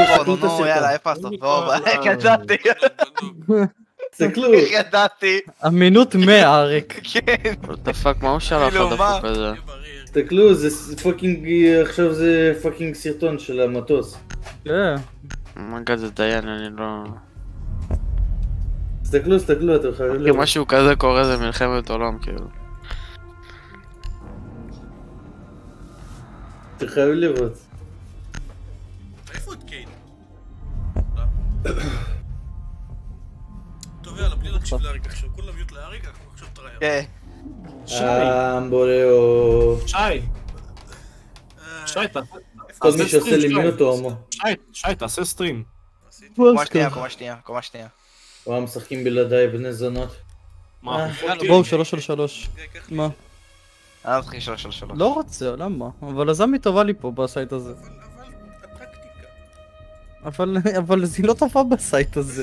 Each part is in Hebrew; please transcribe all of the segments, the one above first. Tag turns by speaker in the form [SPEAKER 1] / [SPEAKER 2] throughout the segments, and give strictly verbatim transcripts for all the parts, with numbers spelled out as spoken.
[SPEAKER 1] פורנו, נו יאללה, איפה הסוף? איך ידעתי?
[SPEAKER 2] תסתכלו.
[SPEAKER 1] איך ידעתי?
[SPEAKER 3] אמינות מאה, אריק.
[SPEAKER 1] כן.
[SPEAKER 4] what the fuck, מה הוא שלח הדפוק הזה?
[SPEAKER 2] תסתכלו, זה פאקינג, עכשיו זה פאקינג סרטון של המטוס.
[SPEAKER 3] כן.
[SPEAKER 4] מגד זה דיין, אני לא...
[SPEAKER 2] תסתכלו, תסתכלו, אתם חייבים
[SPEAKER 4] לראות. משהו כזה קורה זה מלחמת עולם, כאילו.
[SPEAKER 2] אתם חייבים לראות.
[SPEAKER 5] איפה את קיין? טוב יאללה, בלי להקשיב לאריק עכשיו, כולם מיוט לאריק, אנחנו עכשיו תראה.
[SPEAKER 1] כן.
[SPEAKER 2] אמבוליאו.
[SPEAKER 6] שי! שי, תעשה...
[SPEAKER 2] כל מי שעושה לי מיוט הוא הומו.
[SPEAKER 6] שי, תעשה סטרים.
[SPEAKER 1] קומה שנייה, קומה שנייה, קומה שנייה.
[SPEAKER 2] וואו, משחקים בלעדיי בני זונות.
[SPEAKER 6] מה?
[SPEAKER 3] בואו, שלוש על שלוש. מה?
[SPEAKER 1] אני לא מתחיל שלוש על שלוש.
[SPEAKER 3] לא רוצה, למה? אבל הזמי טובה לי פה בסייט הזה. אבל אבל היא לא טובה בסייט הזה.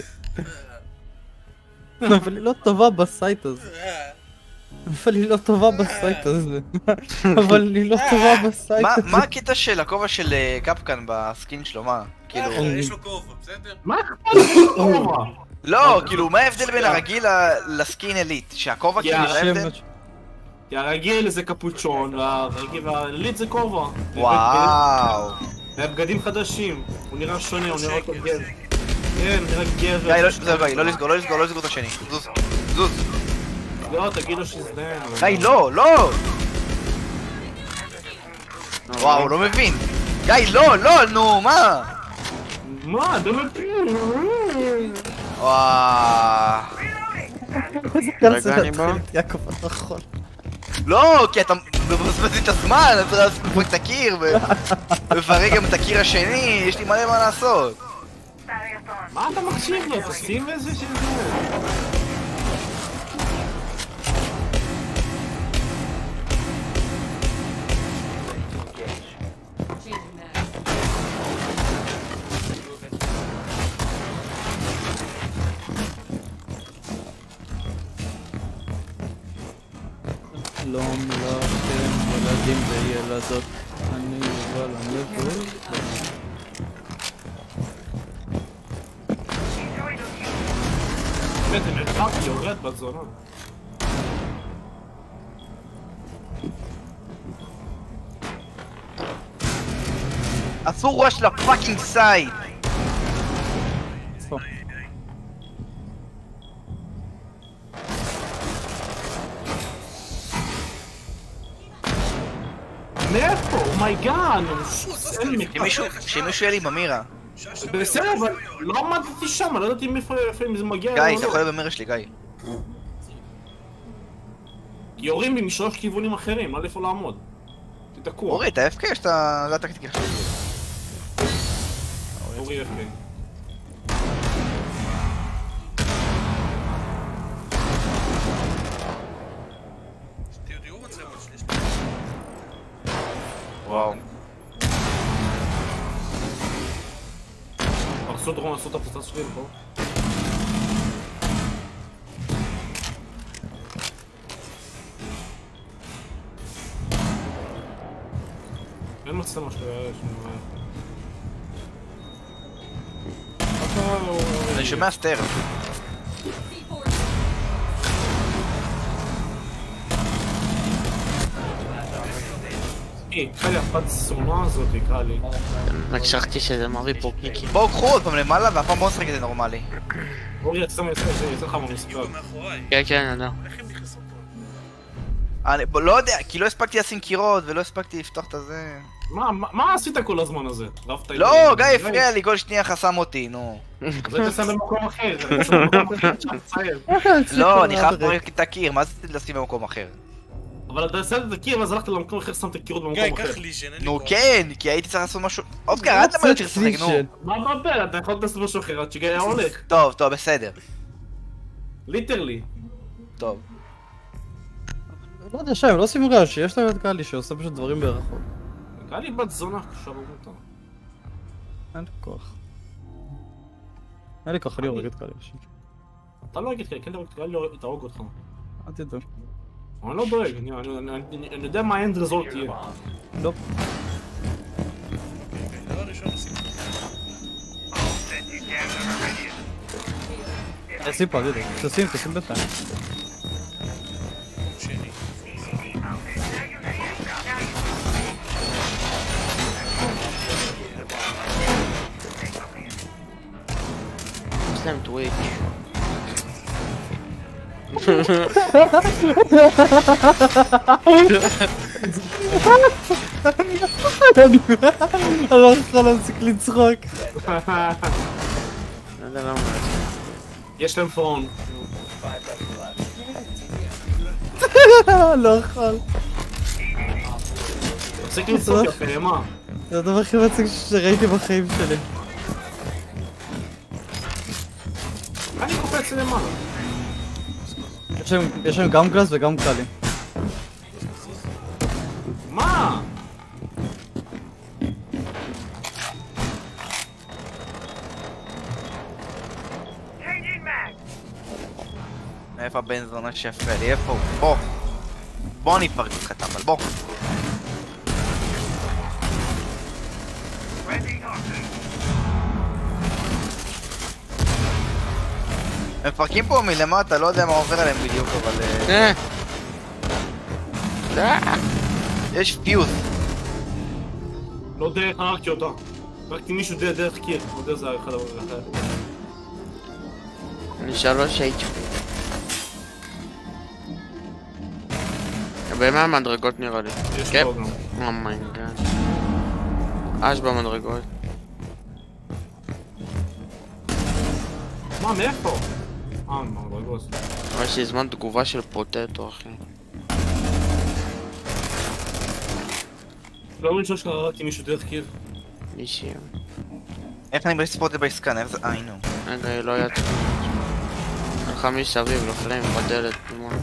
[SPEAKER 3] אבל היא לא טובה בסייט הזה. אבל היא לא טובה בסייט הזה. אבל היא לא טובה בסייט הזה.
[SPEAKER 1] מה הקטע של הכובע של קפקן בסקין שלו? מה? כאילו...
[SPEAKER 5] יש לו כובע, בסדר?
[SPEAKER 6] מה אכפת לי כובע?
[SPEAKER 1] לא, כאילו, מה ההבדל בין הרגיל לסקין אליט? שהכובע כאילו זה ההבדל?
[SPEAKER 6] כי הרגיל זה קפוצ'ון, והאליט זה כובע.
[SPEAKER 1] וואו.
[SPEAKER 6] בגדים חדשים, הוא נראה שונה, הוא נראה אותו גבר. כן, נראה גבר.
[SPEAKER 1] גיא, לא, גיא, לא לסגור, לא לסגור, לא לסגור את השני. זוז, זוז.
[SPEAKER 6] לא, תגיד לו שיזדיין.
[SPEAKER 1] גיא, לא, לא! וואו, לא מבין. גיא, לא, לא, נו, מה?
[SPEAKER 6] מה? אתה מבין?
[SPEAKER 1] וואו.
[SPEAKER 3] רגע, אני בא? יעקב, אתה יכול.
[SPEAKER 1] לא, כי אתה מבזבז את הזמן, אתה צריך להספיק את הקיר ולפרק גם את הקיר השני, יש לי מלא מה לעשות.
[SPEAKER 6] מה אתה מקשיב לו? תשים איזה שזה.
[SPEAKER 3] שלום לכם ילדים וילדות, אני יובל המבוא.
[SPEAKER 6] באמת, זה מרחק יורד בזונה.
[SPEAKER 1] אסור ראש לפאקינג סייד!
[SPEAKER 6] מאיפה? אומייגאד!
[SPEAKER 1] שמישהו יהיה לי במירה.
[SPEAKER 6] בסדר, אבל לא עמדתי שם, לא ידעתי מאיפה זה מגיע.
[SPEAKER 1] גיא, אתה יכול להיות במירה שלי, גיא.
[SPEAKER 6] יורים לי משלוש כיוונים אחרים, לא איפה לעמוד. תתקוע.
[SPEAKER 1] אורי, אתה אף קיי שאתה... זה הטקטיקה שלך.
[SPEAKER 6] אורי אף קיי.
[SPEAKER 1] וואו.
[SPEAKER 6] הרסו דרום, הרסו את הפצצה שלי פה. אין מצלמה שלי, יש לי...
[SPEAKER 1] אני שומע סטר.
[SPEAKER 6] היי, קרא לי הפת זונה הזאת, קרא לי.
[SPEAKER 4] רק שכחתי שזה מרי פורקניקי.
[SPEAKER 1] בואו קחו עוד פעם למעלה והפעם בואו נשחק את זה נורמלי.
[SPEAKER 6] אורי, אתה שם יצא, יצא לך במספר.
[SPEAKER 4] כן, כן, אני יודע.
[SPEAKER 1] אני לא יודע, כי לא הספקתי לשים קירות ולא הספקתי לפתוח את הזה.
[SPEAKER 6] מה עשית כל הזמן הזה?
[SPEAKER 1] לא, גיא הפריע לי, כל שנייה חסם אותי, נו.
[SPEAKER 6] זה תשם במקום אחר, זה תשם במקום אחר,
[SPEAKER 1] לא, אני חייב לפרק את הקיר, מה עשיתי לשים במקום אחר?
[SPEAKER 6] אבל אתה עשית את הקיר ואז הלכת למקום אחר, שמת קירות במקום אחר.
[SPEAKER 5] גיא, קח ליז'ן, אין לי
[SPEAKER 1] נו
[SPEAKER 5] כוח.
[SPEAKER 1] כן, כי הייתי צריך לעשות משהו... אוסקר, אל תלמד אותי לשחק, נו.
[SPEAKER 6] מה מבלבל? אתה יכול לעשות משהו אחר, עד שגיא היה הולך.
[SPEAKER 1] טוב, טוב, בסדר.
[SPEAKER 6] ליטרלי.
[SPEAKER 1] טוב.
[SPEAKER 3] לא יודע שהם, לא עושים רעש, יש להם את קאלי שעושה פשוט דברים ברחוב.
[SPEAKER 6] קאלי בת זונה, שרוב אותה.
[SPEAKER 3] אין לי כוח. אין לי כוח, אני הורג את קאלי.
[SPEAKER 6] אתה לא אגיד קאלי, כן קאלי תהרוג אותך.
[SPEAKER 3] אל תדאג.
[SPEAKER 6] אני לא דואג, אני יודע מה האנד רזולט תהיה.
[SPEAKER 3] לא.
[SPEAKER 5] דבר ראשון עושים.
[SPEAKER 3] תשים פה, דידי. תשים, תשים בינתיים.
[SPEAKER 4] יש להם טוויץ'.
[SPEAKER 3] אני לא יכול להפסיק לצחוק.
[SPEAKER 4] לא יודע למה.
[SPEAKER 6] יש להם פון.
[SPEAKER 3] לא יכול.
[SPEAKER 6] תפסיק לצחוק יפה, מה?
[SPEAKER 3] זה הדבר הכי מצחיק שראיתי בחיים שלי.
[SPEAKER 6] אני קופץ למעלה.
[SPEAKER 3] יש להם- יש להם גם גלאס וגם קלי.
[SPEAKER 6] מה?
[SPEAKER 1] איפה הבן זונה שיפה לי? איפה הוא? בוא! בוא נפרק אותך טמבל, בוא! הם מפרקים פה מלמטה, לא יודע מה עובר עליהם בדיוק, אבל...
[SPEAKER 4] אה! אה!
[SPEAKER 1] יש פיוז.
[SPEAKER 6] לא יודע איך הרגתי אותה. הרגתי מישהו די- דרך קיר. לא יודע זה אחד האחר.
[SPEAKER 4] אני שלוש אייץ' פי. במה המדרגות נראה לי?
[SPEAKER 6] יש
[SPEAKER 4] כן?
[SPEAKER 6] פה גם.
[SPEAKER 4] אומייגאד. אש במדרגות.
[SPEAKER 6] מה, מאיפה? אה, מדרגות.
[SPEAKER 4] אבל יש לי זמן תגובה של פרוטטו, אחי.
[SPEAKER 6] לא מבין שלוש הרגתי מישהו דרך קיר.
[SPEAKER 4] מישהי.
[SPEAKER 1] איך אני בספוט בעסקן? איך זה... אה, הנה הוא.
[SPEAKER 4] רגע, היא לא יצאה. הלכה מסביב, נופלים בדלת. מה?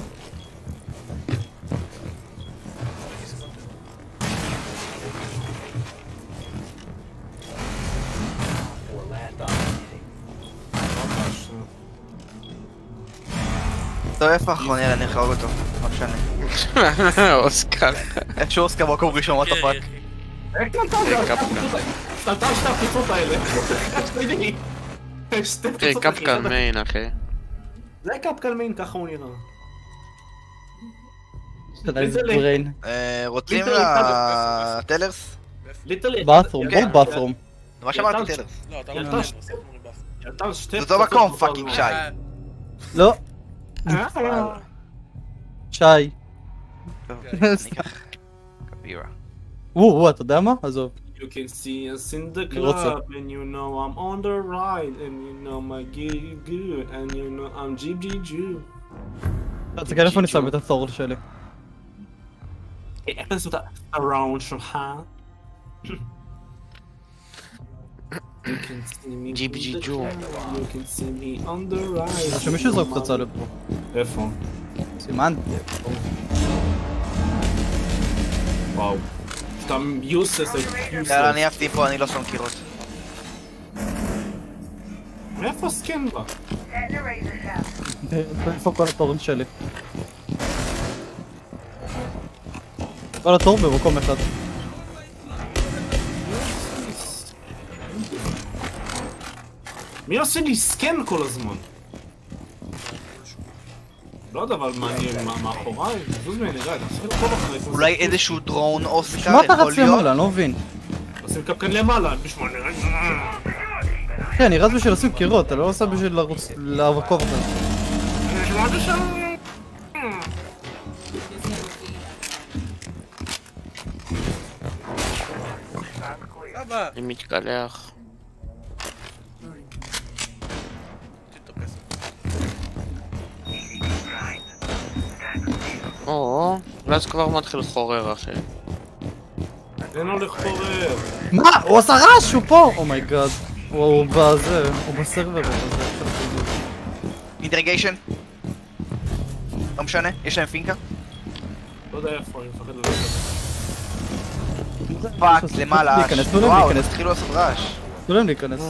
[SPEAKER 1] טוב, איפה האחרון? יאללה, אני אחרוג אותו. לא משנה.
[SPEAKER 4] אוסקר.
[SPEAKER 1] איך שהוא אוסקר במקום ראשון, what the fuck?
[SPEAKER 6] איך קלטת? קלטת שתי הפריצות האלה. שתי
[SPEAKER 4] אחי,
[SPEAKER 6] פריצות
[SPEAKER 4] קפקא מיין, אחי.
[SPEAKER 6] זה קפקא מיין, ככה הוא נראה.
[SPEAKER 3] איזה בריין.
[SPEAKER 1] אה, רוצים
[SPEAKER 6] ליטרלי,
[SPEAKER 1] לטלרס?
[SPEAKER 6] ליטרלי.
[SPEAKER 3] באתרום,
[SPEAKER 1] כן.
[SPEAKER 3] בוא באתרום.
[SPEAKER 1] זה מה שאמרתי, טלרס.
[SPEAKER 5] לא, אתה
[SPEAKER 6] ילדה
[SPEAKER 5] לא
[SPEAKER 6] ש-
[SPEAKER 5] מבין, אומרים באף.
[SPEAKER 6] ילדה שתי
[SPEAKER 1] זה אותו
[SPEAKER 6] פריצות
[SPEAKER 1] מקום,
[SPEAKER 6] באותו
[SPEAKER 1] פאקינג
[SPEAKER 6] הזמן.
[SPEAKER 1] שי.
[SPEAKER 3] לא,
[SPEAKER 6] אה,
[SPEAKER 3] שי.
[SPEAKER 1] טוב, אני אקח קבירה.
[SPEAKER 3] וואו, וואו, אתה יודע מה? עזוב.
[SPEAKER 6] You can see us in the
[SPEAKER 3] אני רוצה.
[SPEAKER 6] club and you know I'm on the ride and you know my gig good and you know I'm G G G.
[SPEAKER 3] תסתכל איפה אני שם את התור שלי.
[SPEAKER 6] איך לעשות את הראונד שלך? You can see me
[SPEAKER 4] G B G
[SPEAKER 6] in the
[SPEAKER 4] Jew.
[SPEAKER 6] club, you can see me on the ride.
[SPEAKER 3] שמישהו יזרוק פצצה לפה.
[SPEAKER 6] איפה?
[SPEAKER 3] סימן?
[SPEAKER 6] וואו. אתה יוסס,
[SPEAKER 1] יאללה, אני עפתי פה, אני לא שם קירות.
[SPEAKER 6] מאיפה סקן בה?
[SPEAKER 3] איפה כל התורן שלי? כל התור במקום אחד.
[SPEAKER 6] מי עושה לי סקן כל הזמן? לא יודע, אבל מעניין, מה- מאחוריי? זוז ממני, רגע, צריך לעקוב אחרי זה.
[SPEAKER 1] אולי איזשהו דרון אוסקר
[SPEAKER 3] מה אתה
[SPEAKER 1] יכול
[SPEAKER 3] רץ
[SPEAKER 1] להיות?
[SPEAKER 3] למעלה? אני לא מבין.
[SPEAKER 6] עושים קפקן למעלה, בשביל נראה.
[SPEAKER 3] כן, אני רץ בשביל לשים קירות, אתה לא עושה בשביל לרוץ... לעקוב אחרי.
[SPEAKER 6] שמעת שם?
[SPEAKER 5] אבא!
[SPEAKER 4] אני מתקלח.
[SPEAKER 5] תתאפס.
[SPEAKER 4] או, ואז כבר מתחיל חורר, אחי.
[SPEAKER 6] אין לו לחפורר.
[SPEAKER 3] מה? הוא עשה רעש! הוא פה! אומייגאד. הוא בזה, הוא בסרבר הזה.
[SPEAKER 1] אינטרגיישן? לא משנה, יש להם פינקה?
[SPEAKER 6] לא יודע איפה, אני מפחד ללכת.
[SPEAKER 1] פאק, למעלה אש.
[SPEAKER 3] להיכנס, תנו להם
[SPEAKER 1] וואו,
[SPEAKER 3] להיכנס.
[SPEAKER 1] התחילו לעשות רעש.
[SPEAKER 3] תנו להם להיכנס.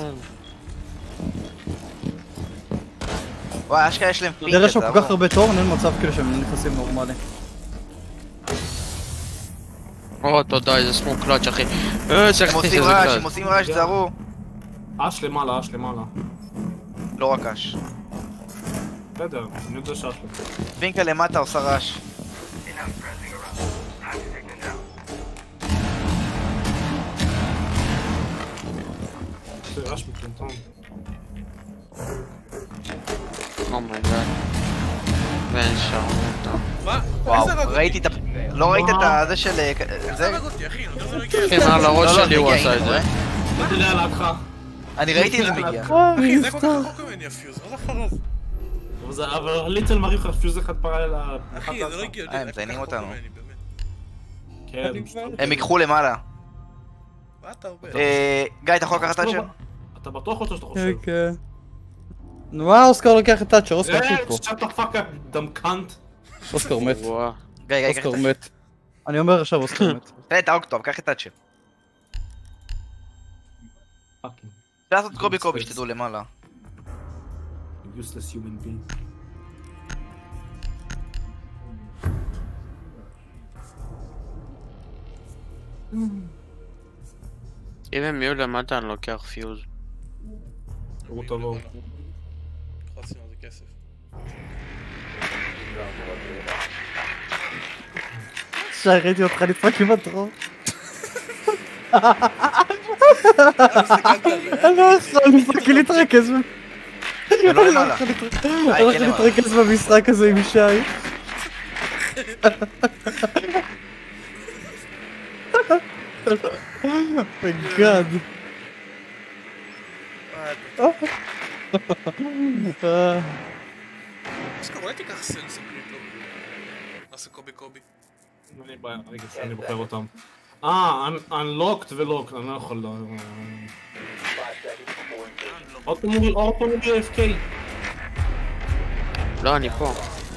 [SPEAKER 1] וואי, אשכרה יש להם פינקה,
[SPEAKER 3] נראה שם
[SPEAKER 1] זה
[SPEAKER 3] כל כך
[SPEAKER 1] ארוך.
[SPEAKER 3] הרבה תור, אין מצב כאילו שהם נכנסים נורמלי.
[SPEAKER 4] או, תודה, איזה סמוק קלאץ', אחי. אה,
[SPEAKER 1] הם
[SPEAKER 4] שכחתי
[SPEAKER 1] עושים
[SPEAKER 4] שזה
[SPEAKER 1] רעש,
[SPEAKER 4] קלאץ'.
[SPEAKER 1] הם עושים רעש, תזהרו.
[SPEAKER 6] אש למעלה, אש למעלה.
[SPEAKER 1] לא רק אש.
[SPEAKER 6] בסדר, אני יודע שאש למעלה.
[SPEAKER 1] וינקה למטה עושה רעש.
[SPEAKER 6] זה רעש מטומטם.
[SPEAKER 4] אומייגאד. ואין שעון אותה.
[SPEAKER 5] מה?
[SPEAKER 1] וואו,
[SPEAKER 5] איזה הרג אותי?
[SPEAKER 1] ראיתי את ה... לא ראית את הזה של...
[SPEAKER 5] איזה
[SPEAKER 1] זה?
[SPEAKER 5] הרג אותי, אחי? נותן זה לא הגיע.
[SPEAKER 4] כן, על הראש
[SPEAKER 1] לא, לא,
[SPEAKER 4] שלי הוא
[SPEAKER 1] הגיע,
[SPEAKER 4] עשה את
[SPEAKER 1] הנה,
[SPEAKER 4] זה.
[SPEAKER 1] רואה?
[SPEAKER 6] לא יודע לידך.
[SPEAKER 1] אני ראיתי את זה מגיע.
[SPEAKER 5] אחי, זה כל כך רחוק ממני הפיוז, מה זה החרא זה?
[SPEAKER 6] אבל ליטל מריך לך פיוז אחד פרה אל ה...
[SPEAKER 5] אחי, זה לא הגיוני.
[SPEAKER 1] אה, הם
[SPEAKER 5] זה כל כך
[SPEAKER 1] מציינים
[SPEAKER 5] רחוק
[SPEAKER 1] אותנו.
[SPEAKER 5] ממני, באמת.
[SPEAKER 6] כן.
[SPEAKER 1] הם ייקחו למעלה.
[SPEAKER 5] מה אתה אומר?
[SPEAKER 1] אה, גיא, אתה יכול לקחת את האצ'ר?
[SPEAKER 6] אתה בטוח או שאתה חושב?
[SPEAKER 3] כן, כן. נו, מה אוסקר לוקח את האצ'ר? אוסקר
[SPEAKER 6] אה,
[SPEAKER 3] פיל פה.
[SPEAKER 6] שאתה פאקה דמקנט.
[SPEAKER 3] אוסקר מת.
[SPEAKER 4] וואו.
[SPEAKER 1] גיא, גיא, קח את
[SPEAKER 3] אוסקר
[SPEAKER 1] האצ'ר.
[SPEAKER 3] מת. אני אומר עכשיו אוסקר מת.
[SPEAKER 1] תראה את האוקטוב, קח את האצ'ר.
[SPEAKER 6] פאקינג.
[SPEAKER 1] אפשר לעשות קובי קובי שתדעו למעלה.
[SPEAKER 6] useless human being.
[SPEAKER 4] אם הם יהיו למטה אני לוקח פיוז.
[SPEAKER 6] תראו תבואו.
[SPEAKER 5] יכול לשים על זה כסף.
[SPEAKER 3] שי, ראיתי אותך נדפק עם הדרום. אני לא יכול, אני מפקי להתרכז.
[SPEAKER 1] הם לא למעלה.
[SPEAKER 3] אני
[SPEAKER 1] אה,
[SPEAKER 3] הולך
[SPEAKER 1] כן למעלה.
[SPEAKER 3] להתרכז במשחק הזה עם שי. מגד.
[SPEAKER 5] אוסקר, אולי תיקח סנסור קליט, לא? נעשה קובי קובי.
[SPEAKER 6] אני בעיה, רגע, שאני בוחר אותם. אה, unlocked ולוקד, אני לא יכול... עוד פעם הוא עוד פעם הוא אף קיי.
[SPEAKER 4] לא, אני פה.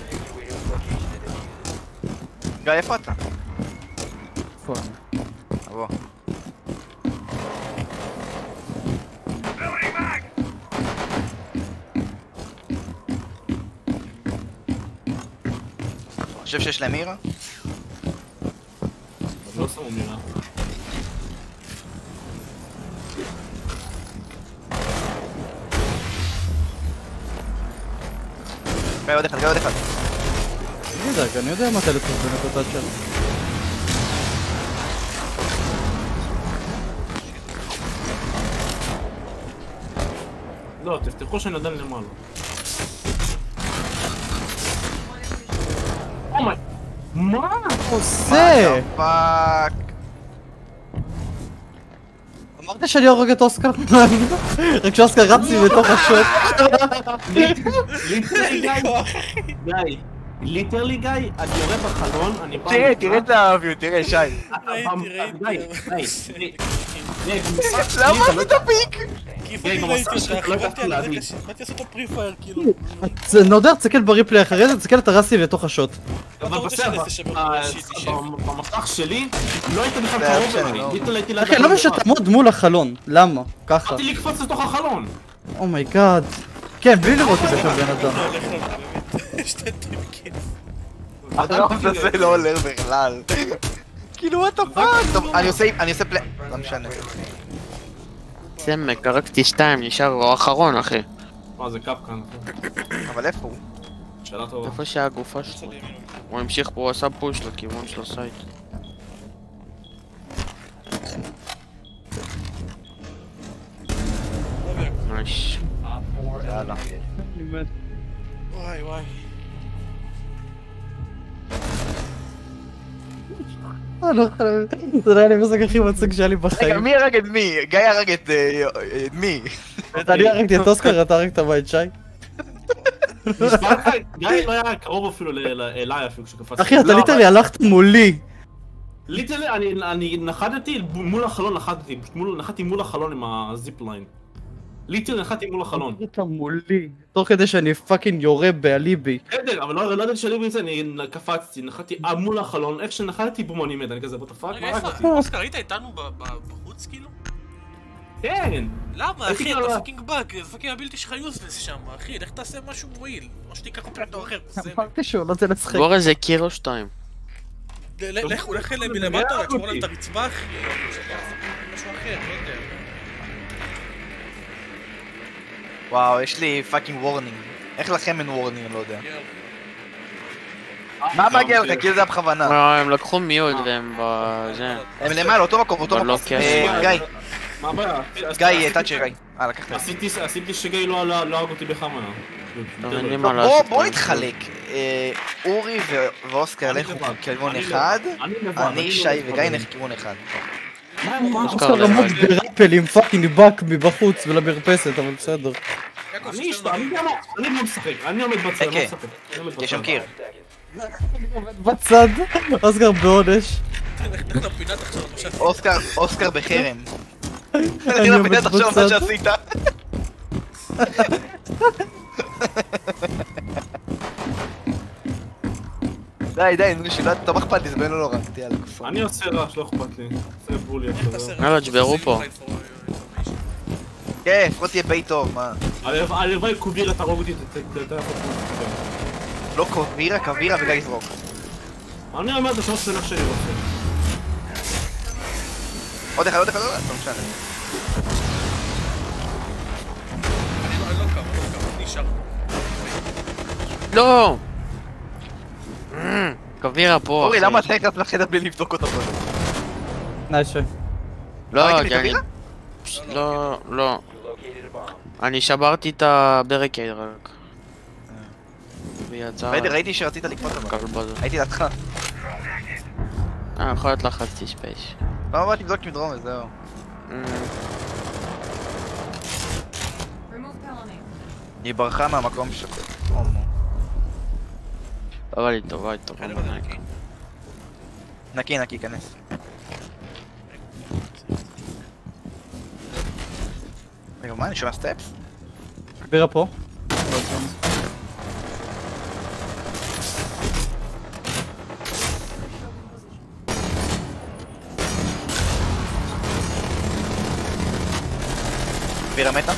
[SPEAKER 1] גיא, איפה אתה?
[SPEAKER 3] איפה אני?
[SPEAKER 1] תבוא. חושב שיש להם מירה?
[SPEAKER 6] לא שמו מירה.
[SPEAKER 1] גיא, עוד אחד, גיא, עוד אחד.
[SPEAKER 3] אני יודע, אני יודע מה טלפון בנקודת שלו.
[SPEAKER 6] לא, תפתחו שאני עדיין למעלה. אומי! מה?
[SPEAKER 3] עושה?
[SPEAKER 1] פאק.
[SPEAKER 3] אמרת שאני הורג את אוסקר? רק שאוסקר רץ לי בתוך השוט.
[SPEAKER 6] ליטרלי גיא, גיא, ליטרלי גיא, אני יורה בחלון, אני בא...
[SPEAKER 1] תראה, תראה את האביו, תראה, שי.
[SPEAKER 5] ראיתי, ראיתי.
[SPEAKER 1] למה עשית פיק?
[SPEAKER 5] כי איפה ראיתי אותך, אחי, באתי על הדקה, באתי לעשות את הפריפייר, כאילו.
[SPEAKER 3] זה נודר, תסתכל בריפלי אחרי זה, תסתכל את הרסי לתוך השוט.
[SPEAKER 5] אתה רוצה שאני אעשה שבר בראשית, תשב.
[SPEAKER 6] במסך שלי, לא היית בכלל
[SPEAKER 1] זה
[SPEAKER 6] קרוב
[SPEAKER 1] היה
[SPEAKER 6] אליי,
[SPEAKER 1] בסדר,
[SPEAKER 6] ליטרלי הייתי ליד
[SPEAKER 3] אחי, למה שתעמוד מול החלון? למה? ככה.
[SPEAKER 6] באתי לקפוץ לתוך החלון.
[SPEAKER 3] אומייגאד. כן, בלי לראות את זה של בן אדם.
[SPEAKER 5] הולך לנו, באמת. שתי טריקים.
[SPEAKER 1] הרעיון הזה לא עולה בכלל. כאילו, what the fuck? טוב, אני עושה, אני עושה פלי... לא משנה.
[SPEAKER 4] סמק, הרגתי שתיים, נשאר הוא האחרון אחי.
[SPEAKER 6] מה זה קפקן?
[SPEAKER 1] אבל איפה הוא?
[SPEAKER 6] שאלה טובה.
[SPEAKER 4] איפה שהגופה שלו? הוא המשיך פה, הוא עשה פוש לכיוון של הסייט. נייש.
[SPEAKER 1] יאללה.
[SPEAKER 5] וואי וואי.
[SPEAKER 3] אני לא יכול... זה נראה לי המזג הכי מצחיק שהיה לי
[SPEAKER 1] רגע,
[SPEAKER 3] בחיים.
[SPEAKER 1] מי הרג את מי? גיא הרג את... אה, את מי?
[SPEAKER 3] אני הרגתי את אוסקר, אתה הרגת מה את שי?
[SPEAKER 6] נשבע לך, גיא לא היה קרוב אפילו ל- ל- אליי אפילו כשקפצתי.
[SPEAKER 3] אחי, אתה
[SPEAKER 1] לא,
[SPEAKER 3] ליטרלי הלכת מולי.
[SPEAKER 6] ליטרלי, אני- אני נחתתי מול החלון, נחתתי, פשוט מול- נחתתי מול החלון עם הזיפ ליין. ליטרלי נחתתי מול החלון.
[SPEAKER 3] אתה מולי. תוך כדי שאני פאקינג יורה באליבי.
[SPEAKER 6] בסדר, אבל לא לא ידעתי שאני בזה, אני קפצתי, נחתתי אה, מול החלון, איך שנחתתי בום אני מת, אני כזה what the fuck,
[SPEAKER 5] רגע,
[SPEAKER 6] מה רק
[SPEAKER 5] איפה? אוסקר, היית איתנו ב- ב- בחוץ, כאילו?
[SPEAKER 6] כן!
[SPEAKER 5] למה,
[SPEAKER 6] הייתי
[SPEAKER 5] אחי?
[SPEAKER 6] על
[SPEAKER 5] אתה
[SPEAKER 6] ה-
[SPEAKER 5] פאקינג באג, זה פאקינג הבלתי שלך יוסלס שם, אחי, לך תעשה משהו מועיל. או שתיקח אופרטור אחר, זה...
[SPEAKER 3] אמרתי שהוא לא רוצה לשחק.
[SPEAKER 4] בור איזה קיר או שתיים.
[SPEAKER 5] ל- לך, לך אליהם מלמטה, רק שמור להם את הרצפה, אחי. משהו אחר, לא יודע.
[SPEAKER 1] וואו, יש לי פאקינג וורנינג. איך לכם אין וורנינג, אני לא יודע. מה מגיע לך? כאילו זה היה בכוונה.
[SPEAKER 4] לא, הם לקחו מיוד והם בזה.
[SPEAKER 1] הם למעלה, אותו מקום, אותו
[SPEAKER 4] אבל לא
[SPEAKER 1] מקום.
[SPEAKER 4] כן.
[SPEAKER 1] אה, גיא,
[SPEAKER 6] מה הבעיה?
[SPEAKER 1] גיא, טאצ'ר גיא. אה, לקחת.
[SPEAKER 6] עשיתי עשיתי שגיא לא לא הרג אותי בכמה.
[SPEAKER 4] אבל אין לי
[SPEAKER 1] לא,
[SPEAKER 4] מה
[SPEAKER 1] בוא,
[SPEAKER 4] לעשות.
[SPEAKER 1] בוא נתחלק. אה, אורי ו- ואוסקר
[SPEAKER 6] אני
[SPEAKER 1] לכו
[SPEAKER 6] לבד.
[SPEAKER 1] כיוון
[SPEAKER 6] אני
[SPEAKER 1] אחד,
[SPEAKER 6] לבד. אני לבד,
[SPEAKER 1] אני,
[SPEAKER 6] אני
[SPEAKER 1] שי
[SPEAKER 6] לא
[SPEAKER 1] וגיא
[SPEAKER 6] לבד.
[SPEAKER 1] נלך כיוון אחד.
[SPEAKER 6] מה, מה?
[SPEAKER 4] אוסקר
[SPEAKER 3] אוסקר רמות
[SPEAKER 4] לבד.
[SPEAKER 3] בראפל עם פאקינג באק מבחוץ ולמרפסת, אבל בסדר.
[SPEAKER 5] יעקב,
[SPEAKER 6] אני
[SPEAKER 5] שיש
[SPEAKER 6] אשת-
[SPEAKER 5] לנו-
[SPEAKER 6] אני גם אני לא משחק, אני עומד בצד, אני
[SPEAKER 1] כן.
[SPEAKER 6] לא משחק. אני עומד
[SPEAKER 1] יש שם
[SPEAKER 6] בצד.
[SPEAKER 1] קיר.
[SPEAKER 3] בצד, אוסקר בעונש.
[SPEAKER 5] לך לפינה תחשוב מה שעשית.
[SPEAKER 1] אוסקר, אוסקר בחרם.
[SPEAKER 3] אני
[SPEAKER 1] אני
[SPEAKER 3] עומד
[SPEAKER 1] לא תחשוב מה
[SPEAKER 3] בצד.
[SPEAKER 1] שעשית. די, די, נו, שלא אתה אכפת לי, זה בין לא רצתי, יאללה.
[SPEAKER 6] אני עושה רעש, לא אכפת לי. עושה בולי עכשיו.
[SPEAKER 4] יאללה, תשברו פה.
[SPEAKER 1] כן, לפחות תהיה בית טוב, מה?
[SPEAKER 6] הלוואי הלוואי קובירה תהרוג אותי, ת- ת- ת- תהפוך אותי.
[SPEAKER 1] לא קובירה, קבירה וגיא יזרוק.
[SPEAKER 6] אני אומר את השעות של איך שאני רוצה.
[SPEAKER 1] עוד אחד, עוד אחד, עוד אחד, לא משנה.
[SPEAKER 5] אני לא אני לא קם, אני לא קם, אני נשאר.
[SPEAKER 4] לא! קבירה פה.
[SPEAKER 1] אורי,
[SPEAKER 4] אחי.
[SPEAKER 1] למה אתה נכנס לחדר בלי לבדוק אותו קודם?
[SPEAKER 3] נייס שי.
[SPEAKER 4] לא,
[SPEAKER 1] ראיתי
[SPEAKER 4] כי אני...
[SPEAKER 1] קבירה?
[SPEAKER 4] לא, לא. אני שברתי את הברקייד רק. ויצא...
[SPEAKER 1] ראיתי- ראיתי שרצית לקפוץ אבל.
[SPEAKER 4] כלבזה.
[SPEAKER 1] הייתי לידך.
[SPEAKER 4] אה, יכול להיות לחצתי ספייס.
[SPEAKER 1] לא באתי לבדוק עם דרום וזהו. היא ברחה מהמקום שלו. הומו.
[SPEAKER 4] אבל היא טובה, היא טובה.
[SPEAKER 5] חדר הזה נקי.
[SPEAKER 1] נקי, נקי, כנס. רגע, מה? אני שומע סטפס?
[SPEAKER 3] בירה פה.
[SPEAKER 1] בירה מתה?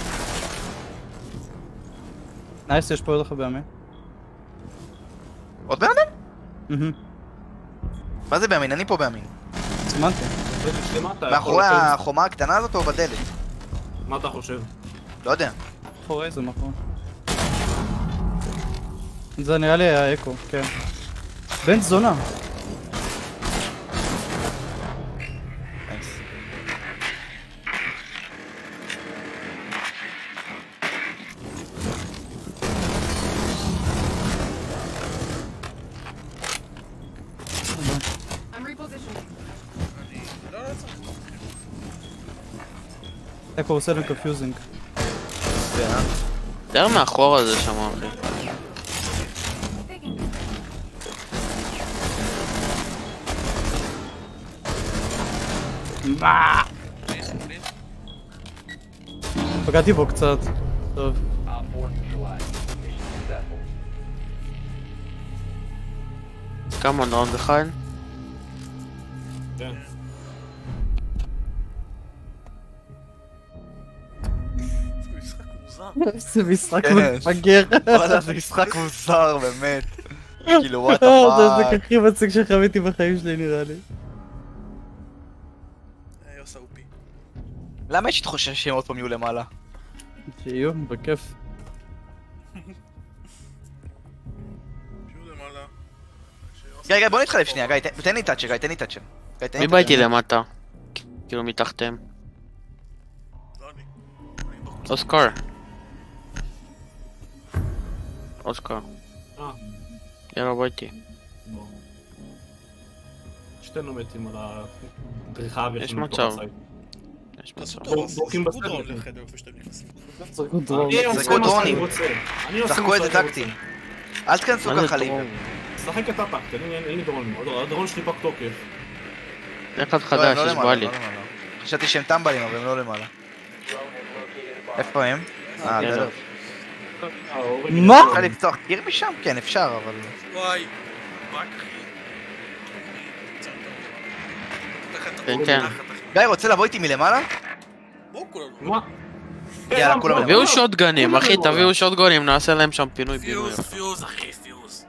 [SPEAKER 3] נייס, יש פה עוד אחד בימין.
[SPEAKER 1] עוד בן אדם?
[SPEAKER 3] מהמם.
[SPEAKER 1] מה זה בימין? אני פה בימין.
[SPEAKER 3] סימנתי.
[SPEAKER 6] יש למטה,
[SPEAKER 1] מאחורי
[SPEAKER 6] יכול-
[SPEAKER 1] החומה הקטנה הזאת או בדלת?
[SPEAKER 6] מה אתה חושב?
[SPEAKER 1] לא יודע.
[SPEAKER 3] אחורי זה מאחורי. זה נראה לי היה אקו, כן. בן זונה.
[SPEAKER 1] נייס.
[SPEAKER 5] אני... לא, לא צריך.
[SPEAKER 3] אקו עושה להם קפיוזינג.
[SPEAKER 4] יותר מאחורה זה שם, אחי.
[SPEAKER 5] פליז, פליז.
[SPEAKER 3] פגעתי בו קצת. טוב.
[SPEAKER 4] כמה ראונד אחד?
[SPEAKER 6] כן.
[SPEAKER 5] זה משחק מוזר.
[SPEAKER 3] זה משחק
[SPEAKER 1] כן.
[SPEAKER 3] מפגר.
[SPEAKER 1] וואלה, זה משחק מוזר, באמת. כאילו, וואט
[SPEAKER 3] זה
[SPEAKER 1] הפאק.
[SPEAKER 3] המשחק הכי מצחיק שחוויתי בחיים שלי נראה לי.
[SPEAKER 5] היי, עושה אופי.
[SPEAKER 1] למה יש לי תחושה שהם עוד פעם יהיו למעלה?
[SPEAKER 3] שיהיו, בכיף.
[SPEAKER 5] שיהיו למעלה. שעושה-
[SPEAKER 1] גיא, גיא, בוא נתחלף שנייה, גיא, תן- תן לי טאצ'ר, גיא, תן לי טאצ'ר. גיא, תן לי
[SPEAKER 4] מי בא איתי
[SPEAKER 1] טאצ'ר.
[SPEAKER 4] למטה? כאילו מתחתיהם.
[SPEAKER 5] לא אני. אני בחוץ.
[SPEAKER 4] אוסקר. אוסקר.
[SPEAKER 6] אה,
[SPEAKER 4] יאללה בוא איתי.
[SPEAKER 6] בוא. שתינו מתים על הדריכה
[SPEAKER 4] יש
[SPEAKER 6] ויש לנו
[SPEAKER 4] מצב.
[SPEAKER 6] תוך הסייט.
[SPEAKER 4] יש
[SPEAKER 5] תעשו
[SPEAKER 4] מצב.
[SPEAKER 5] טוב,
[SPEAKER 6] בורקים
[SPEAKER 5] זרקו
[SPEAKER 6] בסדר.
[SPEAKER 5] דרון לחדר איפה שאתם נכנסים.
[SPEAKER 3] זרקו דרום.
[SPEAKER 6] אני עושה
[SPEAKER 1] זרקו
[SPEAKER 6] מה
[SPEAKER 1] דרונים.
[SPEAKER 6] שאני רוצה. אני עושה
[SPEAKER 1] שחקו
[SPEAKER 6] מה
[SPEAKER 1] את זה
[SPEAKER 6] שאני
[SPEAKER 1] טקטי.
[SPEAKER 6] רוצה.
[SPEAKER 1] אל תכנסו
[SPEAKER 4] מה זה
[SPEAKER 1] ככה לי.
[SPEAKER 4] דרום?
[SPEAKER 6] שחק אתה טקט, אני- אין לי דרון. הדרון שלי פג תוקף.
[SPEAKER 4] אחד
[SPEAKER 1] לא,
[SPEAKER 4] חדש,
[SPEAKER 1] הם לא
[SPEAKER 4] יש
[SPEAKER 1] למעלה,
[SPEAKER 4] בלי.
[SPEAKER 1] לא למעלה. חשבתי שהם טמבלים, אבל הם לא למעלה. איפה הם? אה,
[SPEAKER 4] כן.
[SPEAKER 1] בסדר.
[SPEAKER 6] ההורים
[SPEAKER 3] מה?
[SPEAKER 6] שלי-
[SPEAKER 1] אפשר לפתוח קיר משם? כן, אפשר, אבל...
[SPEAKER 5] וואי. רק אחי. צר טוב. תחת
[SPEAKER 4] כן,
[SPEAKER 5] החור
[SPEAKER 4] כן.
[SPEAKER 5] מתחת, אחי.
[SPEAKER 1] גיא, רוצה לבוא איתי מלמעלה?
[SPEAKER 5] בואו כולנו.
[SPEAKER 6] מה?
[SPEAKER 1] יאללה, כולם
[SPEAKER 6] כולם.
[SPEAKER 4] תביאו שוטגנים, אחי, תביאו שוטגנים, נעשה להם שם פינוי בינוי.
[SPEAKER 5] פיוז, פיוז, אחי, פיוז.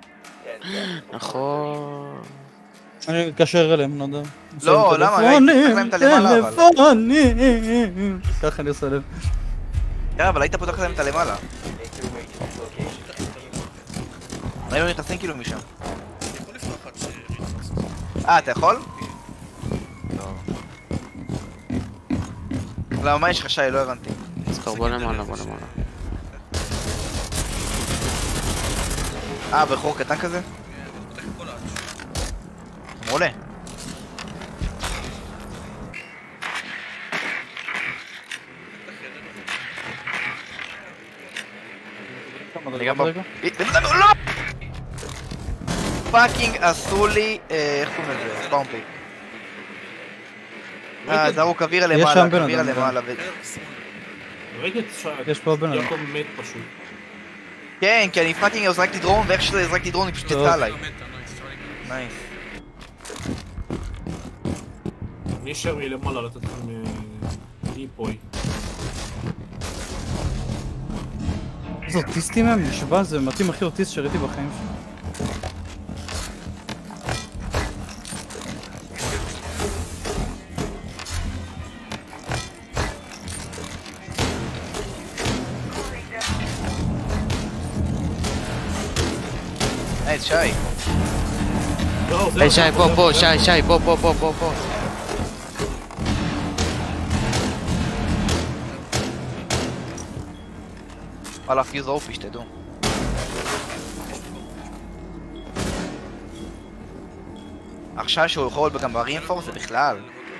[SPEAKER 4] נכון.
[SPEAKER 3] אני אקשר אליהם, לא יודע.
[SPEAKER 1] לא,
[SPEAKER 3] עושה
[SPEAKER 1] למה?
[SPEAKER 3] טלפונים,
[SPEAKER 1] ראיתי, תפתח להם את הלמעלה, אבל.
[SPEAKER 3] טלפונים. ככה אני עושה להם.
[SPEAKER 1] כן, אבל היית פותח להם את הלמעלה. היינו נכנסים כאילו משם.
[SPEAKER 5] אני יכול לפתוח עד שריצוס.
[SPEAKER 1] אה, אתה יכול? לא. למה, מה יש לך שי? לא הבנתי.
[SPEAKER 4] נזכר, בוא למעלה, בוא למעלה.
[SPEAKER 1] אה, בחור קטן כזה?
[SPEAKER 5] כן, אני פותח את כל האץ'.
[SPEAKER 1] מעולה. אני גם... לא! פאקינג עשו לי... איך קוראים לזה? פאומפי. אה, זרוק אווירה למעלה, אווירה למעלה.
[SPEAKER 6] ראיתי את
[SPEAKER 3] יש פה בן אדם.
[SPEAKER 6] יעקב מת פשוט.
[SPEAKER 1] כן, כי אני פאקינג הזרקתי דרון, ואיך שהזרקתי דרון היא פשוט יצאה עליי. נייס.
[SPEAKER 6] אני אשאר מלמעלה לתת לכם דיפוי.
[SPEAKER 3] איזה אוטיסטים הם? נשבע, זה מתאים הכי אוטיסט שראיתי בחיים שלי.
[SPEAKER 1] נייס, שי.
[SPEAKER 4] היי שי, פה, פה, שי, שי, פה, פה, פה, פה, פה.
[SPEAKER 1] וואלה, פיוז אופי, שתדעו. עכשיו שהוא יכול גם ברינפורס זה בכלל.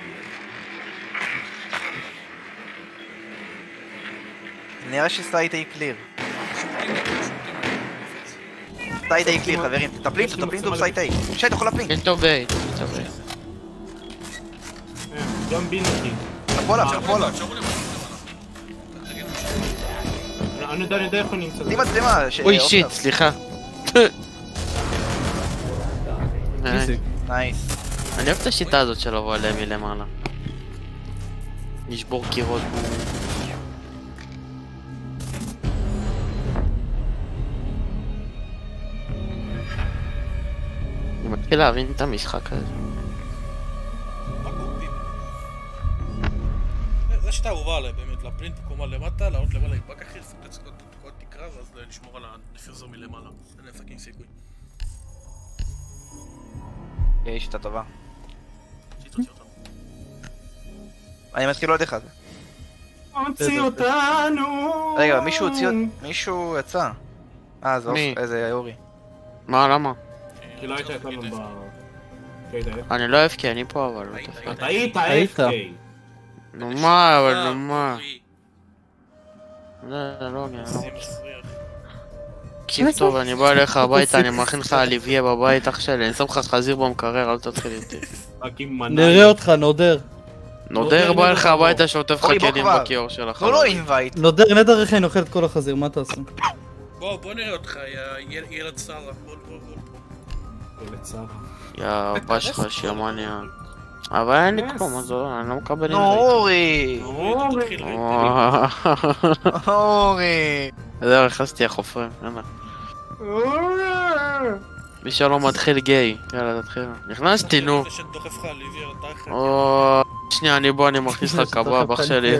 [SPEAKER 1] נראה שסייט איי קליר. סייט איי קליר, חברים. תטפלים, תטפלים טוב סייט איי. שי, אתה יכול להפלינג.
[SPEAKER 4] כן, טוב ביי, טוב ביי.
[SPEAKER 6] גם בינתי.
[SPEAKER 1] תפו עליו, תפו עליו.
[SPEAKER 6] אני יודע, אני יודע איפה אני נמצא.
[SPEAKER 1] שים מצלמה.
[SPEAKER 4] אוי שיט, סליחה.
[SPEAKER 3] איזי.
[SPEAKER 1] נייס.
[SPEAKER 4] אני אוהב את השיטה הזאת של לבוא עליהם מלמעלה. לשבור קירות. אני מתחיל להבין את המשחק הזה.
[SPEAKER 5] מה קוראים? זו שיטה אהובה עליי באמת, להפלינט בקומה למטה, לעלות למעלה עם בק אחי, לפוצץ כל תקרה ואז לשמור על הדיפוזור מלמעלה. אין להם פאקינג סיכוי.
[SPEAKER 1] יש שיטה טובה.
[SPEAKER 5] שיטוציא אותנו.
[SPEAKER 1] אני מתחיל עוד אחד.
[SPEAKER 6] הוציא אותנו!
[SPEAKER 1] רגע, מישהו הוציא עוד... מישהו יצא. אה, זה
[SPEAKER 4] מי?
[SPEAKER 1] איזה אורי.
[SPEAKER 4] מה, למה?
[SPEAKER 6] כי לא היית איתנו ב...
[SPEAKER 4] אני לא אוהב כי אני פה אבל לא תפק.
[SPEAKER 6] אתה היית
[SPEAKER 3] היית.
[SPEAKER 6] אף קיי.
[SPEAKER 4] נו מה, אבל נו מה. לא, לא, לא, לא. תקשיב טוב, אני בא אליך הביתה, אני מכין לך אליביה בבית אח שלי, אני שם לך חזיר במקרר, אל תתחיל איתי.
[SPEAKER 6] רק עם מניים.
[SPEAKER 3] נראה אותך, נודר.
[SPEAKER 4] נודר בא אליך הביתה שוטף לך
[SPEAKER 1] אוי, בוא
[SPEAKER 4] כלים
[SPEAKER 1] כבר.
[SPEAKER 4] בכיור שלך.
[SPEAKER 1] תנו לו אינווייט.
[SPEAKER 3] נודר, נדר איך אני אוכל את כל החזיר, מה תעשו?
[SPEAKER 5] בוא, בוא נראה אותך, יא ילד שרה. בוא, בוא, בוא.
[SPEAKER 6] ילד צער.
[SPEAKER 4] יא אבא שלך שימניה. אבל אין לי כלום, אז אני לא מקבל
[SPEAKER 1] נו אורי!
[SPEAKER 5] אורי, תתחיל.
[SPEAKER 1] אורי!
[SPEAKER 4] זהו, נכנסתי החופרים, יאללה. מי שלא מתחיל גיי, יאללה תתחיל. נכנסתי נו.
[SPEAKER 5] זה שדוחף לך ליביה לתחת.
[SPEAKER 4] או... שנייה, אני בוא, אני מכניס לך קבב, אח שלי.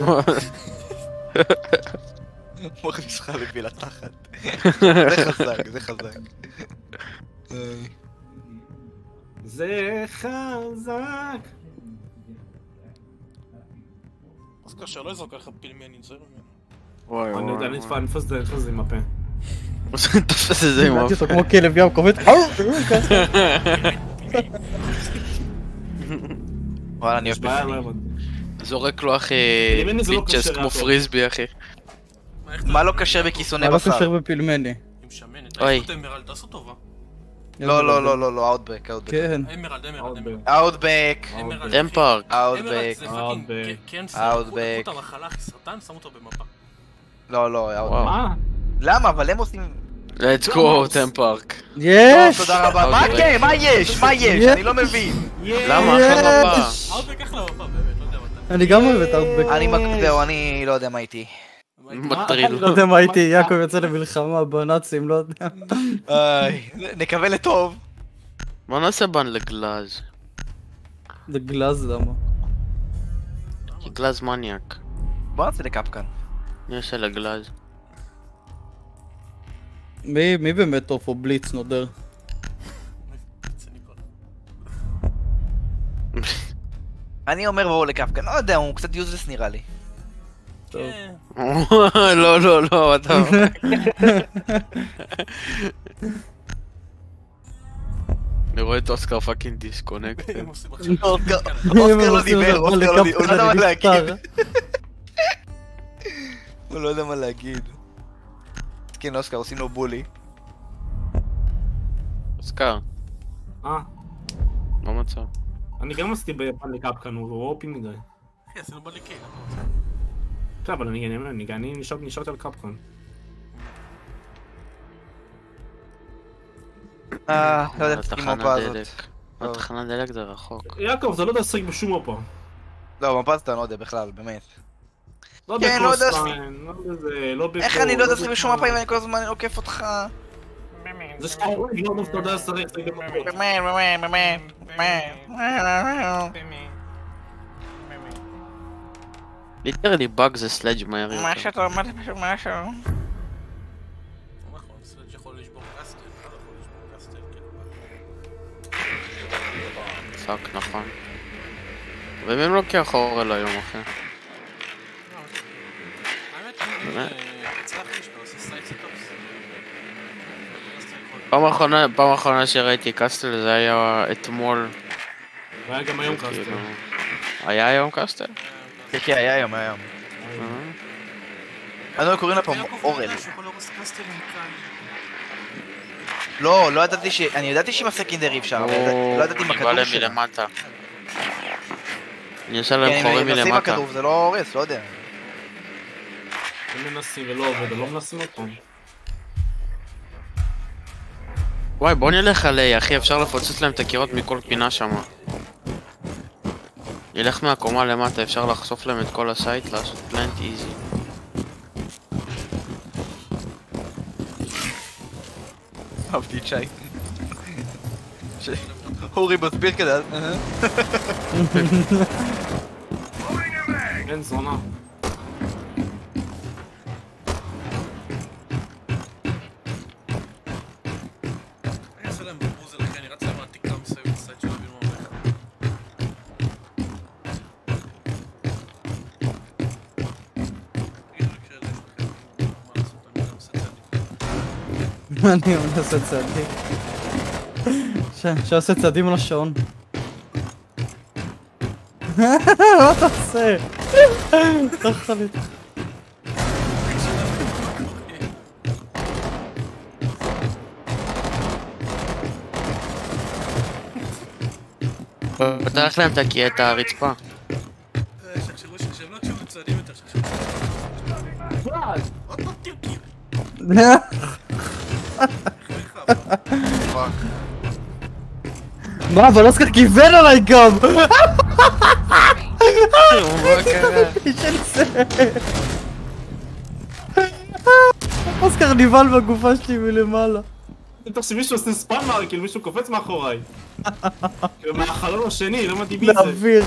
[SPEAKER 1] מכניס לך לפי לתחת. זה חזק, זה חזק.
[SPEAKER 6] זה חזק.
[SPEAKER 5] אז קשה, לא יזרוק עליך פילמני, זה ממנו.
[SPEAKER 4] וואי
[SPEAKER 6] אני יודע, אני
[SPEAKER 4] וואי.
[SPEAKER 6] נתפס את זה, נתפס את זה עם הפה.
[SPEAKER 4] תופס את זה עם
[SPEAKER 3] ראיתי
[SPEAKER 4] אף.
[SPEAKER 3] אותו כמו כלב ים קומט.
[SPEAKER 1] וואלה, אני
[SPEAKER 6] יש
[SPEAKER 1] אוהב
[SPEAKER 6] בעיה,
[SPEAKER 1] פילמני.
[SPEAKER 6] לא הבנתי.
[SPEAKER 4] זורק לו אחי
[SPEAKER 6] פילמני זה לא
[SPEAKER 4] פיצ'ס
[SPEAKER 6] כשר
[SPEAKER 4] כמו
[SPEAKER 6] הכל.
[SPEAKER 4] פריסבי אחי.
[SPEAKER 1] מה לא כשר בכיסוני
[SPEAKER 3] מה לא
[SPEAKER 1] בשר?
[SPEAKER 3] קשר בפילמני?
[SPEAKER 5] עם שמנת.
[SPEAKER 4] אוי.
[SPEAKER 5] איפה אמרלד, תעשו טובה.
[SPEAKER 1] לא, לא, לא, לא, לא, אאוטבק, אאוטבק.
[SPEAKER 3] כן.
[SPEAKER 5] אמרלד, אמרלד, אמרלד.
[SPEAKER 1] אאוטבק,
[SPEAKER 5] אמרלד,
[SPEAKER 4] טמפארק.
[SPEAKER 5] אמרלד
[SPEAKER 1] אאוטבק.
[SPEAKER 5] זה
[SPEAKER 6] אאוטבק.
[SPEAKER 5] פאקינג קנסר.
[SPEAKER 1] אאוטבק.
[SPEAKER 5] לקחו את המחלה אחי סרטן, שמו אותו במפה.
[SPEAKER 1] לא, לא, אאוטבק.
[SPEAKER 4] וואו.
[SPEAKER 6] מה?
[SPEAKER 1] למה? אבל הם עושים...
[SPEAKER 4] let's go טמפארק.
[SPEAKER 3] יש!
[SPEAKER 1] טוב, תודה רבה. מה
[SPEAKER 4] אאוטבק.
[SPEAKER 1] כן? מה יש? מה יש?
[SPEAKER 3] יש.
[SPEAKER 1] אני לא מבין.
[SPEAKER 4] למה? אחלה רבה.
[SPEAKER 5] אאוטבק אחלה מפה באמת, לא יודע מתי.
[SPEAKER 3] אני גם אוהב את אאוטבק.
[SPEAKER 1] אני מק... זהו, אני לא יודע מה איתי.
[SPEAKER 4] מטריל.
[SPEAKER 3] לא יודע מה הייתי, יעקב יצא למלחמה בנאצים, לא יודע.
[SPEAKER 1] איי, נקווה לטוב.
[SPEAKER 4] בוא נעשה בן לגלאז.
[SPEAKER 3] זה גלאז למה?
[SPEAKER 4] גלאז מניאק.
[SPEAKER 1] בוא נעשה לקפקן.
[SPEAKER 4] אני עושה לגלז.
[SPEAKER 3] מי מי באמת טוב או בליץ נודר?
[SPEAKER 5] זה ניקול.
[SPEAKER 1] אני אומר בואו לקפקא, לא יודע, הוא קצת יוזלס נראה לי.
[SPEAKER 3] טוב.
[SPEAKER 4] לא, לא, לא, אתה... אני רואה את אוסקר פאקינג דיסקונקט.
[SPEAKER 5] הם עושים עכשיו...
[SPEAKER 1] אוסקר אוסקר לא דיבר, אוסקר לא דיבר, הוא לא יודע מה להגיד. הוא לא יודע מה להגיד. כן, אוסקר, עושים לו בולי.
[SPEAKER 4] אוסקר,
[SPEAKER 6] אה,
[SPEAKER 4] מה מצב?
[SPEAKER 6] אני גם עשיתי ביפן לקפקן, הוא אופי מדי.
[SPEAKER 5] אחי, עשינו בליקי.
[SPEAKER 6] כן, אבל אני אני אני נשארתי על קפקן.
[SPEAKER 1] אה, לא יודע, תסכים
[SPEAKER 4] התחנת
[SPEAKER 1] מפה הזאת.
[SPEAKER 4] דלק. התחנת דלק זה רחוק.
[SPEAKER 6] יעקב, זה לא יודע לשחק בשום מפה.
[SPEAKER 1] לא, מפה זאת אני לא יודע בכלל, באמת.
[SPEAKER 6] לא
[SPEAKER 1] כן, לא יודע
[SPEAKER 6] בקוסטיין, לא בזה, לא בפה.
[SPEAKER 1] איך אני לא יודע לשחק בשום מפה אם אני כל הזמן עוקף אותך?
[SPEAKER 6] זה שאתה רואה, לא יודע שאתה יודע לשחק בפות.
[SPEAKER 1] באמת, באמת, באמת, באמת.
[SPEAKER 4] ליטרלי באג זה סלאג' מהר יותר.
[SPEAKER 1] מה שאתה אומר פשוט משהו.
[SPEAKER 5] נכון, סלאג' יכול לשבור קסטל, אתה יכול לשבור קסטל, כן.
[SPEAKER 4] פאק, נכון. ומי לוקח אורל היום, אחי?
[SPEAKER 5] האמת, אני הצלחתי לשבור, עושה סייטסטופס.
[SPEAKER 4] פעם האחרונה, פעם האחרונה שראיתי קסטל זה היה אתמול.
[SPEAKER 6] והיה גם היום קסטל.
[SPEAKER 4] כאילו, היה היום קסטל?
[SPEAKER 1] כן, כן, היה היום, היה היום. אנחנו קוראים לה פה אורל. לא, לא ידעתי ש... אני ידעתי שעם הסקינדרי אפשר, אבל לא ידעתי עם הכדור
[SPEAKER 4] אני בא להם
[SPEAKER 1] שלה.
[SPEAKER 4] מלמטה. אני עושה להם חורים
[SPEAKER 1] כן, אם נשים
[SPEAKER 4] מלמטה.
[SPEAKER 1] הכדור זה לא הורס, לא יודע.
[SPEAKER 6] הם מנסים ולא עובד, לא מנסים עוד פעם.
[SPEAKER 4] וואי, בוא נלך עלי, אחי, אפשר לפוצץ להם את הקירות מכל פינה שמה. נלך מהקומה למטה, אפשר לחשוף להם את כל הסייט, לעשות פלנט איזי.
[SPEAKER 1] אהבתי את שי. אורי מסביר כזה.
[SPEAKER 6] אין זונה.
[SPEAKER 5] אני אעשה להם בבוזל, אחי, אני רץ להם מהתקרה מסביב לסייט שלא הבינו מה הולך. תגידו לי כשאלה יש לכם מה לעשות, אני גם עושה צעדים.
[SPEAKER 3] אני עושה צעדים. ש- שעושה צעדים על השעון. מה אתה עושה? תחת לי.
[SPEAKER 4] פתח להם את הרצפה.
[SPEAKER 5] שחשבו שהם לא קשורים צעדים יותר, שחשבו עוד פעם טירקי.
[SPEAKER 3] מה, אבל אוסקר כיוון עליי גם!
[SPEAKER 4] מה קרה?
[SPEAKER 3] של זה. אוסקר נבהל בגופה שלי מלמעלה.
[SPEAKER 6] תחשבי מישהו עושה ספאנמר, כאילו מישהו קופץ מאחוריי. כאילו מהחלון השני, לא מדהים מי זה.
[SPEAKER 3] לאוויר.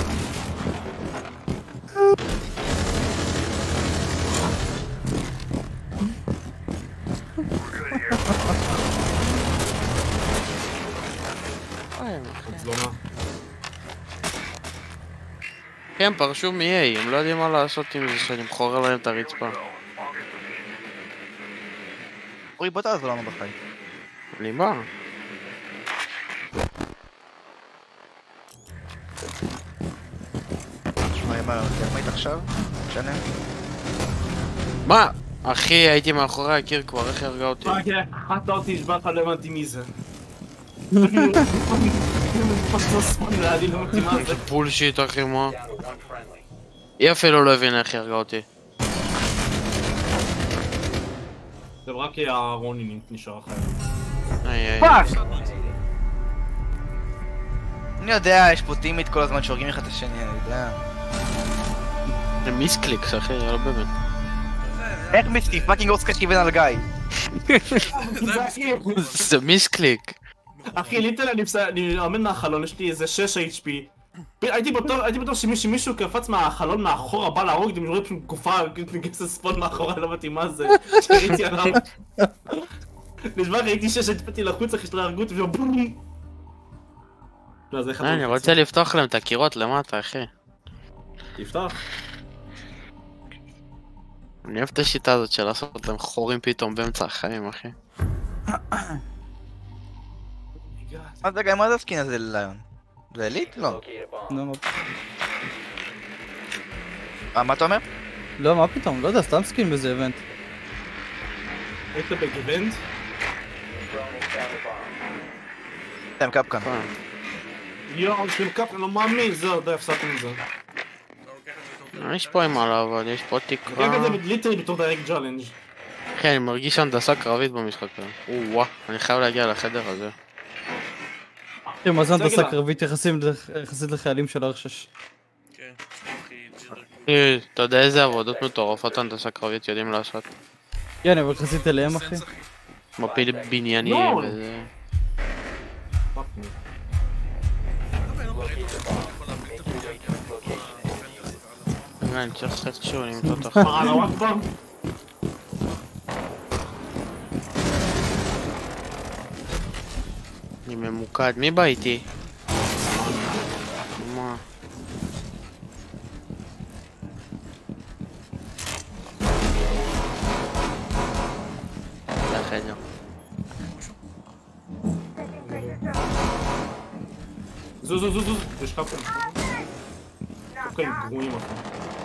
[SPEAKER 6] זונה.
[SPEAKER 4] כן, פרשו מ-A, הם לא יודעים מה לעשות עם זה שאני מחורר להם את הרצפה.
[SPEAKER 1] אורי, בוא תעזור לנו בחיים.
[SPEAKER 4] אני בא.
[SPEAKER 1] מה, מה, מה היית עכשיו? משנה?
[SPEAKER 4] מה? אחי, הייתי מאחורי הקיר כבר, איך הרגע אותי?
[SPEAKER 6] מה, כן, חטא אותי, נשבע לך, לא הבנתי מי זה. אני לא הבנתי מה זה.
[SPEAKER 4] בולשיט, אחי, מה? היא אפילו לא הבינה איך הרגע אותי.
[SPEAKER 6] זה רק הרוני נשאר אחר.
[SPEAKER 4] איי איי.
[SPEAKER 1] פאק! אני יודע, יש פה טימית כל הזמן שהורגים אחד את השני, אני יודע.
[SPEAKER 4] זה מיסקליקס, אחי, לא באמת.
[SPEAKER 1] איך מיסטי? פאקינג אוסקר כיוון על גיא.
[SPEAKER 4] זה מיסקליק.
[SPEAKER 6] אחי, ליטל אני עומד מהחלון, יש לי איזה שש אייץ' פי, הייתי בטוח, הייתי בטוח שמישהו קפץ מהחלון מאחורה, בא להרוג, אתם רואים פשוט גופה, נגס ספון מאחורה, לא באתי מה זה, שראיתי עליו. נשמע, ראיתי שהתפתי לחוץ, אחרי שלא הרגו אותי, ובום!
[SPEAKER 4] אני רוצה לפתוח להם את הקירות למטה, אחי.
[SPEAKER 6] תפתח.
[SPEAKER 4] אני אוהב את השיטה הזאת של לעשות להם חורים פתאום באמצע החיים, אחי.
[SPEAKER 1] מה זה גם, מה זה הסקין הזה לליון? זה אליט? לא.
[SPEAKER 3] לא, מה-
[SPEAKER 1] אה, מה אתה אומר?
[SPEAKER 3] לא, מה פתאום? לא יודע, סתם סקין באיזה איבנט.
[SPEAKER 6] היית בגוונט?
[SPEAKER 1] אתם קפקן.
[SPEAKER 6] יואו, של קפקן, לא מאמין, זהו, די, הפסקנו את זה.
[SPEAKER 4] יש פה עם מה לעבוד, יש פה תקרה.
[SPEAKER 6] רק את זה ליטרי בתור דייק ג'לנג'.
[SPEAKER 4] אחי, אני מרגיש הנדסה קרבית במשחק הזה. וואו, אני חייב להגיע לחדר הזה.
[SPEAKER 3] אחי, מה זה
[SPEAKER 6] רוצה
[SPEAKER 3] הנדסה
[SPEAKER 6] להגיד
[SPEAKER 3] קרבית יחסית לחיילים של אר שש?
[SPEAKER 5] כן, אחי, ג'ידר.
[SPEAKER 4] אחי, אתה יודע איזה עבודות מטורפות הנדסה קרבית יודעים לעשות?
[SPEAKER 3] כן, אבל יחסית אליהם, אחי.
[SPEAKER 5] סנס, אחי.
[SPEAKER 4] מפיל בניינים
[SPEAKER 6] לא.
[SPEAKER 4] וזה...
[SPEAKER 5] למה אין לו ברית? אני יכול להפיל את הבניין, כי אני יכול להפנטזי.
[SPEAKER 4] אני צריך איכשהו למצוא את
[SPEAKER 6] מה, על הוואקבר?
[SPEAKER 4] אני ממוקד, מי בא איתי? מה? זה החדר.
[SPEAKER 6] זו זו זו זו, יש קפקן. קפקן גרועים אחי.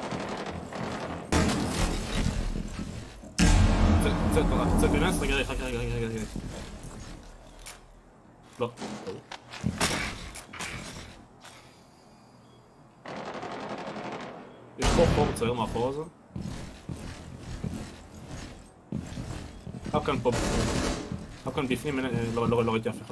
[SPEAKER 6] צא, צא, צא, צא, בנס, רגע, רגע, רגע, רגע, רגע. לא, טעות. יש פה חור צעיר מאחור הזה. קפקן פה בפנים. קפקן בפנים, לא לא, לא ראיתי אף אחד.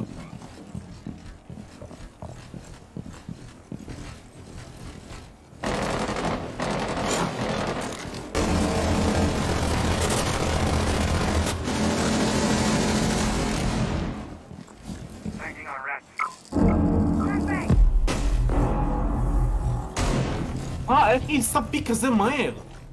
[SPEAKER 6] אה, איך היא עושה פיק כזה מהר?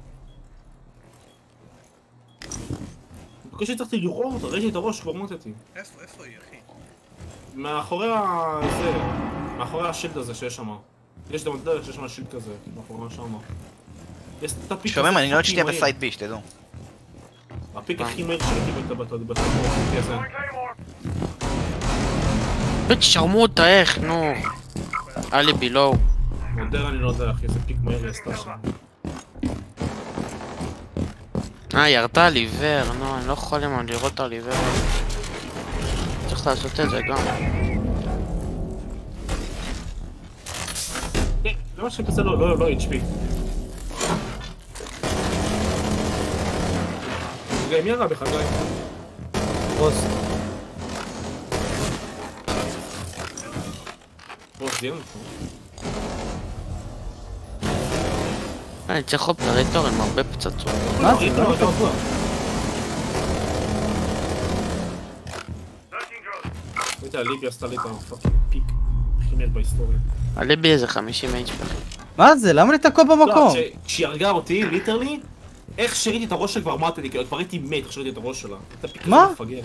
[SPEAKER 6] בקושי הצלחתי לראות אותה, ראיתי את הראש, כבר מוטטי.
[SPEAKER 5] איפה, איפה היא, אחי?
[SPEAKER 6] מאחורי ה... זה... מאחורי השילד הזה שיש שם. יש גם דרך שיש שם שילד כזה, מאחורי שם. יש את הפיק הזה
[SPEAKER 1] שומעים, אני לא עוד
[SPEAKER 6] הכי
[SPEAKER 1] שנייה
[SPEAKER 6] מהיר.
[SPEAKER 1] בסייד בי, שתדעו.
[SPEAKER 6] הפיק הכי מהיר שראיתי בטוח הזה.
[SPEAKER 4] בית שרמוטה, איך, נו. עלי בילואו.
[SPEAKER 6] מודר אני לא יודע אחי, איזה פיק מהיר היא עשתה שם.
[SPEAKER 4] אה, ירתה על עיוור, נו, אני לא יכול עם לראות על עיוור. צריך לעשות את זה גם.
[SPEAKER 6] זה מה שכזה לא, לא, לא אייץ' פי. גיא, מי הרע בך, גיא?
[SPEAKER 3] פוסט.
[SPEAKER 6] פוסט דיון?
[SPEAKER 4] אני צריך אופרטור עם הרבה פצצות.
[SPEAKER 3] מה זה? לא קבוע.
[SPEAKER 6] ראיתי, הליבי עשתה לי את הפאקינג פיק הכי מהיר בהיסטוריה.
[SPEAKER 4] עלי בי איזה חמישים אייץ' פי.
[SPEAKER 3] מה זה? למה לתקוע במקום?
[SPEAKER 6] לא, כשהיא הרגה אותי, ליטרלי, איך שראיתי את הראש שלה כבר אמרתי לי, כאילו כבר הייתי מת איך שראיתי את הראש שלה. את הפיק
[SPEAKER 3] מה?
[SPEAKER 6] הזה מפגר.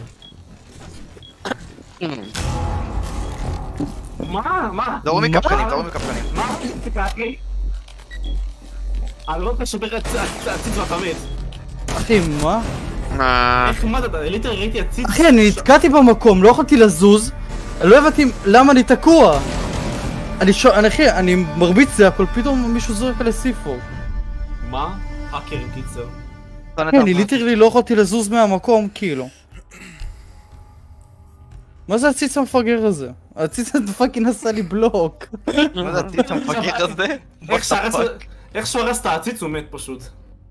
[SPEAKER 6] מה? מה?
[SPEAKER 1] דורו מקפקנים, דורו מקפקנים.
[SPEAKER 6] מה? תקעתי? אני לא רוצה לשבר הציץ ואתה מת.
[SPEAKER 3] אחי, מה?
[SPEAKER 4] מה?
[SPEAKER 6] איך מה אתה? ליטרלי ראיתי הציץ.
[SPEAKER 3] אחי, אני נתקעתי במקום, לא יכולתי לזוז. אני לא הבנתי למה אני תקוע. אני שואל, אני אחי, אני מרביץ זה הכל, פתאום מישהו זורק על הסיפור.
[SPEAKER 6] מה? האקר עם קיצר.
[SPEAKER 3] כן, אני ליטרלי לא יכולתי לזוז מהמקום, כאילו. מה זה הציץ המפגר הזה? הציץ הזה פאקינג עשה לי בלוק.
[SPEAKER 1] מה זה הציץ המפגר הזה?
[SPEAKER 6] איך שהרס... איך שהוא הרס את העציץ הוא מת פשוט.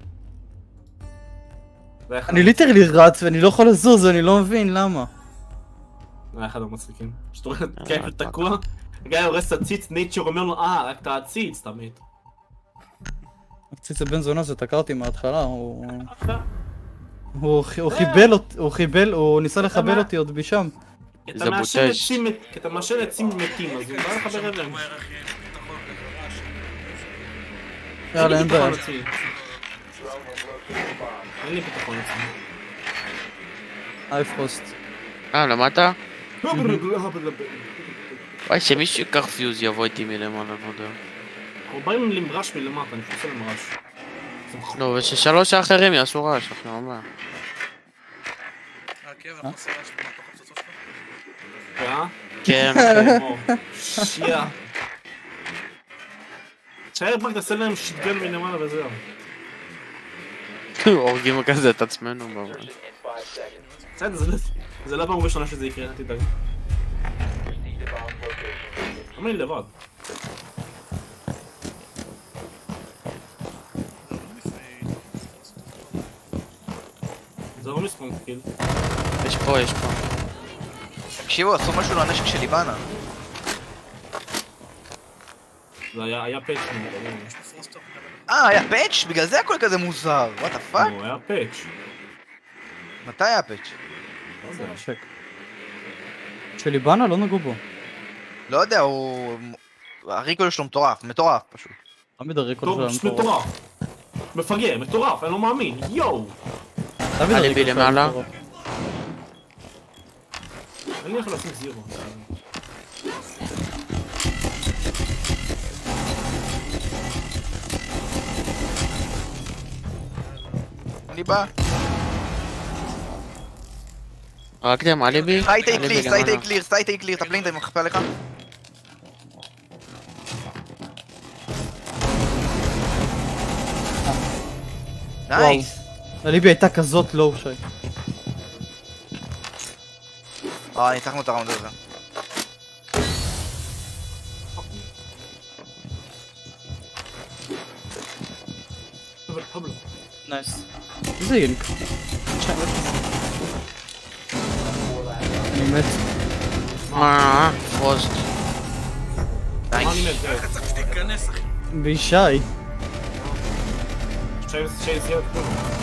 [SPEAKER 3] אני ליטרלי רץ ואני לא יכול לזוז ואני לא מבין למה.
[SPEAKER 6] זה היה אחד המצחיקים. שאתה רואה את גיא תקוע, גיא הורס את הציץ, נייצ'ר אומר לו אה, רק את העציץ, אתה מת.
[SPEAKER 3] הציץ הבן זונה זה תקע אותי מההתחלה, הוא... הוא חיבל אותי, הוא חיבל, הוא ניסה לחבל אותי עוד משם.
[SPEAKER 6] כי אתה מעשן עצים מתים, אז הוא בא לך ברבן.
[SPEAKER 3] יאללה, אין בעיה.
[SPEAKER 6] עצמי. אין לי ביטחון עצמי.
[SPEAKER 3] היי פרוסט.
[SPEAKER 4] אה, למטה? וואי, שמישהו ייקח פיוז יבוא איתי מלמעלה, לא יודע.
[SPEAKER 6] אנחנו באים למרש מלמטה, אני חושב למרש.
[SPEAKER 4] לא, וששלוש האחרים יעשו רעש, אחי, מה הבעיה?
[SPEAKER 5] אה, כן, אנחנו עושים רעש בתוך הפצצות שלך.
[SPEAKER 6] אה?
[SPEAKER 4] כן,
[SPEAKER 6] שיעה. שייר רק תעשה להם שיטגן מלמעלה וזהו.
[SPEAKER 4] הורגים כזה את עצמנו בבית.
[SPEAKER 6] בסדר, זה לא פעם ראשונה שזה יקרה, אל תדאג. למה לי לבד? זה לא מספונט קיל.
[SPEAKER 4] יש פה, יש פה.
[SPEAKER 1] תקשיבו, עשו משהו לנשק של ליבנה.
[SPEAKER 6] זה היה פאץ'
[SPEAKER 1] אה, היה פאץ'? בגלל זה הכל כזה מוזר. וואט הפאק?
[SPEAKER 6] נו, היה פאץ'.
[SPEAKER 1] מתי היה פאץ'?
[SPEAKER 3] שק. שליבנה לא נגעו בו.
[SPEAKER 1] לא יודע, הוא... הריקול שלו מטורף, מטורף פשוט.
[SPEAKER 3] תמיד הריקול
[SPEAKER 6] טוב,
[SPEAKER 3] שלהם
[SPEAKER 6] מטורף. מפגר, מטורף, אני לא מאמין, יואו!
[SPEAKER 3] תמיד
[SPEAKER 4] עלי
[SPEAKER 3] הריקול שלהם
[SPEAKER 4] למעלה.
[SPEAKER 3] מטורף.
[SPEAKER 6] אני יכול לשים זירו.
[SPEAKER 1] אני בא.
[SPEAKER 4] הרגתם אליבי?
[SPEAKER 1] סייטי קליר, סייטי קליר, סייטי קליר, אתה בלינד, אני מחפה עליך. נייס.
[SPEAKER 3] הליבי הייתה כזאת לואו שי.
[SPEAKER 1] אה, ניצחנו את הראונד הזה.
[SPEAKER 3] נייס. איזה ינק. אני מת.
[SPEAKER 4] אה, פרוסט.
[SPEAKER 6] מה אני מת?
[SPEAKER 5] איך צריך שתיכנס, אחי?
[SPEAKER 3] בישי.
[SPEAKER 6] שי זירו כלום.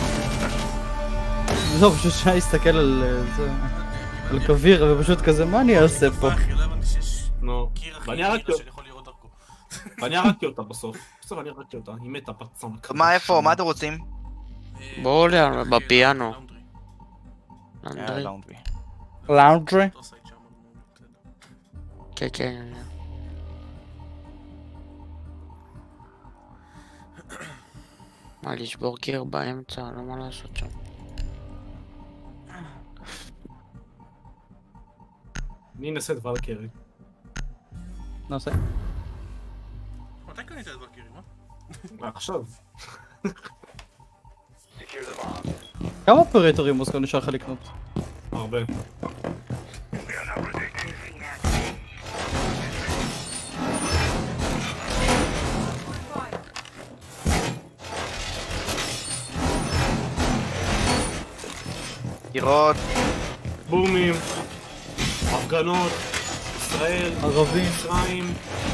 [SPEAKER 3] לא, פשוט שי הסתכל על זה... על קביר ופשוט כזה, מה אני אעשה פה?
[SPEAKER 5] אחי, לא הבנתי שיש
[SPEAKER 6] נו,
[SPEAKER 5] קיר הכי
[SPEAKER 6] ואני הרגתי
[SPEAKER 5] ימינה
[SPEAKER 6] אותה.
[SPEAKER 5] שאני יכול לראות דרכו.
[SPEAKER 6] ואני הרגתי אותה בסוף. בסוף אני הרגתי אותה, היא מתה פצון.
[SPEAKER 1] מה, איפה? מה אתם רוצים?
[SPEAKER 4] בואו ל- בפיאנו.
[SPEAKER 5] לאונדרי.
[SPEAKER 4] אנדרי.
[SPEAKER 1] לאונדרי.
[SPEAKER 3] לאונדרי?
[SPEAKER 5] אותו סייט שם.
[SPEAKER 4] כן, כן. מה, לשבור קיר באמצע, לא מה לעשות שם.
[SPEAKER 6] אני אנסה את ולקרי.
[SPEAKER 3] נעשה.
[SPEAKER 5] מתי קנית את בקירים, אה?
[SPEAKER 6] עכשיו.
[SPEAKER 3] כמה אופרטורים מוסקו נשאר לך לקנות?
[SPEAKER 6] הרבה.
[SPEAKER 1] קירות.
[SPEAKER 6] בומים. הפגנות. ישראל.
[SPEAKER 3] ערבים.
[SPEAKER 6] מצרים.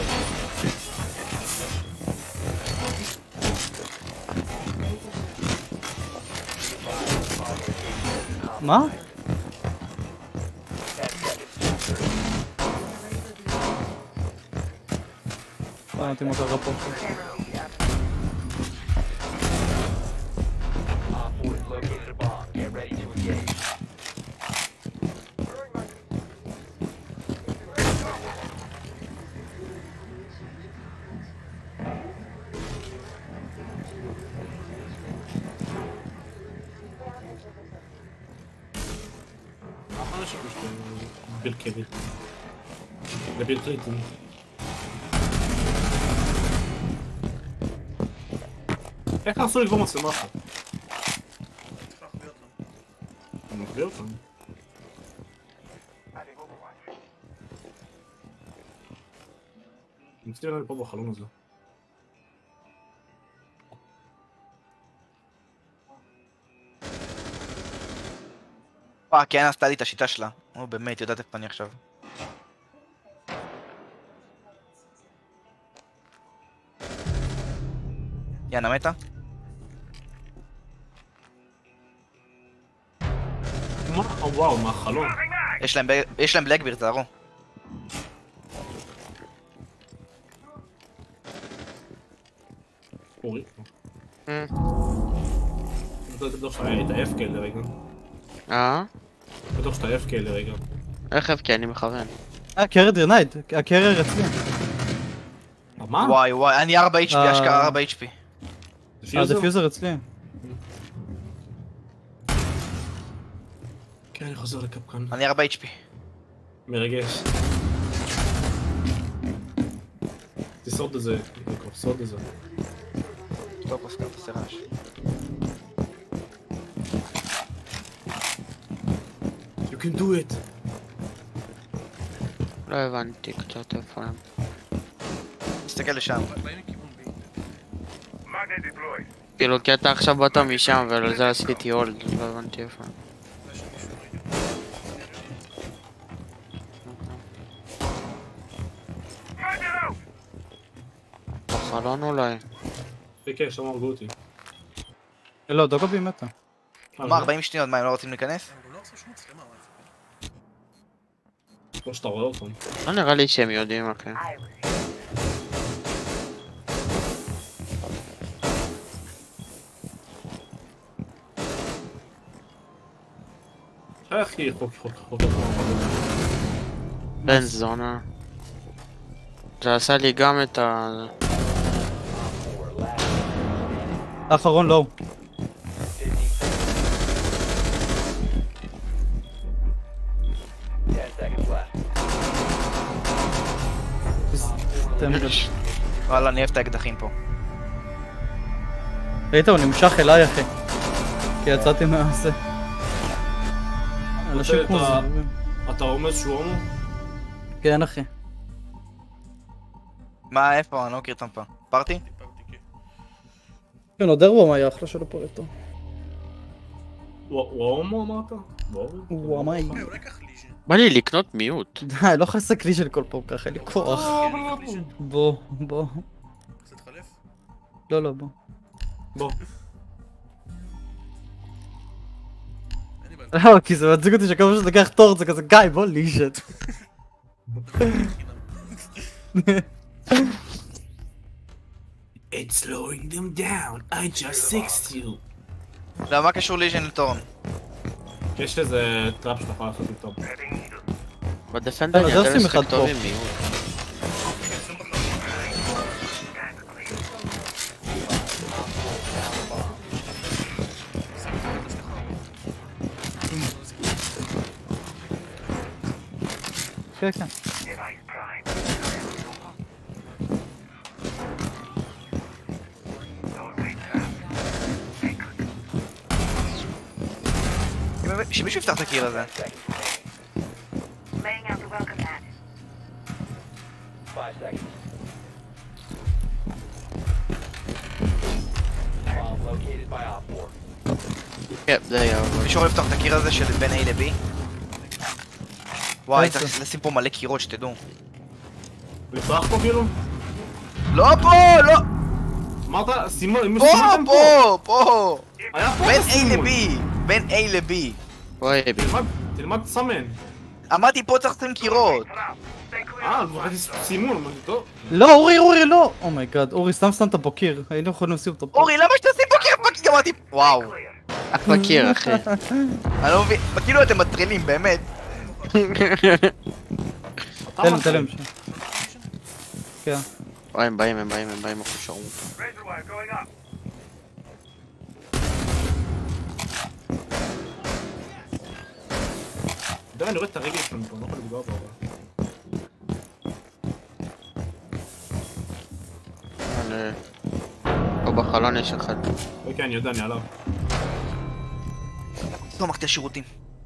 [SPEAKER 3] מה? לא הבנתי מה קרה פה.
[SPEAKER 6] מה יש לך בלקרי? לבלטריטים. איך אסור לגבור מצלמה אחת?
[SPEAKER 5] צריך להחביא אותם.
[SPEAKER 6] אתה מגביר אותם? אני מצטער לי פה בחלון הזה.
[SPEAKER 1] וואו, כן עשתה לי את השיטה שלה. נו באמת, יודעת איפה אני עכשיו. יאנה מתה?
[SPEAKER 6] מה? וואו, מהחלון.
[SPEAKER 1] יש להם ב- יש להם בלקביר, תערו.
[SPEAKER 6] אורי. בטוח שאתה היית F K לרגע.
[SPEAKER 4] אה?
[SPEAKER 6] בטוח שאתה F K לרגע.
[SPEAKER 4] איך אבקי? אני מכוון.
[SPEAKER 3] אה, קרר דרנייד, הקרר אצלי.
[SPEAKER 6] מה?
[SPEAKER 1] וואי וואי, אני ארבע אייץ' פי,
[SPEAKER 3] אה.
[SPEAKER 1] אשכרה ארבע אייץ' פי.
[SPEAKER 3] אה, זה פיוזר אצלי.
[SPEAKER 6] כן, אני חוזר לקפקן.
[SPEAKER 1] אני ארבע אייץ' פי.
[SPEAKER 6] מרגש. תשרוד את זה, תשרוד את זה.
[SPEAKER 1] טוב, פסקל, תעשה רעש.
[SPEAKER 6] You can do it!
[SPEAKER 4] לא הבנתי קצת איפה הם.
[SPEAKER 1] תסתכל לשם.
[SPEAKER 5] באים מכיוון בי.
[SPEAKER 4] כאילו כי אתה עכשיו באת משם ולזה עשיתי הולד, לא הבנתי איפה הם. בחלון אולי.
[SPEAKER 6] כן, שם הרגו אותי.
[SPEAKER 3] לא, דוגובי מתה.
[SPEAKER 1] מה, ארבעים שניות, מה, הם לא רוצים להיכנס?
[SPEAKER 5] הם לא עשו שום מצלמה, מה זה?
[SPEAKER 6] כמו שאתה רואה אותם.
[SPEAKER 4] לא נראה לי שהם יודעים אחי.
[SPEAKER 6] אחי, חוק, חוק, חוק.
[SPEAKER 4] בן זונה. זה עשה לי גם את ה...
[SPEAKER 3] האחרון לא.
[SPEAKER 1] וואלה, אני אוהב את האקדחים פה.
[SPEAKER 3] ראית, הוא נמשך אליי אחי. כי יצאתי מהזה. אנשים כמו
[SPEAKER 6] אתה-
[SPEAKER 3] זבובים.
[SPEAKER 6] אתה רומז שהוא הומו?
[SPEAKER 3] כן אחי.
[SPEAKER 1] מה, איפה? אני לא מכיר אותם פה. פארטי?
[SPEAKER 5] טיפרתי, כן.
[SPEAKER 3] כן, עוד ארבום היה אחלה שלו פורטו.
[SPEAKER 6] הוא הוא הומו אמרת? ברור.
[SPEAKER 3] הוא אמאי.
[SPEAKER 5] אה, אולי קח ליז'ן.
[SPEAKER 4] בא לי לקנות מיוט.
[SPEAKER 3] די, לא חסק כלי של כל פעם ככה, אין לי כוח. בוא, בוא.
[SPEAKER 5] רוצה להתחלף?
[SPEAKER 3] לא, לא, בוא.
[SPEAKER 6] בוא.
[SPEAKER 5] אין לי בעיה.
[SPEAKER 3] לא, כי זה מדזיק אותי שכל פעם שאתה לוקח תור זה כזה, גיא, בוא לישת.
[SPEAKER 6] It's slowing them down, I just sixed you.
[SPEAKER 1] לא, מה קשור ליז'ן לטורן?
[SPEAKER 6] יש איזה טראפ שאתה יכול לעשות איתו.
[SPEAKER 4] בדפנדר
[SPEAKER 3] אז
[SPEAKER 4] אני יודע
[SPEAKER 3] עושים אחד
[SPEAKER 4] לשחק טוב
[SPEAKER 3] פה.
[SPEAKER 4] עם מיוט.
[SPEAKER 3] כן, כן.
[SPEAKER 1] שמישהו יפתח את הקיר הזה.
[SPEAKER 7] Laying out the welcome mat.
[SPEAKER 8] Five seconds. Bomb located by Op four.
[SPEAKER 4] כן, זה היה אבל.
[SPEAKER 1] מישהו יכול לפתוח את הקיר הזה של בין A ל-B? וואי,
[SPEAKER 3] איזה?
[SPEAKER 1] צריך לשים פה מלא קירות שתדעו.
[SPEAKER 6] לפתוח פה כאילו?
[SPEAKER 1] לא פה! לא!
[SPEAKER 6] אמרת, סימון,
[SPEAKER 1] פה! פה! פה!
[SPEAKER 6] היה פה
[SPEAKER 1] בין A
[SPEAKER 6] סימון.
[SPEAKER 1] ל-B! בין A ל-B!
[SPEAKER 4] וואי בי.
[SPEAKER 6] תלמד, תלמד לסמן.
[SPEAKER 1] אמרתי פה צריך לשים קירות!
[SPEAKER 6] אה, ראיתי סימון, אמרתי, טוב.
[SPEAKER 3] לא, אורי, אורי, לא! אומייגאד, אורי, סתם שמת פה קיר. היינו יכולים לשים אותו פה.
[SPEAKER 1] אורי, למה שתשים פה קיר? פאקינג אמרתי... וואו.
[SPEAKER 4] אחלה קיר אחי.
[SPEAKER 1] אני לא מבין... כאילו אתם מטרילים, באמת.
[SPEAKER 3] תלם, תלם שם. כן.
[SPEAKER 4] וואי הם באים, הם באים, הם באים אחושרו.
[SPEAKER 6] די, אני רואה את הרגל שלנו פה, אני לא יכול לפגוע בו.
[SPEAKER 4] אבל... פה בחלון יש אחד.
[SPEAKER 6] אוקיי, אני יודע, אני עליו.
[SPEAKER 1] לא מקטע שירותים.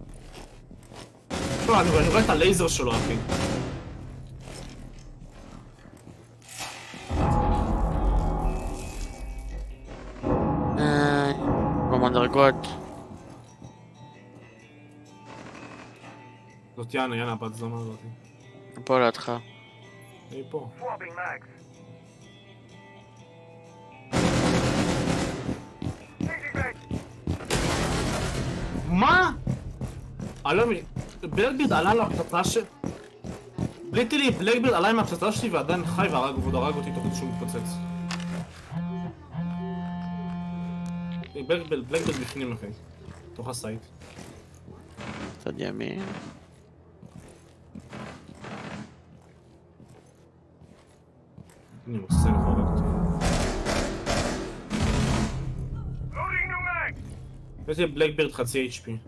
[SPEAKER 6] לא, אני אני רואה את הלייזר שלו, אחי.
[SPEAKER 4] אה, במדרגות.
[SPEAKER 6] זאת יאנה, יאנה, הבת זונה הזאת.
[SPEAKER 4] פה לידך.
[SPEAKER 6] היא פה. מה? אני לא מבין. בלקבירד עלה לפצצה ש... בלי טילי, בלקבירד עלה עם הפצצה שלי ועדיין חי והרג ועוד הרג אותי תוך כדי שהוא מתפוצץ. בלקבלט בפנים אחי. תוך הסייט.
[SPEAKER 4] צד ימין.
[SPEAKER 6] אני מוצא לחורק אותי. יש לי בלקבלט חצי אייץ' פי.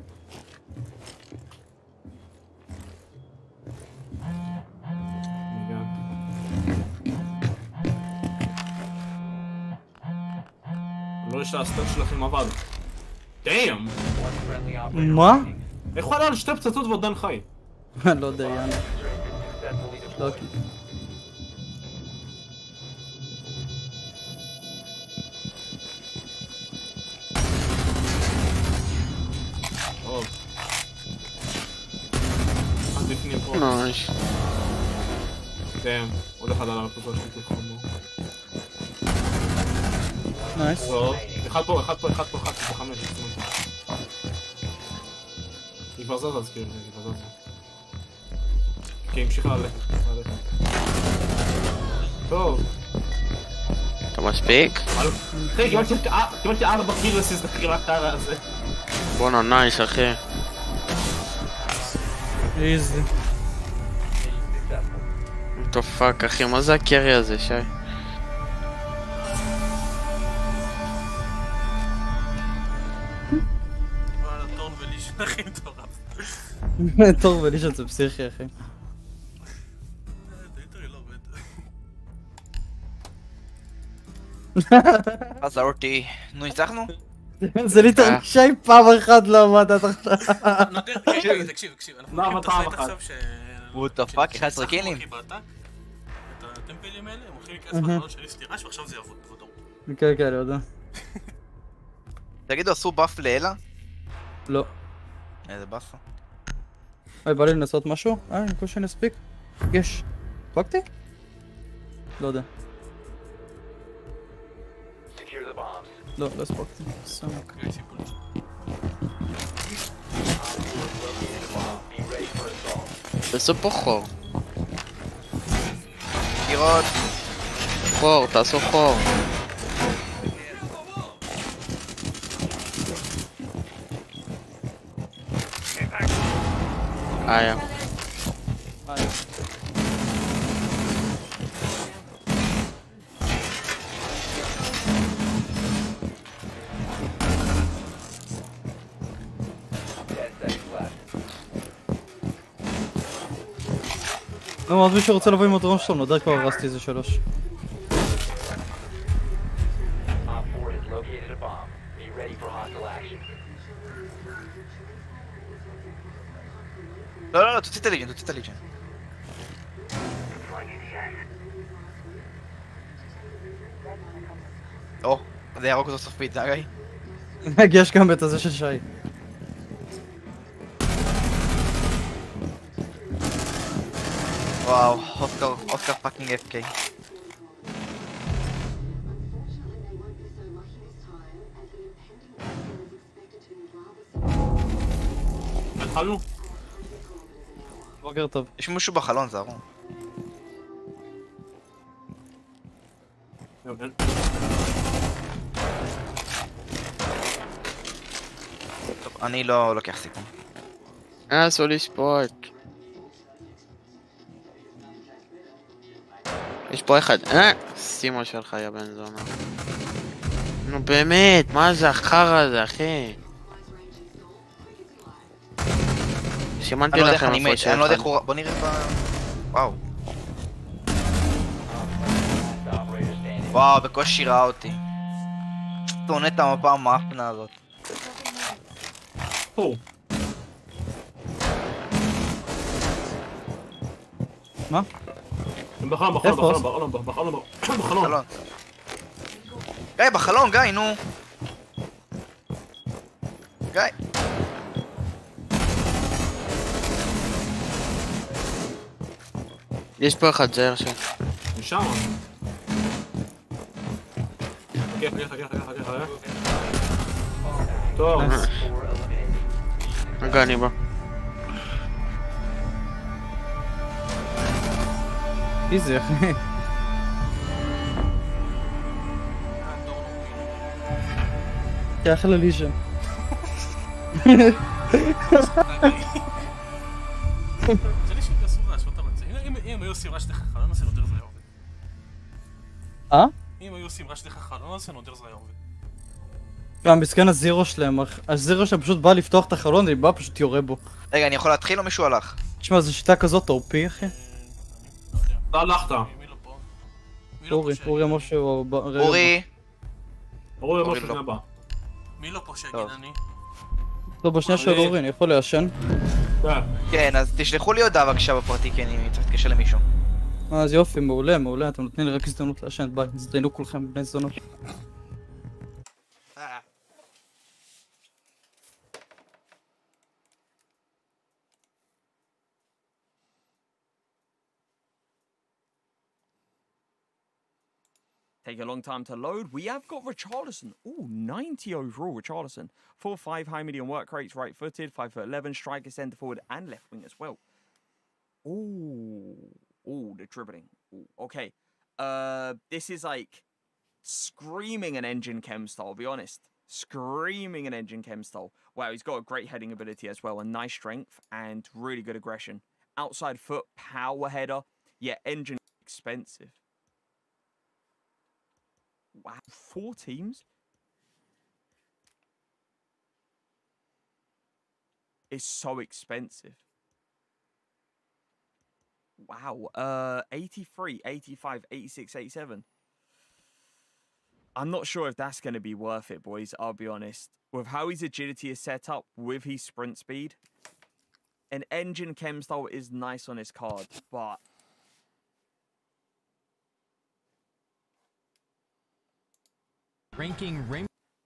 [SPEAKER 6] לא יש הסטאט שלכם עבד. דאם!
[SPEAKER 3] מה?
[SPEAKER 6] איך הוא עלה על שתי פצצות ועודן חי?
[SPEAKER 3] לא יודע, יאללה. לא כי...
[SPEAKER 6] טוב. אחד לפנים פה.
[SPEAKER 4] נוש.
[SPEAKER 6] דאם. הולך על הפצצה שלי כחומו.
[SPEAKER 3] נייס.
[SPEAKER 6] טוב. אחד פה, אחד פה, אחד פה, אחד פה, חמש. היא כבר זזה, אז כאילו, היא כבר זזה. כי היא המשיכה ללכת, ללכת. טוב.
[SPEAKER 4] אתה מספיק?
[SPEAKER 6] אחי, קיבלתי ארבע קילוסיס לחקירה הקטרה הזה.
[SPEAKER 4] בואנה נייס אחי.
[SPEAKER 3] איזי.
[SPEAKER 4] what the fuck אחי, מה זה הקרי הזה שי?
[SPEAKER 5] וואלה, טורן ולישן הכי מטורף.
[SPEAKER 3] טוב, ולישן זה פסיכי אחי.
[SPEAKER 5] היטרי לא עובד.
[SPEAKER 1] עזר אותי. נו, ניצחנו?
[SPEAKER 3] זה ליטר שי פעם אחת לא עמד עד עכשיו.
[SPEAKER 5] נותן, תקשיב, תקשיב, תקשיב. אנחנו
[SPEAKER 6] למה
[SPEAKER 5] הולכים את
[SPEAKER 6] פעם
[SPEAKER 5] הסייט
[SPEAKER 6] אחת?
[SPEAKER 5] עכשיו ש...
[SPEAKER 1] what the fuck, אחד עשרה קילים.
[SPEAKER 5] את הטמפלים האלה, הם הולכים להיכנס בחלון של סטירש ועכשיו זה יעבוד בוודאות.
[SPEAKER 3] כן, כן, אני יודע.
[SPEAKER 1] תגידו, עשו באף לאלה?
[SPEAKER 3] לא.
[SPEAKER 1] איזה באפה.
[SPEAKER 3] היי, בא לי לנסות משהו? אה, אני חושב שנספיק. יש. פקתי? לא יודע.
[SPEAKER 8] Secure the bombs.
[SPEAKER 3] לא, לא הספקתי. סמק.
[SPEAKER 8] Be ready for assault.
[SPEAKER 4] תעשו פה חור.
[SPEAKER 1] קירות.
[SPEAKER 4] חור, תעשו חור. איה.
[SPEAKER 3] לא, אז מישהו רוצה לבוא עם הדרום שלנו, נודע כבר הרסתי איזה שלוש.
[SPEAKER 8] Op four has located a bomb. Be ready for hostile action.
[SPEAKER 1] לא, לא, לא, תוציא את הליג'ן, תוציא את הליג'ן. או, זה ירוק אותו סופית, זה הגיא.
[SPEAKER 3] יש גם את הזה של שי.
[SPEAKER 1] וואו, אוסקר, אוסקר פאקינג אף קיי.
[SPEAKER 6] התחלנו?
[SPEAKER 3] בוקר טוב.
[SPEAKER 1] יש מישהו בחלון, זרו. טוב, אני לא לוקח סיכון.
[SPEAKER 4] אה, עשו לי ספורט. יש פה אחד, אה? סימו שלך יא בן זונה. נו באמת, מה זה החרא הזה אחי? שימנתי
[SPEAKER 1] אני לא יודע איך
[SPEAKER 4] לכם
[SPEAKER 1] אני
[SPEAKER 4] איפה
[SPEAKER 1] מת,
[SPEAKER 4] שאחד.
[SPEAKER 1] אני לא יודע איך הוא... בוא נראה ב... וואו.
[SPEAKER 8] Last operator standing.
[SPEAKER 1] וואו, בקושי ראה אותי. שונא את המפה המאפנה הזאת.
[SPEAKER 6] פה.
[SPEAKER 3] מה?
[SPEAKER 6] הם בחלון, בחלון,
[SPEAKER 3] איפה?
[SPEAKER 6] בחלון, בחלון, בחלון, בחלון, בחלון.
[SPEAKER 1] בחלון. גיא, בחלון, גיא, נו. גיא.
[SPEAKER 4] יש פה אחד זהר ש...
[SPEAKER 6] משם. חכה, חכה, חכה, חכה, חכה. טוב.
[SPEAKER 3] נייס.
[SPEAKER 4] רגע, אני בא.
[SPEAKER 3] איזי אחי. אחי, אחלה ליז'ן.
[SPEAKER 5] זה לי שיעשו רעש, מה אתה רוצה? אם היו עושים רעש דרך החלון, אז זה נודר זה היה עובד.
[SPEAKER 3] אה?
[SPEAKER 5] אם היו עושים רעש דרך החלון, אז זה נודר זה היה עובד.
[SPEAKER 3] גם מסכן הזירו שלהם, הזירו שלהם פשוט בא לפתוח את החלון, אני בא פשוט יורה בו.
[SPEAKER 1] רגע, אני יכול להתחיל או מישהו הלך?
[SPEAKER 3] תשמע, זו שיטה כזאת אורפי, אחי.
[SPEAKER 6] אתה הלכת.
[SPEAKER 5] מי לא פה? מי לא פה
[SPEAKER 3] אורי,
[SPEAKER 5] שיגיד?
[SPEAKER 3] אורי אמר שהוא...
[SPEAKER 1] אורי!
[SPEAKER 6] אורי אמר
[SPEAKER 1] אורי
[SPEAKER 6] שזה
[SPEAKER 1] לא.
[SPEAKER 6] הבא.
[SPEAKER 5] מי לא פה שיגיד
[SPEAKER 1] טוב.
[SPEAKER 5] אני?
[SPEAKER 3] טוב, בשנייה של אורי, אני יכול לעשן.
[SPEAKER 6] כן.
[SPEAKER 1] כן, אז תשלחו לי הודעה בבקשה בפרטי, כי אני צריך להתקשר למישהו.
[SPEAKER 3] אז יופי, מעולה, מעולה, אתם נותנים לי רק הזדמנות לעשן, ביי, הזדיינו כולכם בני זונות.
[SPEAKER 7] Take a long time to load. We have got Richarlison. Ooh, ninety overall, Richarlison. four five, high medium work rates, right footed, five foot eleven, striker, centre forward, and left wing as well. Ooh, ooh, the dribbling. Ooh, okay. Uh, this is like screaming an engine chem style, I'll be honest. Screaming an engine chem style. Wow, he's got a great heading ability as well, and nice strength, and really good aggression. Outside foot, power header. Yeah, engine expensive. Wow, four teams? It's so expensive. Wow, uh, eighty-three, eighty-five, eighty-six, eighty-seven. I'm not sure if that's going to be worth it, boys, I'll be honest. With how his agility is set up, with his sprint speed, an engine chem style is nice on his card, but...
[SPEAKER 9] Ranking Rainbow,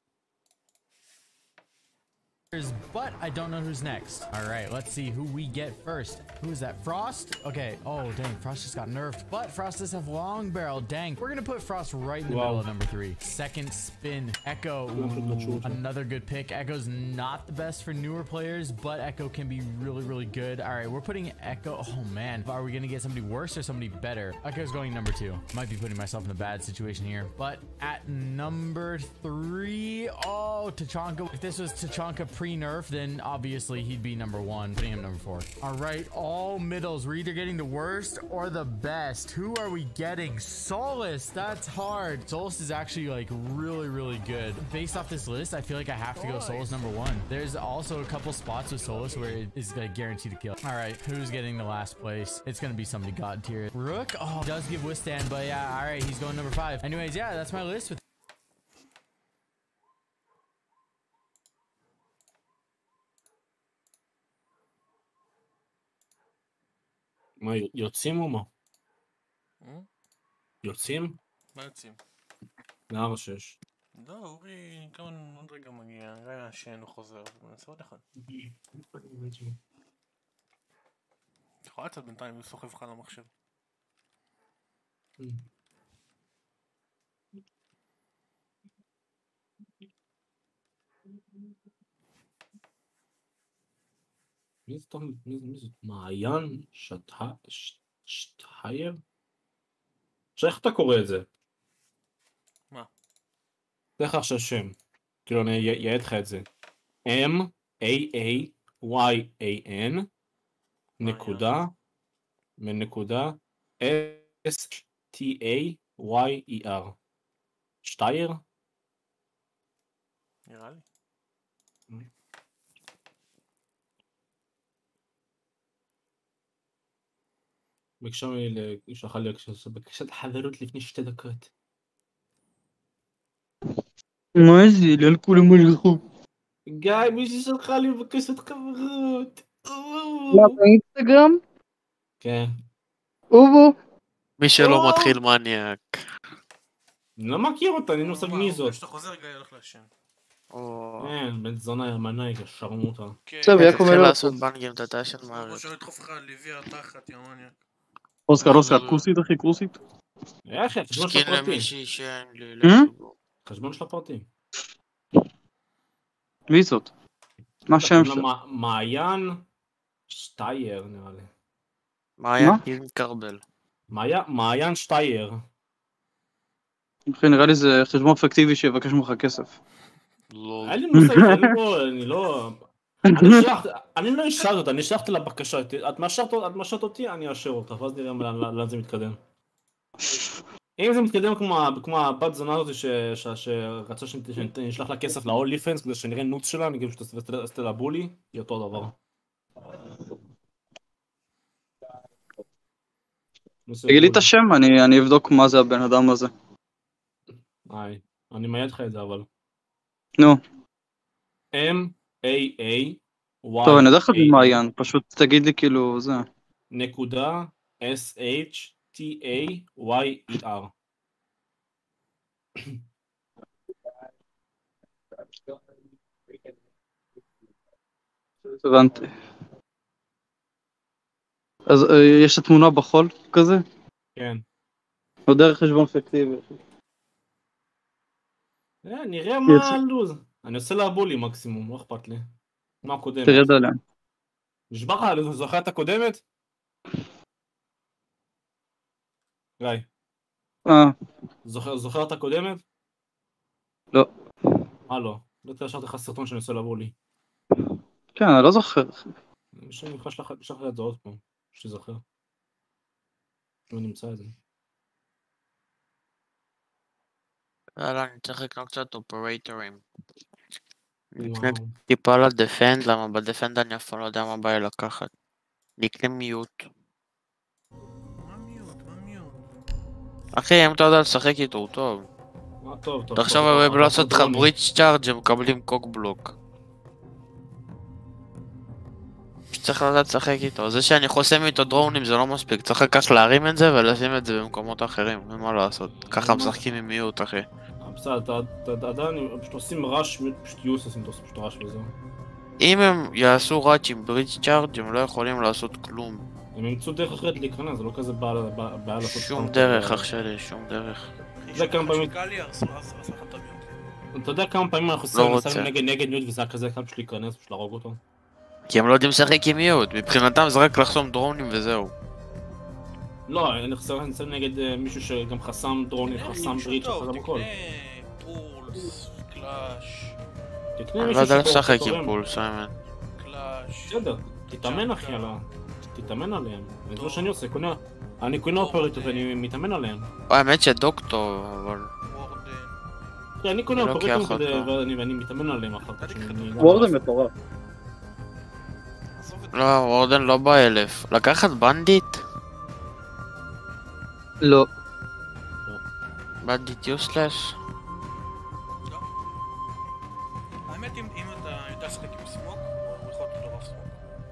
[SPEAKER 9] but I don't know who's next. All right, let's see who we get first. Who is that? Frost? Okay. Oh, dang. Frost just got nerfed, but Frost does have long barrel. Dang. We're going to put Frost right in the
[SPEAKER 6] Wow.
[SPEAKER 9] middle of number three. Second spin. Echo. Ooh, another good pick. Echo's not the best for newer players, but Echo can be really, really good. All right, we're putting Echo. Oh, man. Are we going to get somebody worse or somebody better? Echo's going number two. Might be putting myself in a bad situation here, but at number three, oh, Tachanka. If this was Tachanka pre-nerf, then obviously he'd be number one, putting him number four. All right, all middles. We're either getting the worst or the best. Who are we getting? Solus. That's hard. Solus is actually like really, really good. Based off this list, I feel like I have to go Solus number one. There's also a couple spots with Solus where it is like guaranteed to kill. All right, who's getting the last place? It's gonna be somebody god tier. Rook. Oh, does give withstand, but yeah. All right, he's going number five. Anyways, yeah, that's my list with.
[SPEAKER 6] מה, יוצאים או מה?
[SPEAKER 5] אה?
[SPEAKER 6] יוצאים?
[SPEAKER 5] מה יוצאים?
[SPEAKER 6] לאר שש.
[SPEAKER 5] לא, אורי, כמה עוד רגע מגיע, רגע שאין הוא חוזר, נעשה עוד אחד. יכולה לצאת בינתיים וסוחב לך על המחשב.
[SPEAKER 6] מי זאת? מי זאת? מעיין? שטייר? איך אתה קורא את זה?
[SPEAKER 5] מה?
[SPEAKER 6] לך עכשיו שם. כאילו אני אייעד לך את זה. M A A Y A N נקודה מנקודה S T A Y E R. שטייר?
[SPEAKER 5] נראה לי.
[SPEAKER 6] ביקשה לי, שלחה לי בקשת חברות לפני שתי דקות.
[SPEAKER 3] מה זה? לאן כולם הלכו?
[SPEAKER 6] גיא, מישהי שלחה לי בקשת חברות.
[SPEAKER 3] מה, באינסטגרם?
[SPEAKER 6] כן.
[SPEAKER 3] אובו?
[SPEAKER 4] מי שלא מתחיל מניאק.
[SPEAKER 6] אני לא מכיר אותה, אני לא מושג מי זאת.
[SPEAKER 5] כשאתה חוזר גיא הולך לעשן.
[SPEAKER 6] כן, בן זונה ימנה, היא שרמוטה.
[SPEAKER 3] עכשיו, יעקב
[SPEAKER 4] תתחיל
[SPEAKER 3] אלו.
[SPEAKER 4] לעשות בנגים, אתה יודע של
[SPEAKER 5] בוא
[SPEAKER 4] מוות.
[SPEAKER 5] שלא ידחוף לך לוי התחת, יא מניאק.
[SPEAKER 3] אוסקר, אוסקר, כוסית אחי, כוסית.
[SPEAKER 6] איך, חשבון של
[SPEAKER 4] סקין
[SPEAKER 6] הפרטים.
[SPEAKER 4] למישהי שאין לי
[SPEAKER 3] אה?
[SPEAKER 4] לחיבור.
[SPEAKER 6] חשבון של הפרטים.
[SPEAKER 3] מי זאת? מה השם שלה?
[SPEAKER 6] מעיין שטייר נראה לי.
[SPEAKER 4] מעיין
[SPEAKER 3] מה?
[SPEAKER 4] עם קרבל.
[SPEAKER 6] מעיין שטייר.
[SPEAKER 3] אחי, נראה לי זה חשבון פיקטיבי שיבקש ממך כסף.
[SPEAKER 4] לא.
[SPEAKER 6] אין לי מושג, אין לי פה, אני לא... אני שלחתי, אני לא אשאל אותה, אני שלחתי לה בקשה, את מאשרת אותי, אני אאשר אותך, ואז נראה לאן זה מתקדם. אם זה מתקדם כמו הבת זונה הזאת שרצה שנשלח לה כסף ל-All Defense כדי שנראה נוץ שלה, אני כאילו שתעשה לה בולי, היא אותו דבר.
[SPEAKER 3] תגיד לי את השם, אני אבדוק מה זה הבן אדם הזה.
[SPEAKER 6] היי, אני מעיד לך את זה אבל.
[SPEAKER 3] נו.
[SPEAKER 6] M A A Y
[SPEAKER 3] טוב, אני יודע לך מעיין, פשוט תגיד לי כאילו זה.
[SPEAKER 6] נקודה S H T A Y E R.
[SPEAKER 3] הבנתי. אז יש את תמונה בחול כזה?
[SPEAKER 6] כן.
[SPEAKER 3] או דרך חשבון פיקטיבי.
[SPEAKER 6] נראה מה הלוז. אני עושה לה בולי מקסימום, לא אכפת לי. מה הקודמת?
[SPEAKER 3] תרד עליה.
[SPEAKER 6] נשבע לך, אני זוכר את הקודמת? גיא.
[SPEAKER 3] אה.
[SPEAKER 6] זוכר את הקודמת?
[SPEAKER 3] לא.
[SPEAKER 6] אה לא. לא תשארתי לך סרטון שאני עושה לה בולי.
[SPEAKER 3] כן, אני לא זוכר.
[SPEAKER 6] אני יכול לשלח לך את זה עוד פעם, שתזכר. אם אני אמצא את זה.
[SPEAKER 4] יאללה, אני צריך לקנות קצת אופרייטורים. נקנה טיפה לדפנד, למה בדפנד אני אף פעם לא יודע מה בא לי לקחת. נקנה מיוט.
[SPEAKER 5] מה מיוט? מה מיוט?
[SPEAKER 4] אחי, אם אתה יודע לשחק איתו, הוא טוב.
[SPEAKER 6] מה טוב, טוב.
[SPEAKER 4] אתה עכשיו אוהב לעשות לך בריץ' צ'ארג' הם מקבלים קוק בלוק. צריך לדעת לשחק איתו. זה שאני חוסם איתו דרונים זה לא מספיק, צריך לקח להרים את זה ולשים את זה במקומות אחרים, מה לעשות? ככה משחקים עם מיוט אחי.
[SPEAKER 6] בסדר, אתה עדיין פשוט עושים ראש, פשוט יוסס אם אתה עושה פשוט ראש וזהו.
[SPEAKER 4] אם הם יעשו ראץ' עם בריץ' צ'ארג' הם לא יכולים לעשות כלום.
[SPEAKER 6] הם ימצאו דרך אחרת להיכנס, זה לא כזה בעיה לעשות...
[SPEAKER 4] שום דרך אח שלי, שום דרך.
[SPEAKER 6] אתה יודע כמה פעמים אנחנו עושים נגד מיוט וזה היה כזה קל פשוט להיכנס, פשוט להרוג אותו.
[SPEAKER 4] כי הם לא יודעים לשחק עם מיוט, מבחינתם זה רק לחסום דרונים וזהו.
[SPEAKER 6] לא, אני חסם נגד מישהו שגם חסם דרונים, חסם בריץ', חסם הכל.
[SPEAKER 5] תקנה פולס, קלאש.
[SPEAKER 4] אני לא יודע לשחק עם פולס, האמת.
[SPEAKER 5] קלאש.
[SPEAKER 6] בסדר, תתאמן אחי על ה... תתאמן עליהם. זה מה שאני עושה, אני קונה אופרטור ואני מתאמן עליהם.
[SPEAKER 4] האמת שדוקטור, אבל...
[SPEAKER 6] וורדן. אני קונה אופרטור ואני מתאמן עליהם אחר כך.
[SPEAKER 3] וורדן מטורף.
[SPEAKER 4] לא, וורדן לא באלף. לקחת בנדיט?
[SPEAKER 3] לא.
[SPEAKER 4] בנדיט יוסלס?
[SPEAKER 5] לא. האמת אם אתה יודע לשחק עם סמוק, הוא יכול להיות מטורף סמוק.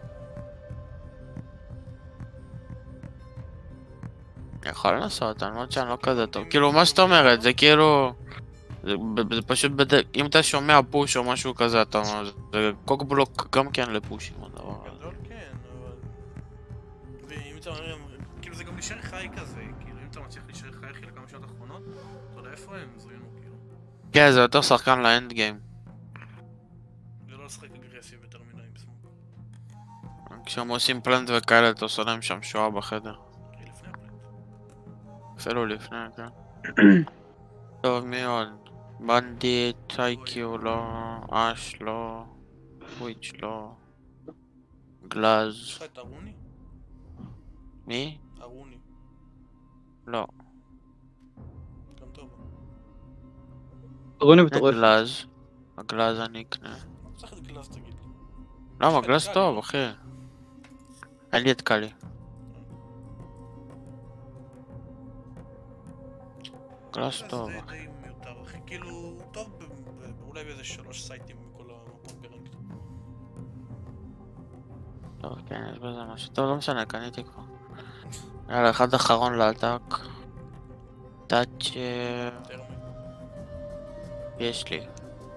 [SPEAKER 4] יכול לעשות, אני אומרת שאני לא כזה טוב. כאילו, מה שאתה אומרת, זה כאילו... זה פשוט בדרך... אם אתה שומע פוש או משהו כזה, אתה אומר, זה קוקבלוק גם כן לפושים, הדבר.
[SPEAKER 5] גדול כן, אבל... ואם אתה אומר, כאילו זה גם להישאר חי כזה, כאילו אם אתה מצליח להישאר חי אחרי לכמה שעות האחרונות, אתה יודע איפה הם זרינו, כאילו.
[SPEAKER 4] כן, זה יותר שחקן לאנד גיים.
[SPEAKER 5] זה לא לשחק אגרסיב יותר מדי עם סמוק.
[SPEAKER 4] כשהם עושים פלנט וכאלה, אתה עושה להם שם שואה בחדר.
[SPEAKER 5] לפני הפלנט.
[SPEAKER 4] אפילו לפני, כן. טוב, מי עוד? בנדיט, איי-קיו לא, אש לא, וויץ' לא, גלאז.
[SPEAKER 5] יש לך את ארוני?
[SPEAKER 4] מי?
[SPEAKER 5] ארוני.
[SPEAKER 4] לא.
[SPEAKER 5] גם טוב.
[SPEAKER 3] רוני מטורף.
[SPEAKER 4] גלאז. הגלאז אני אקנה.
[SPEAKER 5] צריך את גלאז תגיד.
[SPEAKER 4] למה? גלאז טוב אחי. אין לי את קלי. גלאז טוב.
[SPEAKER 5] זה די מיותר אחי, כאילו טוב אולי באיזה שלוש סייטים מכל המקום ברנקט.
[SPEAKER 4] טוב כן, יש בזה משהו. טוב, לא משנה, קניתי כבר. יאללה, אחד אחרון לעתק. טאצ'ר... יש לי.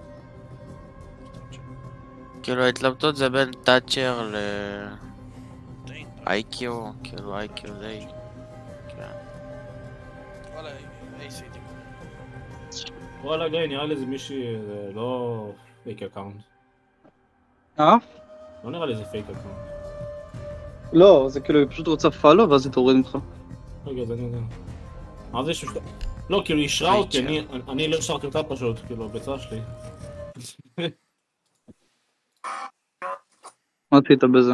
[SPEAKER 4] כאילו ההתלבטות זה בין טאצ'ר ל... איי-קיו, כאילו איי-קיו די... כן.
[SPEAKER 5] וואלה, איי סייטים.
[SPEAKER 6] וואלה גיא, נראה לי זה מישהי, זה לא פייק אקאונט.
[SPEAKER 3] אה?
[SPEAKER 6] לא נראה לי זה פייק אקאונט.
[SPEAKER 3] לא, זה כאילו היא פשוט רוצה פאלו ואז היא תוריד ממך.
[SPEAKER 6] רגע, זה אני יודע. מה זה שפשוט... לא, כאילו היא אישרה אותי, אני לא אישרתי אותה פשוט, כאילו, בצעה שלי.
[SPEAKER 3] מה עשית בזה?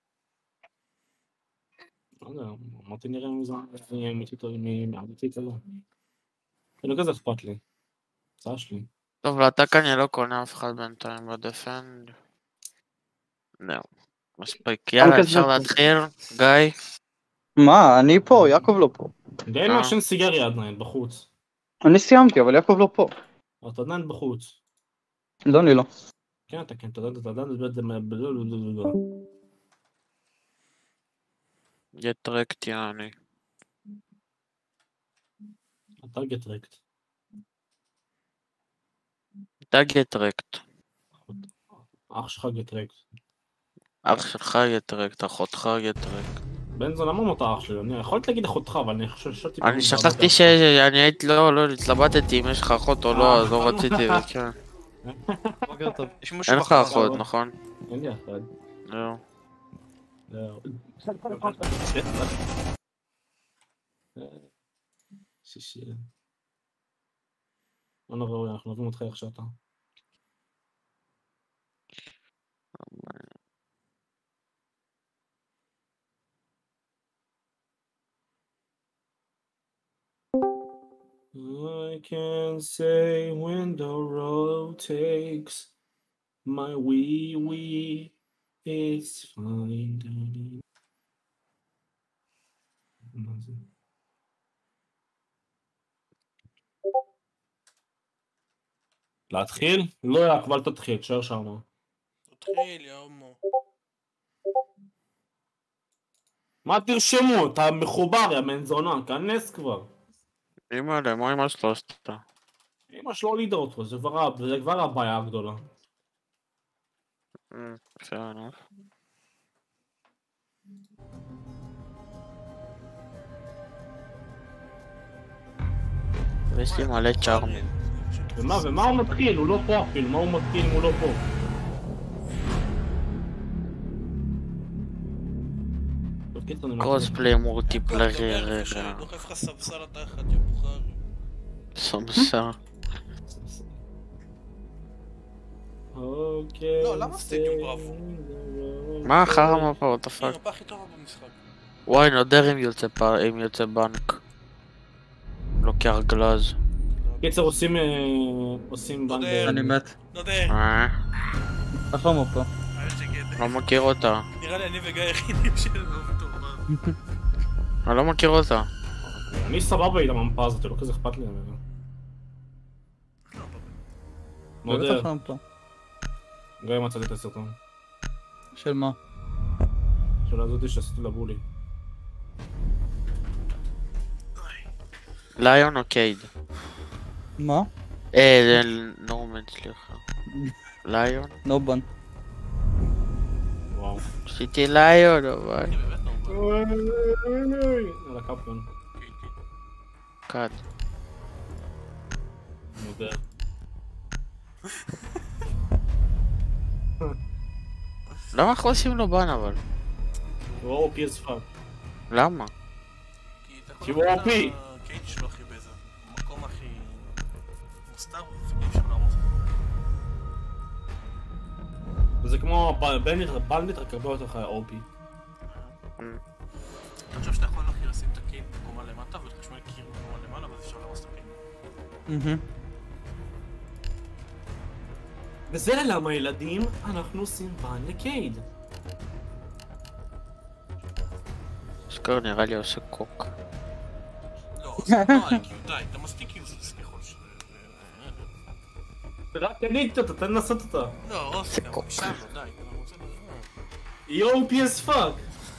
[SPEAKER 6] לא יודע, אמרתי נראה מי זה, אני אמיתי טוב, מי אמיתי כזה. זה לא כזה אכפת לי. הצעה שלי.
[SPEAKER 4] טוב, לעתק אני לא קונה אף אחד בינתיים בדפנד. זהו. מספיק. יאללה, אפשר להתחיל? גיא?
[SPEAKER 3] מה? אני פה, יעקב לא פה.
[SPEAKER 6] גיא מעשן סיגריה עדיין, בחוץ.
[SPEAKER 3] אני סיימתי, אבל יעקב לא פה.
[SPEAKER 6] אתה עדיין בחוץ.
[SPEAKER 3] לא, אני לא.
[SPEAKER 6] כן, אתה כן, אתה עדיין, אתה עדיין,
[SPEAKER 4] גט רקט יעני.
[SPEAKER 6] אתה גט רקט.
[SPEAKER 4] אתה גט רקט.
[SPEAKER 6] אח שלך גט רקט.
[SPEAKER 4] אח שלך גט רקט, אחותך גט רקט.
[SPEAKER 6] בן זון, למה אמרת אח שלי? אני יכולת להגיד אחותך, אבל אני חושב ששאלתי...
[SPEAKER 4] אני שכחתי שאני הייתי, לא, לא, התלבטתי אם יש לך אחות או לא, אז לא רציתי, וכן. אין לך אחות, נכון?
[SPEAKER 6] אין לי אחד.
[SPEAKER 4] לא.
[SPEAKER 6] לא. שישי. לא נורא, אנחנו אוהבים אותך איך שאתה. I can say when the road takes my wee wee is fine. להתחיל? לא יעקב, אל תתחיל, תשאר שמה.
[SPEAKER 5] תתחיל, יא הומו.
[SPEAKER 6] מה תרשמו? אתה מחובר, יא בן זונה, כנס כבר.
[SPEAKER 4] אמא אלה, מה אמא שלו עשתה?
[SPEAKER 6] אמא שלא לידה אותו, זה כבר הבעיה הגדולה.
[SPEAKER 4] בסדר, נו. ויש לי מלא צ'ארם.
[SPEAKER 6] ומה, ומה הוא מתחיל? הוא לא פה אפילו, מה הוא מתחיל אם הוא לא פה?
[SPEAKER 4] קוספליי מולטיפלייר.
[SPEAKER 5] דוחף לך סמסר אתה אחד, יא בוחר.
[SPEAKER 4] סמסר.
[SPEAKER 5] לא, למה סטדיום בראבו?
[SPEAKER 4] מה החרא מפה? what the fuck?
[SPEAKER 5] המפה הכי טובה במשחק.
[SPEAKER 4] וואי, נודר אם יוצא בנק. לוקח גלאז.
[SPEAKER 6] קיצר, עושים... עושים בנק...
[SPEAKER 3] אני מת.
[SPEAKER 5] נודר.
[SPEAKER 4] אה?
[SPEAKER 3] איך לא פה?
[SPEAKER 4] לא מכיר אותה.
[SPEAKER 5] נראה לי אני וגיא היחידים של טוב.
[SPEAKER 4] אני לא מכיר אותה.
[SPEAKER 6] אני סבבה עם המפה הזאת, לא כזה אכפת לי ממנו. נודר. גיא מצאתי את הסרטון.
[SPEAKER 3] של מה?
[SPEAKER 6] של הזאתי שעשיתי לבולי.
[SPEAKER 4] ליון או קייד?
[SPEAKER 3] מה?
[SPEAKER 4] אה, זה נורמן, סליחה. ליון?
[SPEAKER 3] נובן.
[SPEAKER 6] וואו.
[SPEAKER 4] עשיתי ליון, אבל...
[SPEAKER 6] על הקפלון.
[SPEAKER 4] קאט.
[SPEAKER 6] נודר.
[SPEAKER 4] למה אנחנו עושים לו בן אבל?
[SPEAKER 6] הוא או פי אס פאק.
[SPEAKER 4] למה?
[SPEAKER 6] כי הוא או פי!
[SPEAKER 5] קייט שלו הכי באיזה מקום הכי... מוסתר ופגיעים שם להרוס.
[SPEAKER 6] זה כמו בלנית רק הרבה יותר או פי.
[SPEAKER 5] אתה חושב שאתה יכול להכי לשים את הקייט בקומה למטה ולחשמל קיר בקומה למעלה ואז אפשר להרוס את הקייט.
[SPEAKER 6] וזה למה ילדים אנחנו עושים בן לקייד.
[SPEAKER 4] סקר נראה לי עושה קוק.
[SPEAKER 5] לא, אז די, די, אתה מספיק יוזלס ככל ש...
[SPEAKER 6] רק תגיד אותה, תן לנסות אותה.
[SPEAKER 5] לא, עושה גם שם, די, אני רוצה לדבר.
[SPEAKER 6] יואו פי אס פאק.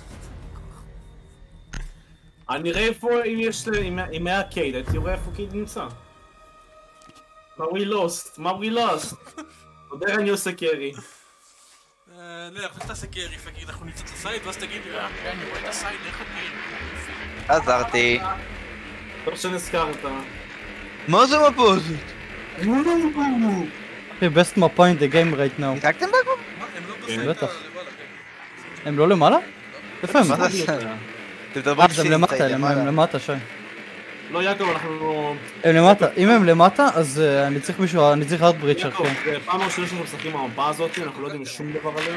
[SPEAKER 6] אני רואה איפה אם יש... אם היה קייד, הייתי רואה איפה קייד נמצא. מה we lost? מה we lost? עוד איך אני עושה קרי.
[SPEAKER 5] לא, איך תעשה קרי, פגיד, אנחנו נמצא את הסייד, ואז תגיד לי, אה, אני רואה את הסייד, איך אני...
[SPEAKER 1] עזרתי.
[SPEAKER 6] טוב שנזכרת.
[SPEAKER 1] מה זה מפה הזאת?
[SPEAKER 3] אחי, best mapa in the game right now.
[SPEAKER 1] ניתקתם בגו?
[SPEAKER 5] מה, הם לא בסייד
[SPEAKER 3] בטח.
[SPEAKER 5] למעלה, כן.
[SPEAKER 3] הם לא למעלה? איפה הם?
[SPEAKER 1] מה זה? אתם
[SPEAKER 3] אה,
[SPEAKER 1] מדברים
[SPEAKER 3] אז הם למטה, הם למטה, שי.
[SPEAKER 6] לא, יעקב, אנחנו...
[SPEAKER 3] הם למטה, אם הם למטה, אז אה, אני צריך מישהו, אני צריך עוד בריצ'ר,
[SPEAKER 6] יעקב,
[SPEAKER 3] כן.
[SPEAKER 6] זה פעם ראשונה שאנחנו משחקים עם המפה הזאת, אנחנו לא יודעים שום דבר עליה.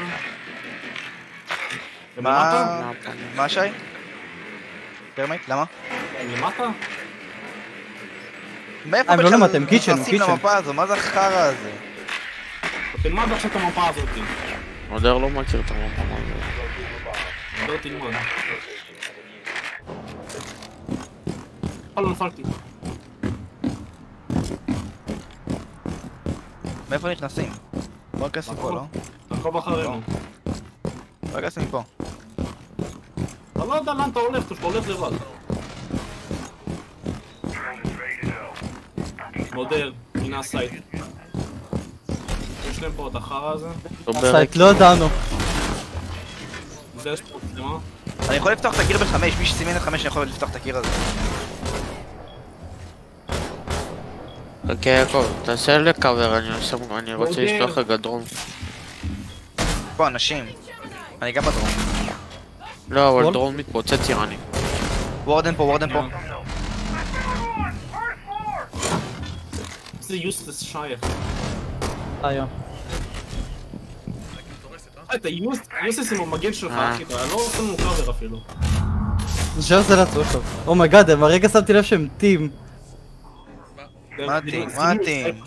[SPEAKER 6] הם למטה?
[SPEAKER 1] מה? מה שי? טרמייט? למה?
[SPEAKER 6] הם למטה?
[SPEAKER 1] מאיפה
[SPEAKER 3] הם לא
[SPEAKER 1] בכלל
[SPEAKER 3] למטה, הם קיצ'ן, הם
[SPEAKER 1] נכנסים
[SPEAKER 3] קיצ'ן.
[SPEAKER 1] למפה הזו? מה זה החרא הזה?
[SPEAKER 6] תלמד עכשיו את המפה הזאת.
[SPEAKER 4] מודר לא מכיר את המפה הזאת.
[SPEAKER 6] לא תלמד. לא נפלתי.
[SPEAKER 1] מאיפה נכנסים? בוא נכנס מפה, לא?
[SPEAKER 6] תעקוב אחרינו.
[SPEAKER 1] בוא נכנס מפה.
[SPEAKER 6] אתה לא יודע לאן אתה הולך, אתה הולך לבד. מודל, הנה הסייט. יש להם פה את החרא הזה.
[SPEAKER 3] הסייט, לא ידענו.
[SPEAKER 6] מודל יש פה מצלמה.
[SPEAKER 1] אני יכול לפתוח את הקיר בחמש, מי שסימן את חמש אני יכול לפתוח את הקיר הזה.
[SPEAKER 4] חכה יעקב, תעשה לקאבר, אני רוצה לשלוח לך דרום.
[SPEAKER 1] פה אנשים. אני גם בדרום.
[SPEAKER 4] לא, אבל דרום מתפוצץ איראני.
[SPEAKER 1] וורדן פה, וורדן פה.
[SPEAKER 6] זה יוסטס שייך.
[SPEAKER 3] היה.
[SPEAKER 6] אתה יוסטס עם המגן שלך, אחי, אתה לא עושה לנו קאבר אפילו.
[SPEAKER 3] נשאר זה לעצור טוב. אומייגאד, הרגע שמתי לב שהם טים.
[SPEAKER 1] מה טים? מה טים?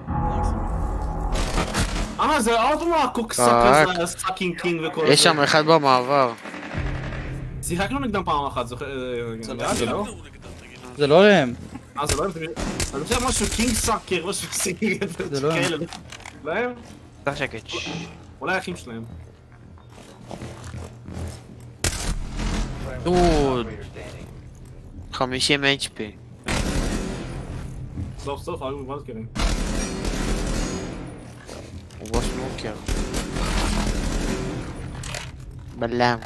[SPEAKER 6] אה, זה עוד מה הקוקסק הזה, הסאקינג קינג וכל זה.
[SPEAKER 4] יש שם אחד במעבר.
[SPEAKER 6] שיחקנו נגדם פעם אחת, זוכר... זה לא?
[SPEAKER 3] זה לא להם.
[SPEAKER 6] אה, זה לא הם? אני חושב משהו קינג סאקר, משהו סינג...
[SPEAKER 3] זה לא הם.
[SPEAKER 6] לא הם?
[SPEAKER 1] תח שקט.
[SPEAKER 6] אולי האחים שלהם.
[SPEAKER 4] דוד. חמישים אייץ' פי.
[SPEAKER 6] סוף סוף, היו מבלקרים.
[SPEAKER 4] הוא ראש מוקר. בלם.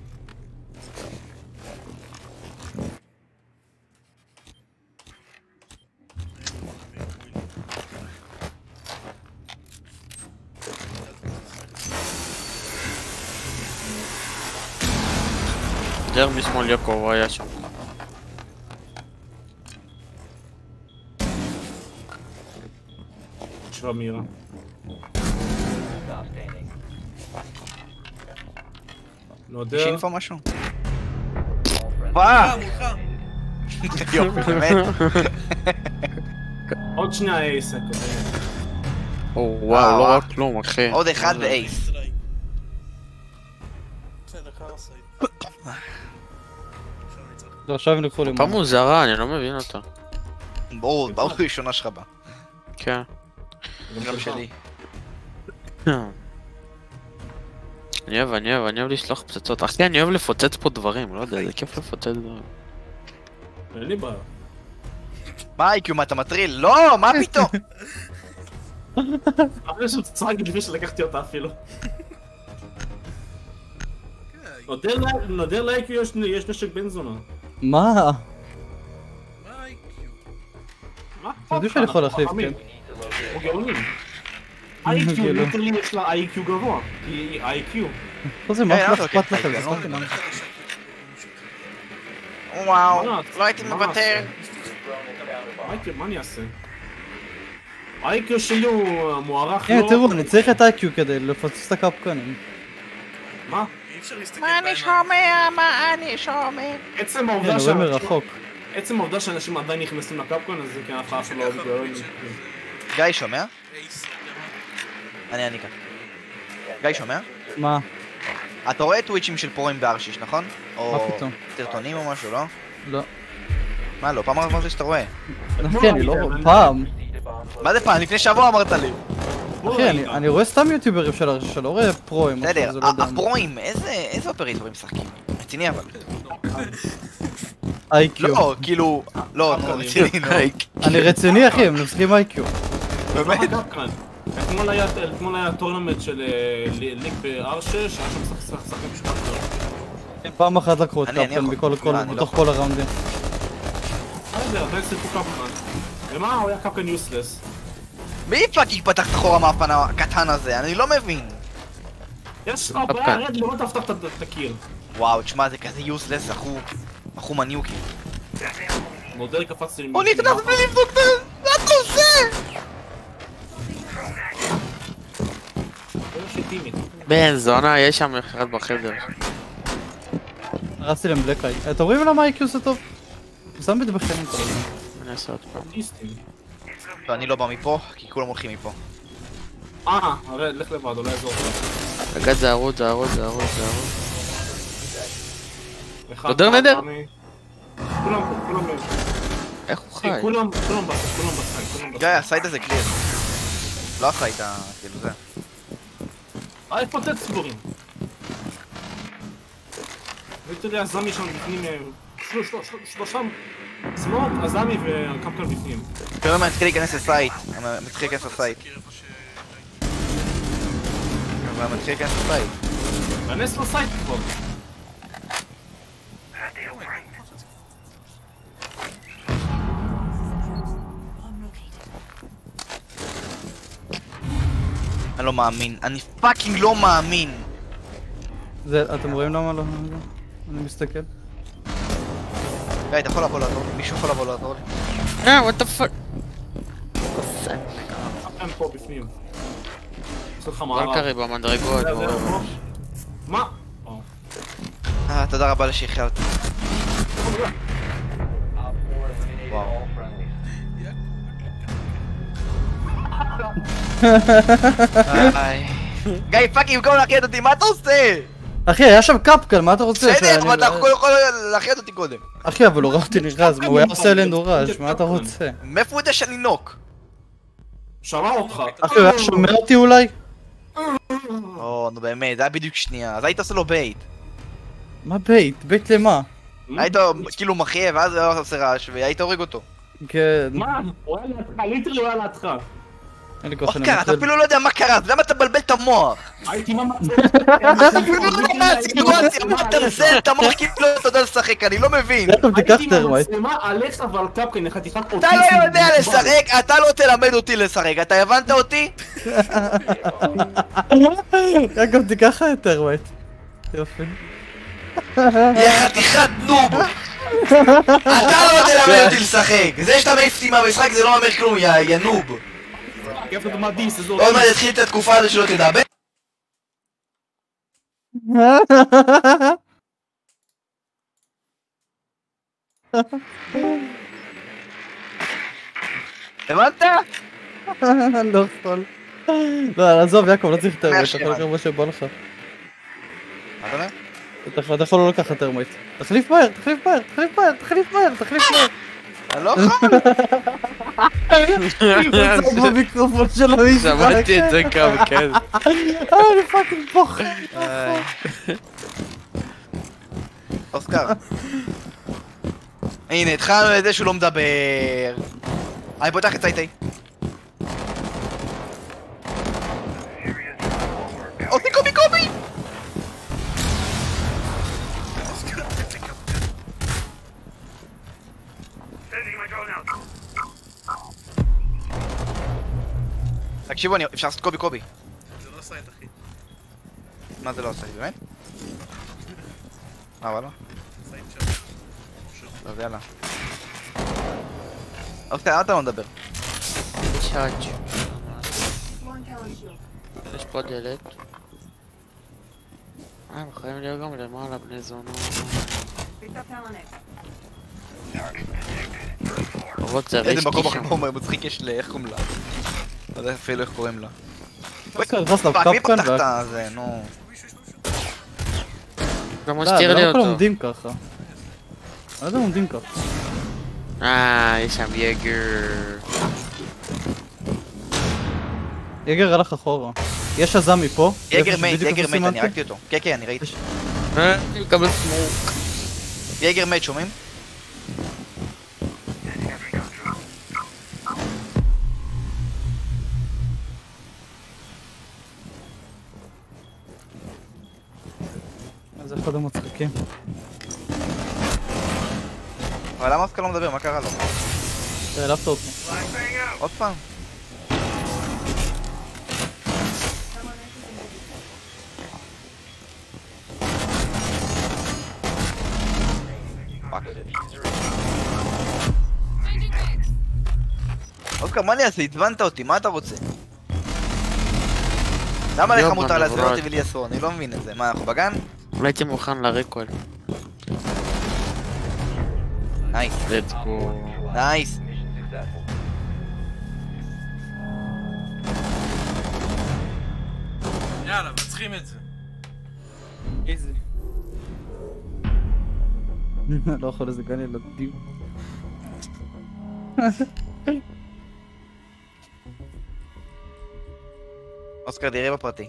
[SPEAKER 4] דר משמאל יעקב, הוא היה שם.
[SPEAKER 6] תשווה מהירה. לא יודע.
[SPEAKER 1] יש אינפו משהו? וואו! יופי, באמת.
[SPEAKER 6] עוד שנייה אייס.
[SPEAKER 4] או וואו, לא רק כלום אחי.
[SPEAKER 1] עוד אחד ואייס.
[SPEAKER 5] בסדר, קרה סייד.
[SPEAKER 3] לא, עכשיו הם לקחו לי
[SPEAKER 4] פעם מוזרה, אני לא מבין אותה.
[SPEAKER 1] ברור, ברור ראשונה שלך בה.
[SPEAKER 4] כן.
[SPEAKER 1] גם שלי.
[SPEAKER 4] אני אוהב, אני אוהב, אני אוהב לשלוח פצצות. אחי, אני אוהב לפוצץ פה דברים, לא יודע, זה כיף לפוצץ דברים.
[SPEAKER 6] אין לי בעיה.
[SPEAKER 1] מה איי-קיו, מה אתה מטריל? לא, מה פתאום?
[SPEAKER 6] אבל יש שם צחק לפני שלקחתי אותה אפילו. נודר לאיי-קיו יש נשק בן זונה.
[SPEAKER 3] מה?
[SPEAKER 5] מה איי-קיו?
[SPEAKER 6] מה?
[SPEAKER 3] אתם יודעים שאני יכול להחליף, כן?
[SPEAKER 6] הוא גאונים. איי-קיו, ליטרלי יש לה איי-קיו גבוה. היא איי-קיו.
[SPEAKER 3] פה זה מה אכפת לכם, זה סתם כמובן.
[SPEAKER 1] וואו, לא הייתי מוותר.
[SPEAKER 6] איי-קיו, מה אני אעשה? איי-קיו שלי הוא מוערך
[SPEAKER 3] הנה
[SPEAKER 6] לא...
[SPEAKER 3] תראו, אני צריך את איי-קיו כדי לפוצץ את הקפקנים.
[SPEAKER 6] מה?
[SPEAKER 5] אי אפשר להסתכל
[SPEAKER 1] מה אני שומע? מה אני שומע?
[SPEAKER 6] עצם
[SPEAKER 3] כן,
[SPEAKER 6] העובדה
[SPEAKER 3] הוא רואה מרחוק.
[SPEAKER 6] עצם העובדה שאנשים עדיין נכנסים לקפקון, אז זה כן הפעה שלו בגלל...
[SPEAKER 1] גיא שומע?
[SPEAKER 5] אייס.
[SPEAKER 1] אני אני כאן. גיא שומע?
[SPEAKER 3] מה?
[SPEAKER 1] אתה רואה טוויצ'ים של פרוים ב-אר שש, נכון? או
[SPEAKER 3] פתאום?
[SPEAKER 1] סרטונים או משהו, לא?
[SPEAKER 3] לא.
[SPEAKER 1] מה לא? פעם אמרת שאתה רואה.
[SPEAKER 3] אחי, אני לא... פעם.
[SPEAKER 1] מה זה פעם? לפני שבוע אמרת לי.
[SPEAKER 3] אחי, אני- אני רואה סתם יוטיוברים של הר שש, לא רואה פרוים.
[SPEAKER 1] בסדר,
[SPEAKER 3] זה לא יודע.
[SPEAKER 1] הפרוים, איזה איזה אופרייטורים משחקים? רציני אבל.
[SPEAKER 3] איי-קיו.
[SPEAKER 1] לא, כאילו... לא, רציני, נו.
[SPEAKER 3] אני רציני אחי, הם משחקים איי-קיו.
[SPEAKER 1] באמת?
[SPEAKER 6] אתמול היה אתמול היה טורנמנט של אה, ל- ליג ב-אר שש, היה שם שחק- שחקנים משפט טוב.
[SPEAKER 3] פעם אחת לקחו את
[SPEAKER 1] אני- אני
[SPEAKER 3] קפקן
[SPEAKER 1] יכול.
[SPEAKER 3] בכל- כל-
[SPEAKER 1] לא, אני לא
[SPEAKER 3] בתוך
[SPEAKER 1] יכול.
[SPEAKER 3] כל הראונדים.
[SPEAKER 6] מה זה, עדיין שיחקו קפקן. ומה, הוא היה קפקן יוסלס.
[SPEAKER 1] מי פאקינג פתח את החור המאפן הקטן הזה? אני לא מבין.
[SPEAKER 6] יש לך בעיה, רד לראות תפתח את הקיר.
[SPEAKER 1] וואו, תשמע, זה כזה יוסלס, אחו... אחו מניוקי.
[SPEAKER 6] מודל קפצתי לי...
[SPEAKER 1] הוא נכנס בלי לבדוק את זה! מה אתה עושה?
[SPEAKER 4] בן זונה, יש שם אחד בחדר.
[SPEAKER 3] הרסתי להם בלק איי. אתם רואים למה ה-איי קיו זה טוב? הוא שם בטבחנים כל הזמן.
[SPEAKER 4] אני אעשה עוד פעם.
[SPEAKER 1] ואני לא בא מפה, כי כולם הולכים מפה.
[SPEAKER 6] אה, הרי לך לבד, אולי אזור.
[SPEAKER 4] רגע, זה ערוץ, זה ערוץ, זה ערוץ, זה ערוץ.
[SPEAKER 6] אחד,
[SPEAKER 4] נדר נדר?
[SPEAKER 6] אני- כולם פה, כולם פה.
[SPEAKER 4] איך הוא
[SPEAKER 6] אה,
[SPEAKER 4] חי?
[SPEAKER 6] כולם, כולם בסייד, כולם בסייד, כולם בסייד.
[SPEAKER 1] גיא, הסייד הזה קליר. לא הסייד ה... כאילו זה.
[SPEAKER 6] אה, איפה טקסטבורים? ותראי, הזמי שם בפנים... אה, שלוש, שלוש, שלוש, שלושם... סמוק, הזמי והקמקל בפנים.
[SPEAKER 1] כלומר, אני מתחיל להיכנס לסייט. אני מתחיל להיכנס לסייט. אני מתחיל להיכנס לסייט.
[SPEAKER 6] כנס לסייט כבר.
[SPEAKER 1] אני לא מאמין. אני פאקינג לא מאמין.
[SPEAKER 3] זה, אתם רואים למה לא... אני מסתכל.
[SPEAKER 1] גיא, אתה יכול לבוא לעזור לי? מישהו יכול לבוא לעזור לי?
[SPEAKER 4] אה, what the fuck?
[SPEAKER 6] הם פה בפנים. עושה לך
[SPEAKER 4] כל
[SPEAKER 6] מערב.
[SPEAKER 4] קרי במדרגות,
[SPEAKER 6] זה, זה,
[SPEAKER 4] מעורר
[SPEAKER 6] פה.
[SPEAKER 4] ראש.
[SPEAKER 6] מה?
[SPEAKER 1] אה, תודה רבה לשחררת. וואו. איי. גיא, פאקינג, במקום להחייד אותי, מה אתה עושה?
[SPEAKER 3] אחי, היה שם קפקל, מה אתה רוצה?
[SPEAKER 1] בסדר,
[SPEAKER 3] שאני-
[SPEAKER 1] אבל אתה יכול יכול להחייד אותי קודם.
[SPEAKER 3] אחי, אבל הוא ראה אותי נכנס, הוא היה עושה עלינו רעש, מה אתה רוצה?
[SPEAKER 1] מאיפה הוא יודע שאני נוק?
[SPEAKER 6] שמע אותך.
[SPEAKER 3] אחי, הוא היה שומע אותי אולי?
[SPEAKER 1] או, נו באמת, זה היה בדיוק שנייה, אז היית עושה לו בייט.
[SPEAKER 3] מה בייט? בייט למה?
[SPEAKER 1] היית כאילו מחיה, ואז הוא היה עושה רעש, והיית הורג אותו.
[SPEAKER 3] כן.
[SPEAKER 6] מה? הוא היה לידך, ליטרלי הוא היה לידך.
[SPEAKER 3] אין לי כוח
[SPEAKER 1] אוסקר, אתה אפילו לא יודע מה קרה, אז למה אתה מבלבל את המוח?
[SPEAKER 6] הייתי ממש...
[SPEAKER 1] אתה אפילו לא יודע מה הסיטואציה, מה אתה מזל את המוח כאילו לא אתה יודע לשחק, אני לא מבין.
[SPEAKER 3] יעקב, תיקח
[SPEAKER 6] הייתי
[SPEAKER 3] טרמייט.
[SPEAKER 6] במצלמה עליך ועל קפקן, חתיכת אוטיסט.
[SPEAKER 1] אתה לא יודע לשחק, אתה לא תלמד אותי לשחק, אתה הבנת אותי?
[SPEAKER 3] יעקב, תיקח לך את טרמייט. יופי.
[SPEAKER 1] יא חתיכת נוב! אתה לא תלמד אותי לשחק, זה שאתה מעיף אותי מהמשחק זה לא אומר כלום, יא נוב.
[SPEAKER 6] איפה אתה מדיס, איזה
[SPEAKER 1] עוד מעט יתחיל את התקופה הזו שלא תדע. הבנת?
[SPEAKER 3] לא יכול. לא, עזוב יעקב, לא צריך טרמייט, אתה יכול לקרוא מה שבא לך.
[SPEAKER 1] מה אתה אומר?
[SPEAKER 3] אתה יכול לא לקחת טרמייט. תחליף מהר, תחליף מהר, תחליף מהר, תחליף מהר, תחליף מהר.
[SPEAKER 1] אני לא יכול.
[SPEAKER 3] זה במיקרופון שלו נשמע.
[SPEAKER 4] שמעתי את זה כמה, כן.
[SPEAKER 3] אה, אני פאקינג בוכה.
[SPEAKER 1] אוסקר. הנה, התחלנו לזה שהוא לא מדבר. אני פותח את סייטי. אותי קובי קובי! תקשיבו, אפשר לעשות קובי קובי.
[SPEAKER 5] זה לא סייט, אחי.
[SPEAKER 1] מה זה לא עושה לי, באמת? אה, וואלה?
[SPEAKER 5] סייט שם.
[SPEAKER 1] אז יאללה. אוקיי, אל אתה לא מדבר.
[SPEAKER 4] יש האג' יש פה דלת. אה, הם יכולים להיות גם למעלה בני זונות. רוצה
[SPEAKER 1] איזה
[SPEAKER 4] ריסקי
[SPEAKER 1] מקום
[SPEAKER 4] שם.
[SPEAKER 1] אחר מצחיק יש ל... איך קוראים לה? לא יודע אפילו איך קוראים לה.
[SPEAKER 3] אוסקר נכנס לו
[SPEAKER 1] פאק, מי
[SPEAKER 3] קפקן
[SPEAKER 1] פתח
[SPEAKER 3] וה...
[SPEAKER 1] את זה, נו.
[SPEAKER 4] גם
[SPEAKER 3] לא,
[SPEAKER 4] מסתיר לי
[SPEAKER 3] למה כולם
[SPEAKER 4] אותו.
[SPEAKER 3] עומדים ככה? אני לא יודע אם עומדים ככה.
[SPEAKER 4] אה, יש שם יגר.
[SPEAKER 3] יגר הלך אחורה. יש עזם מפה.
[SPEAKER 1] יגר
[SPEAKER 3] איפה
[SPEAKER 1] מת,
[SPEAKER 3] שבדיוק
[SPEAKER 1] יגר
[SPEAKER 3] איפה
[SPEAKER 1] מת, אני
[SPEAKER 3] סימנתי.
[SPEAKER 1] הרגתי אותו. כן, כן, אני ראיתי.
[SPEAKER 4] אה, אני מקבל סמוק.
[SPEAKER 1] יגר מת, שומעים?
[SPEAKER 3] זה אחד המצחיקים.
[SPEAKER 1] אבל למה אוסקר לא מדבר? מה קרה לו?
[SPEAKER 3] העלבת אותי.
[SPEAKER 1] עוד פעם? פאק. אוסקר, מה אני אעשה? התבנת אותי, מה אתה רוצה? למה לך מותר לעצבן אותי ולי אסור? אני לא מבין את זה. מה, אנחנו בגן?
[SPEAKER 4] הייתי מוכן לריקול.
[SPEAKER 1] נייס.
[SPEAKER 4] let's go.
[SPEAKER 1] נייס.
[SPEAKER 5] יאללה, מצחים את זה.
[SPEAKER 3] איזה. לא יכול איזה גן ילדים.
[SPEAKER 1] אוסקר, תראה בפרטי.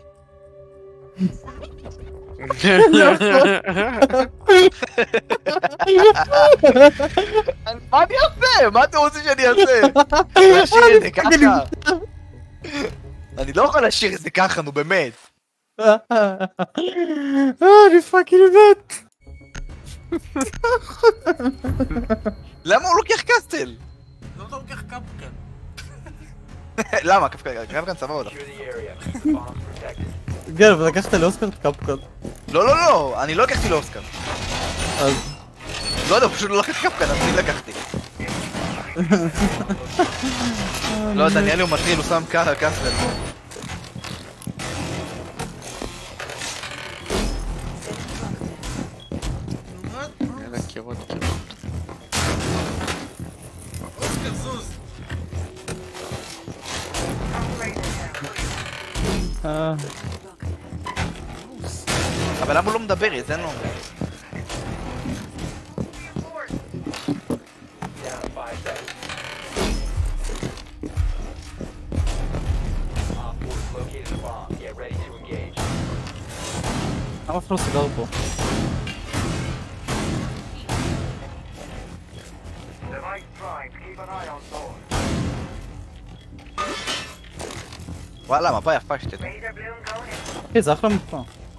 [SPEAKER 1] מה אני אעשה? מה אתם רוצים שאני אעשה? להשאיר את זה ככה. אני לא יכול להשאיר את זה ככה, נו באמת.
[SPEAKER 3] אני פאקינג מת.
[SPEAKER 1] למה הוא לוקח קסטל?
[SPEAKER 5] למה אתה לוקח קפקן?
[SPEAKER 1] למה? קפקן סבבה אותך.
[SPEAKER 3] כן, אבל לקחת לאוסקר את קפקן.
[SPEAKER 1] לא, לא, לא, אני לא לקחתי לאוסקר.
[SPEAKER 3] אז...
[SPEAKER 1] לא יודע, פשוט לא לקחתי קפקן, אז אני לקחתי. לא יודע, נראה לי הוא מטריל, הוא שם קסטל.
[SPEAKER 4] יאללה, קירות, קירות.
[SPEAKER 5] אוסקר זוז!
[SPEAKER 1] אבל למה הוא לא מדבר? זה לא...
[SPEAKER 3] למה אף לא סגר פה?
[SPEAKER 1] וואלה, מפה יפה שתדע.
[SPEAKER 3] אחי, זה אחלה מפה.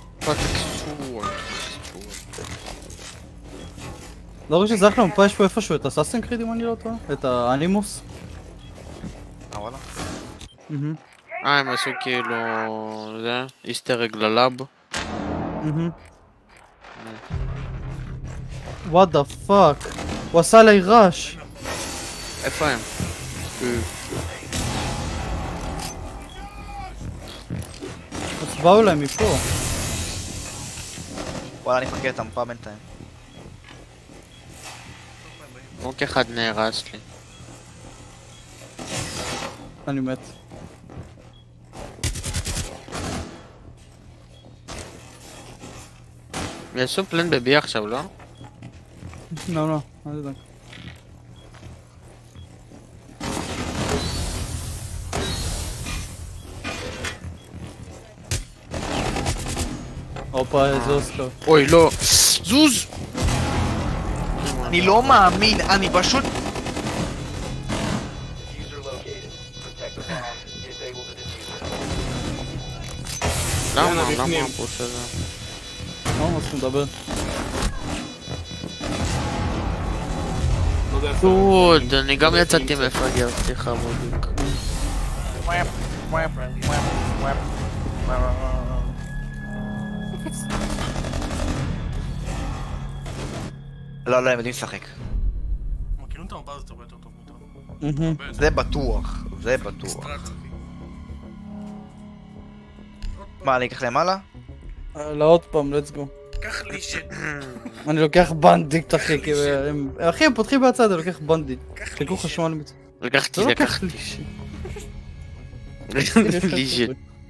[SPEAKER 3] לא רואה שזה אחלה מפה, יש פה איפשהו את אסאסין קריד אם אני לא טועה? את האנימוס?
[SPEAKER 1] אה וואלה?
[SPEAKER 4] אה, הם עשו כאילו... זה? איסטרג ללאב.
[SPEAKER 3] וואט דה פאק. הוא עשה עליי רעש.
[SPEAKER 4] איפה הם?
[SPEAKER 3] אז באו להם מפה.
[SPEAKER 1] וואלה, אני מחכה את המפה בינתיים.
[SPEAKER 4] רק אחד נהרס לי.
[SPEAKER 3] אני מת.
[SPEAKER 4] יעשו פלן בבי עכשיו, לא?
[SPEAKER 3] לא, לא, אל תדאג. הופה, איזה אוסקר.
[SPEAKER 4] אוי, לא! זוז!
[SPEAKER 1] אני לא מאמין, אני פשוט...
[SPEAKER 4] למה? למה הפוש הזה?
[SPEAKER 3] לא, מה שאתה מדבר?
[SPEAKER 4] דוד, אני גם יצאתי מפגר, סליחה בדיוק.
[SPEAKER 1] לא, לא, הם יודעים לשחק.
[SPEAKER 5] כאילו את המפה הזאת הרבה יותר טוב מאיתנו.
[SPEAKER 1] זה בטוח, זה בטוח. מה, אני אקח למעלה?
[SPEAKER 3] לא, עוד פעם, let's go.
[SPEAKER 5] קח לי ש...
[SPEAKER 3] אני לוקח בנדיק, אחי, כי הם... אחי, הם פותחים בצד, אני לוקח בנדיק. חילקו חשמל מצד.
[SPEAKER 4] לקחתי,
[SPEAKER 3] לא
[SPEAKER 4] לקחתי. ליז'ט.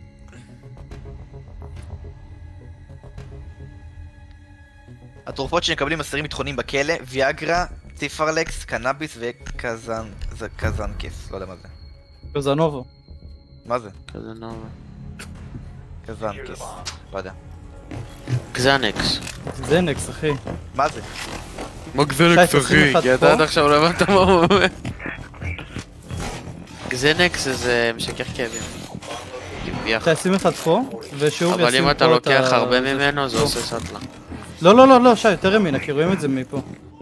[SPEAKER 1] התרופות שמקבלים אסירים ביטחוניים בכלא, ויאגרה, ציפרלקס, קנאביס וקזנקס, לא יודע מה זה.
[SPEAKER 3] קזנובה.
[SPEAKER 1] מה זה?
[SPEAKER 4] קזנובה.
[SPEAKER 1] קזנקס, לא יודע.
[SPEAKER 4] קזנקס.
[SPEAKER 3] זנקס, אחי.
[SPEAKER 1] מה זה?
[SPEAKER 4] מה גזנקס, אחי? כי אתה עד עכשיו לא הבנת מה הוא אומר. גזנקס זה משכך כאבים.
[SPEAKER 3] תשים אחד פה, ושיעור ישים פה את ה...
[SPEAKER 4] אבל אם אתה לוקח הרבה ממנו זה עושה סטלה.
[SPEAKER 3] לא, לא, לא, לא, שי, יותר ימינה, כי רואים את זה מפה.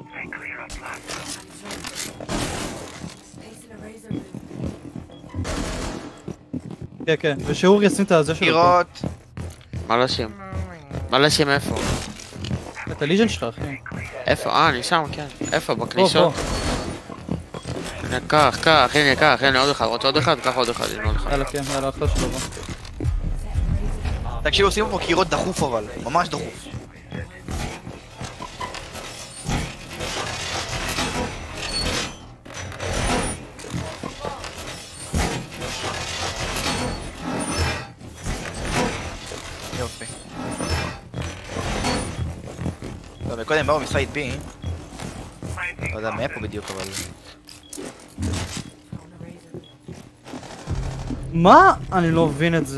[SPEAKER 3] כן, כן, ושיעור ישים את הזה שלו פה.
[SPEAKER 1] קירות.
[SPEAKER 4] מה לשים? מה לשים איפה?
[SPEAKER 3] את הליז'ן שלך, אחי.
[SPEAKER 4] איפה? אה, אני שם, כן. איפה? בכניסות? הנה, קח, קח, הנה, קח, הנה, עוד אחד, רוצה עוד אחד? קח עוד אחד, הנה עוד אחד.
[SPEAKER 3] יאללה, כן, יאללה, אחלה שלמה.
[SPEAKER 1] תקשיבו, עושים פה קירות דחוף אבל, ממש דחוף. יופי. טוב, וקודם באו מסייד בי. לא יודע מאיפה בדיוק, אבל...
[SPEAKER 3] מה? אני לא מבין את זה.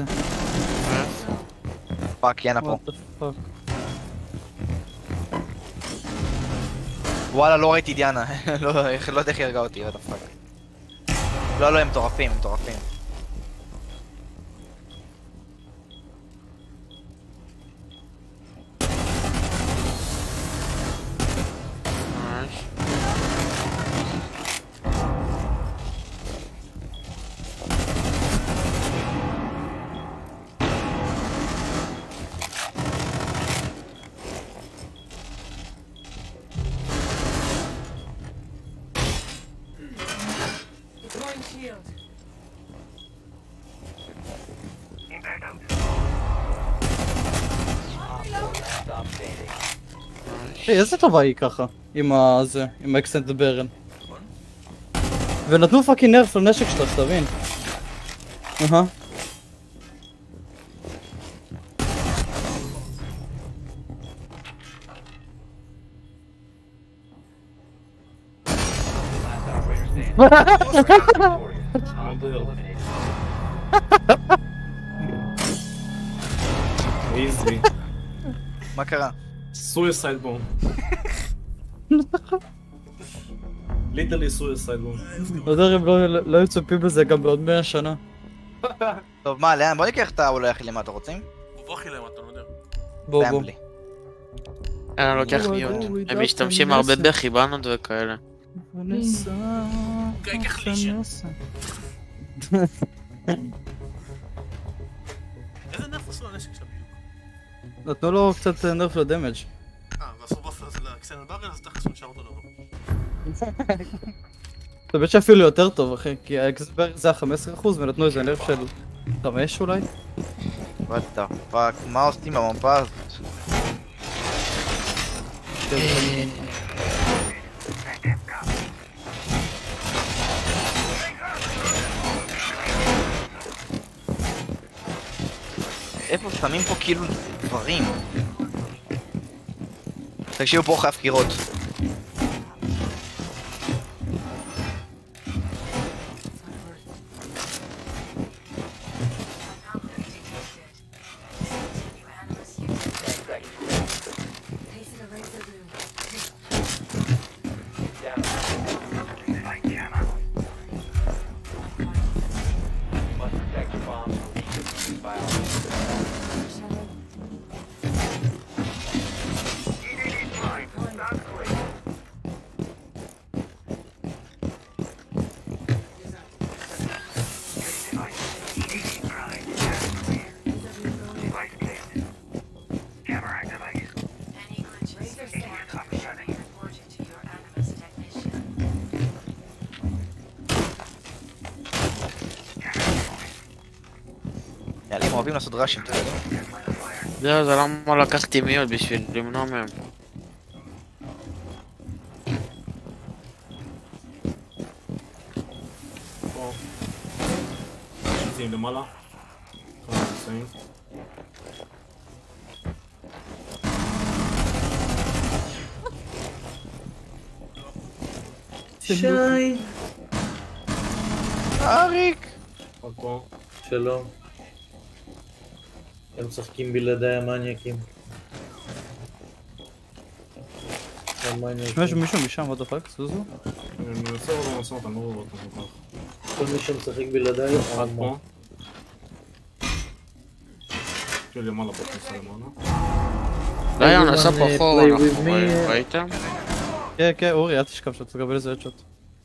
[SPEAKER 1] פאק, יאנה פה.
[SPEAKER 3] What the fuck?
[SPEAKER 1] וואלה, לא ראיתי דיאנה. לא יודע איך היא הרגה אותי, what the fuck. לא, לא, הם מטורפים, הם מטורפים.
[SPEAKER 3] היי, איזה טובה היא ככה, עם ה... זה, עם האקסטנדד ברן. ונתנו פאקינג נרף לנשק שלך, תבין. אהה.
[SPEAKER 6] איזי.
[SPEAKER 1] מה קרה?
[SPEAKER 6] סויסייד בום. ליטרלי סויסייד בום.
[SPEAKER 3] לא יודע אם לא היו צופים בזה גם בעוד מאה שנה.
[SPEAKER 1] טוב, מה, לאן? בוא ניקח את האולי הכי למטה, רוצים?
[SPEAKER 5] בוא הכי למטה, לא יודע.
[SPEAKER 3] בוא בוא.
[SPEAKER 1] פמבלי.
[SPEAKER 4] אני לוקח מיוט. הם משתמשים הרבה בחיבנות וכאלה.
[SPEAKER 5] אוקיי, קח לישן. איזה נרף עשו לנשק שם בדיוק?
[SPEAKER 3] נתנו לו קצת נרף לדמג'.
[SPEAKER 5] אה, ועשו באפר הזה לאקסטנדד ברן, אז תכף נשאר אותו דבר.
[SPEAKER 3] זה באמת שאפילו יותר טוב אחי, כי האקסטנד זה ה-חמישה עשר אחוז ונתנו איזה נרף של חמש אולי?
[SPEAKER 1] what the fuck, מה עושים במפה הזאת? איפה שמים פה כאילו דברים? תקשיבו פה חייב קירות. יאללה, הם אוהבים לעשות ראשים, אתה יודע.
[SPEAKER 4] זהו, זה למה לקחתי מיוט בשביל למנוע מהם.
[SPEAKER 6] נמצאים למעלה. נמצאים.
[SPEAKER 2] שי!
[SPEAKER 1] אריק!
[SPEAKER 2] פה, שלום. הם משחקים בלעדיי המניאקים.
[SPEAKER 3] יש מישהו משם, what the fuck, סוזו?
[SPEAKER 6] אני מנסה עוד לא מנסה אותם, לא רואה אותם כל כך.
[SPEAKER 2] כל מי שמשחק בלעדיי,
[SPEAKER 6] אחד פה. כאילו למעלה פה, כניסה למעלה.
[SPEAKER 4] לא היה נסע פה חור, אנחנו רואים, ראיתם?
[SPEAKER 3] כן, כן, אורי, אל תשכב שאתה תקבל איזה הדשוט.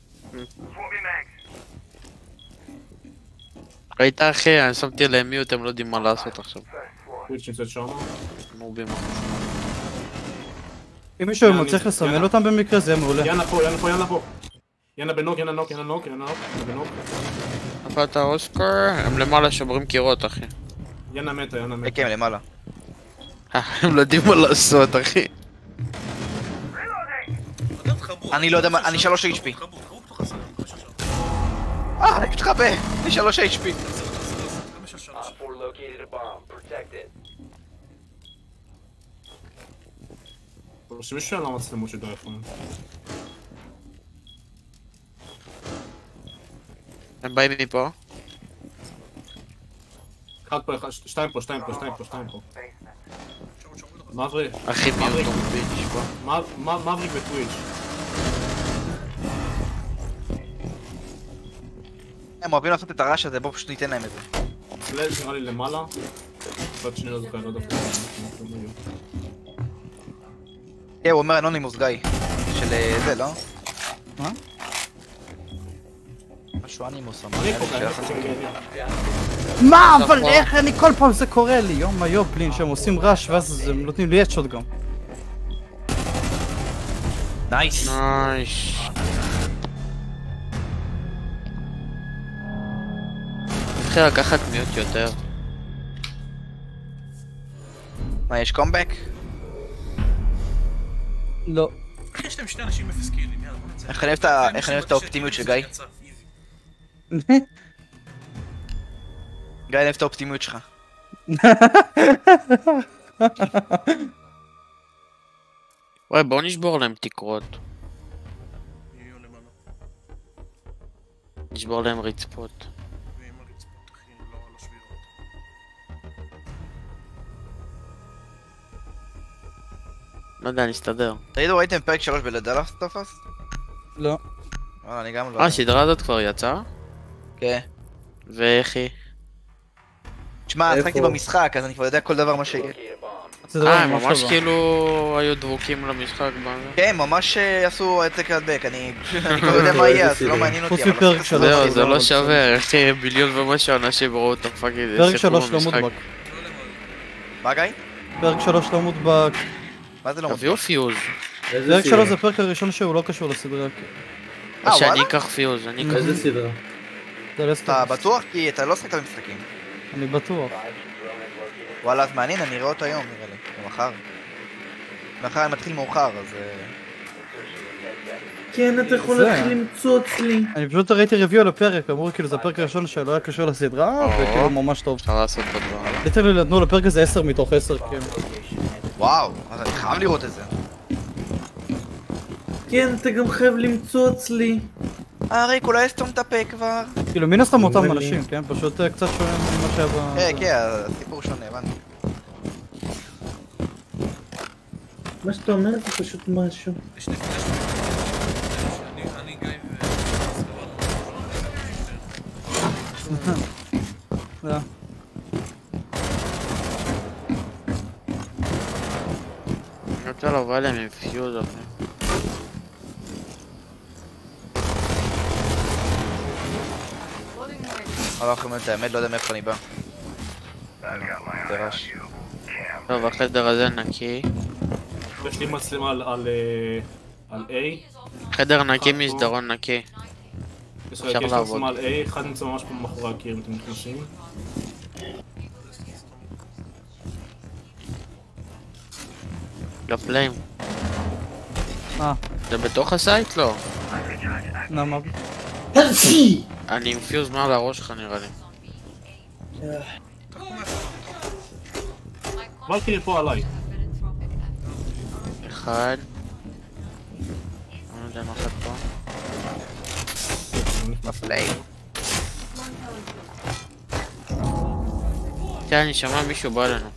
[SPEAKER 4] ראית אחי, אני שמתי להם מיוט, הם לא יודעים מה לעשות עכשיו.
[SPEAKER 6] טוויץ' נמצאת שם.
[SPEAKER 4] מורבים.
[SPEAKER 3] אם מישהו מצליח לסמן אותם במקרה, זה מעולה.
[SPEAKER 6] יאנה פה, יאנה פה, יאנה פה. יאנה בנוק, יאנה נוק, יאנה נוק, יאנה נוק, יאנה בנוק.
[SPEAKER 4] נפלת אוסקר, הם למעלה שוברים קירות אחי.
[SPEAKER 6] יאנה מתה, יאנה מתה.
[SPEAKER 10] כן, למעלה.
[SPEAKER 4] הם לא יודעים מה לעשות אחי.
[SPEAKER 10] אני לא יודע מה, אני שלוש אייץ' פי. אה, אני מתחבא, אני שלוש אייץ' פי.
[SPEAKER 6] שמישהו על המצלמות של דייפון.
[SPEAKER 4] הם באים מפה.
[SPEAKER 6] אחד פה, אחד, שתיים פה, שתיים פה, שתיים פה, שתיים פה. מבריק.
[SPEAKER 4] אחי מי אותו ביץ' פה.
[SPEAKER 6] מבריק בטוויץ'.
[SPEAKER 10] הם אוהבים לעשות את הרעש הזה, בואו פשוט ניתן להם את זה.
[SPEAKER 6] סלאז' נראה לי למעלה. קצת שני לא זוכר, לא דווקא.
[SPEAKER 10] כן, הוא אומר אנונימוס גיא. של זה, לא?
[SPEAKER 3] מה?
[SPEAKER 10] משהו אנימוס אמר.
[SPEAKER 3] מה? אבל איך אני כל פעם זה קורה לי? יום היופלין שהם עושים רעש ואז הם נותנים לי את שוט גם.
[SPEAKER 10] נייס.
[SPEAKER 4] נייס. התחיל לקחת מיוט יותר.
[SPEAKER 10] מה, יש קומבק?
[SPEAKER 3] לא.
[SPEAKER 5] אחי, יש להם שני אנשים אפס קילים, יאללה, בוא נצא.
[SPEAKER 10] איך אני אוהב את האופטימיות של גיא? גיא, אני אוהב את האופטימיות שלך.
[SPEAKER 4] וואי, בואו נשבור להם תקרות. נשבור להם רצפות. לא יודע, נסתדר.
[SPEAKER 10] תגידו, ראיתם פרק שלוש בלדלס תופס?
[SPEAKER 3] לא.
[SPEAKER 10] וואלה, אני גם לא.
[SPEAKER 4] אה, הסדרה הזאת כבר יצאה?
[SPEAKER 10] כן.
[SPEAKER 4] ואיך היא?
[SPEAKER 10] תשמע, שחקתי במשחק, אז אני כבר יודע כל דבר מה שיהיה.
[SPEAKER 4] אה, הם ממש כאילו היו דבוקים למשחק בזה.
[SPEAKER 10] כן, ממש עשו העתק הדבק, אני כבר יודע מה יהיה, אז זה לא מעניין אותי.
[SPEAKER 4] זהו, זה לא שווה, אחי, ביליון ומשהו אנשים ראו אותו פאקינג.
[SPEAKER 3] פרק שלוש לא מודבק.
[SPEAKER 10] מה גיא?
[SPEAKER 3] פרק שלוש לא מודבק.
[SPEAKER 10] מה זה לא מודבק?
[SPEAKER 4] תביאו פיוז.
[SPEAKER 3] פרק שלוש זה הפרק הראשון שהוא לא קשור לסדרה.
[SPEAKER 4] או שאני אקח פיוז, אני אקח.
[SPEAKER 2] איזה סדרה?
[SPEAKER 10] אתה בטוח? כי אתה לא שחקת במשחקים.
[SPEAKER 3] אני בטוח.
[SPEAKER 10] וואלה, אז מעניין, אני אראה אותו היום נראה לי, או מחר. מחר אני מתחיל מאוחר, אז...
[SPEAKER 2] כן, אתה יכול להתחיל למצוץ לי.
[SPEAKER 3] אני פשוט ראיתי ריוויו לפרק, אמרו כאילו זה הפרק הראשון שלא היה קשור לסדרה, וכאילו ממש טוב.
[SPEAKER 4] אפשר לעשות פה דבר.
[SPEAKER 3] ליטרלי נתנו לפרק הזה עשר מתוך עשר, כאילו.
[SPEAKER 10] וואו, אז אני חייב לראות את זה.
[SPEAKER 2] כן, אתה גם חייב למצוץ לי.
[SPEAKER 10] אריק, אולי סתום את הפה כבר.
[SPEAKER 3] כאילו מן הסתם אותם אנשים, כן? פשוט קצת שונה ממה שהיה ב...
[SPEAKER 10] כן, כן, הסיפור שונה, הבנתי.
[SPEAKER 2] מה שאתה אומר זה פשוט משהו.
[SPEAKER 5] יש נפילה שאני, אני גיא ו...
[SPEAKER 3] לא.
[SPEAKER 4] אני רוצה לבוא אליהם עם פיוז אחי.
[SPEAKER 10] אני לא יכולים את האמת, לא יודע מאיפה אני בא. דרש.
[SPEAKER 4] טוב, החדר הזה נקי.
[SPEAKER 6] יש לי מצלמה על על A.
[SPEAKER 4] חדר נקי מסדרון נקי.
[SPEAKER 6] יש לי מצלמה על A, אחד נמצא ממש פה מאחורי הקיר אם אתם נכנסים.
[SPEAKER 4] לפליים.
[SPEAKER 3] אה.
[SPEAKER 4] זה בתוך הסייט? לא.
[SPEAKER 3] למה?
[SPEAKER 4] אני עם פיוז מעל הראש שלך נראה לי.
[SPEAKER 6] ולקירי פה עליי.
[SPEAKER 4] אחד. אני לא יודע מה אחד פה.
[SPEAKER 10] בפליים.
[SPEAKER 4] תראה, אני שומע מישהו בא אלינו.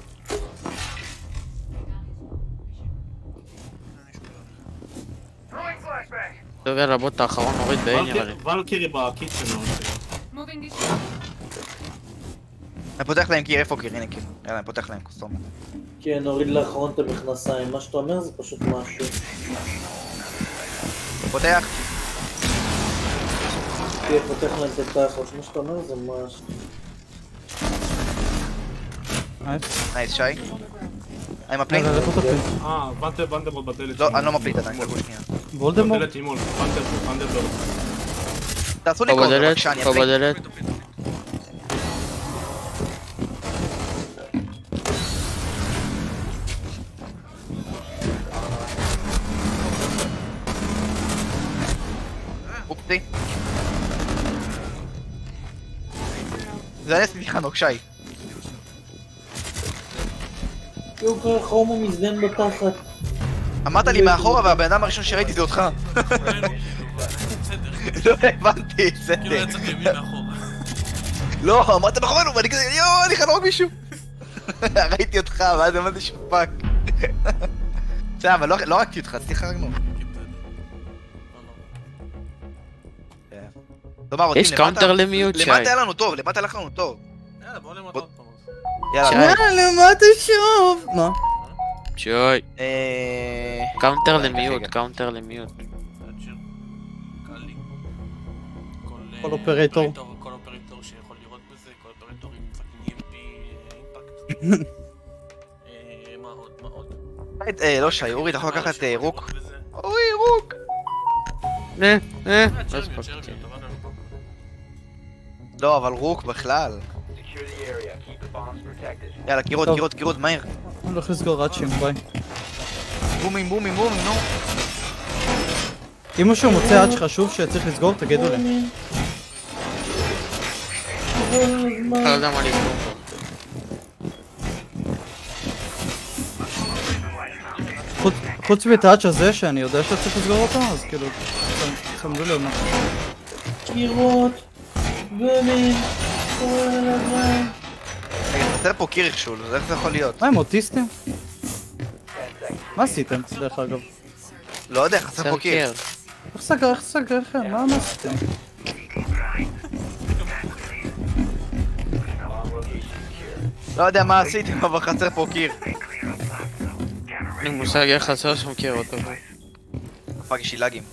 [SPEAKER 4] טוב יאללה בוא את האחרון נוריד ב-A נראה לי.
[SPEAKER 6] ולקירי בקיצ'ן.
[SPEAKER 10] אני פותח להם קיר, איפה קיר? הנה קיר. יאללה, אני פותח להם קוסטום.
[SPEAKER 2] כן, נוריד לאחרון את המכנסיים. מה שאתה אומר זה פשוט משהו.
[SPEAKER 10] פותח.
[SPEAKER 2] כן, פותח להם את התחת. מה שאתה אומר זה משהו.
[SPEAKER 10] נייס, שי. אני מפליט?
[SPEAKER 6] אה, ונדבולט בדלת.
[SPEAKER 10] לא, אני לא מפליט עדיין, תקעו שנייה.
[SPEAKER 3] וולדמורט?
[SPEAKER 6] בדלת אימון, פנדר, פנדר לא.
[SPEAKER 10] תעשו לי
[SPEAKER 4] פה
[SPEAKER 10] קודם,
[SPEAKER 4] בדלת,
[SPEAKER 10] בבקשה, אני
[SPEAKER 4] פה
[SPEAKER 10] אפליק.
[SPEAKER 4] בדלת.
[SPEAKER 10] אופסי. זה היה סליחה נוקשי.
[SPEAKER 2] יו ככה הומו מזדן בתחת.
[SPEAKER 10] אמרת לי מאחורה והבן אדם הראשון שראיתי זה אותך. לא הבנתי,
[SPEAKER 5] כאילו
[SPEAKER 10] בסדר.
[SPEAKER 5] יצאתי ימין מאחורה.
[SPEAKER 10] לא, אמרת מאחורינו ואני כזה יואו, אני חלום מישהו. ראיתי אותך ואז אמרתי שפאק. בסדר, אבל לא ראיתי אותך, סליחה רגנו.
[SPEAKER 4] יש קאונטר למיוט, שי.
[SPEAKER 10] למטה היה לנו טוב, למטה הלך לנו טוב.
[SPEAKER 5] יאללה, בוא למטה עוד פעם.
[SPEAKER 10] יאללה.
[SPEAKER 3] יאללה, מה אתה שוב? מה?
[SPEAKER 4] שי.
[SPEAKER 10] אה...
[SPEAKER 4] קאונטר למיוט, קאונטר למיוט.
[SPEAKER 3] כל אופרטור.
[SPEAKER 5] כל אופרטור שיכול לראות בזה, כל אופרטור עם פאקינג אימפי, אימפקט. מה עוד? מה עוד?
[SPEAKER 10] אה, לא שי, אורי, אתה יכול לקחת רוק? אורי, רוק!
[SPEAKER 4] אה, אה.
[SPEAKER 10] לא, אבל רוק בכלל. יאללה, קירות,
[SPEAKER 3] טוב.
[SPEAKER 10] קירות, קירות, מהר.
[SPEAKER 3] אני הולך לסגור ראצ'ים, ביי.
[SPEAKER 10] בומים, בומים, בומים, נו.
[SPEAKER 3] אם מישהו מוצא עד שחשוב שצריך לסגור, תגידו לי.
[SPEAKER 4] אתה לא יודע מה לסגור פה.
[SPEAKER 3] חוץ- חוץ מטאץ' הזה שאני יודע שצריך לסגור אותו, אז כאילו, תסמדו לי עוד מה.
[SPEAKER 2] קירות, גומים, כל הזמן.
[SPEAKER 10] רגע, חסר פה קיר איכשהו, אז איך זה יכול להיות?
[SPEAKER 3] מה, הם אוטיסטים? מה עשיתם, דרך אגב?
[SPEAKER 10] לא יודע, חסר פה קיר.
[SPEAKER 3] איך סגר, איך סגר, איך, מה מה עשיתם?
[SPEAKER 10] לא יודע מה עשיתם, אבל חסר פה קיר.
[SPEAKER 4] אין לי מושג איך חסר שם קיר אותו.
[SPEAKER 10] פאק, יש לי לאגים.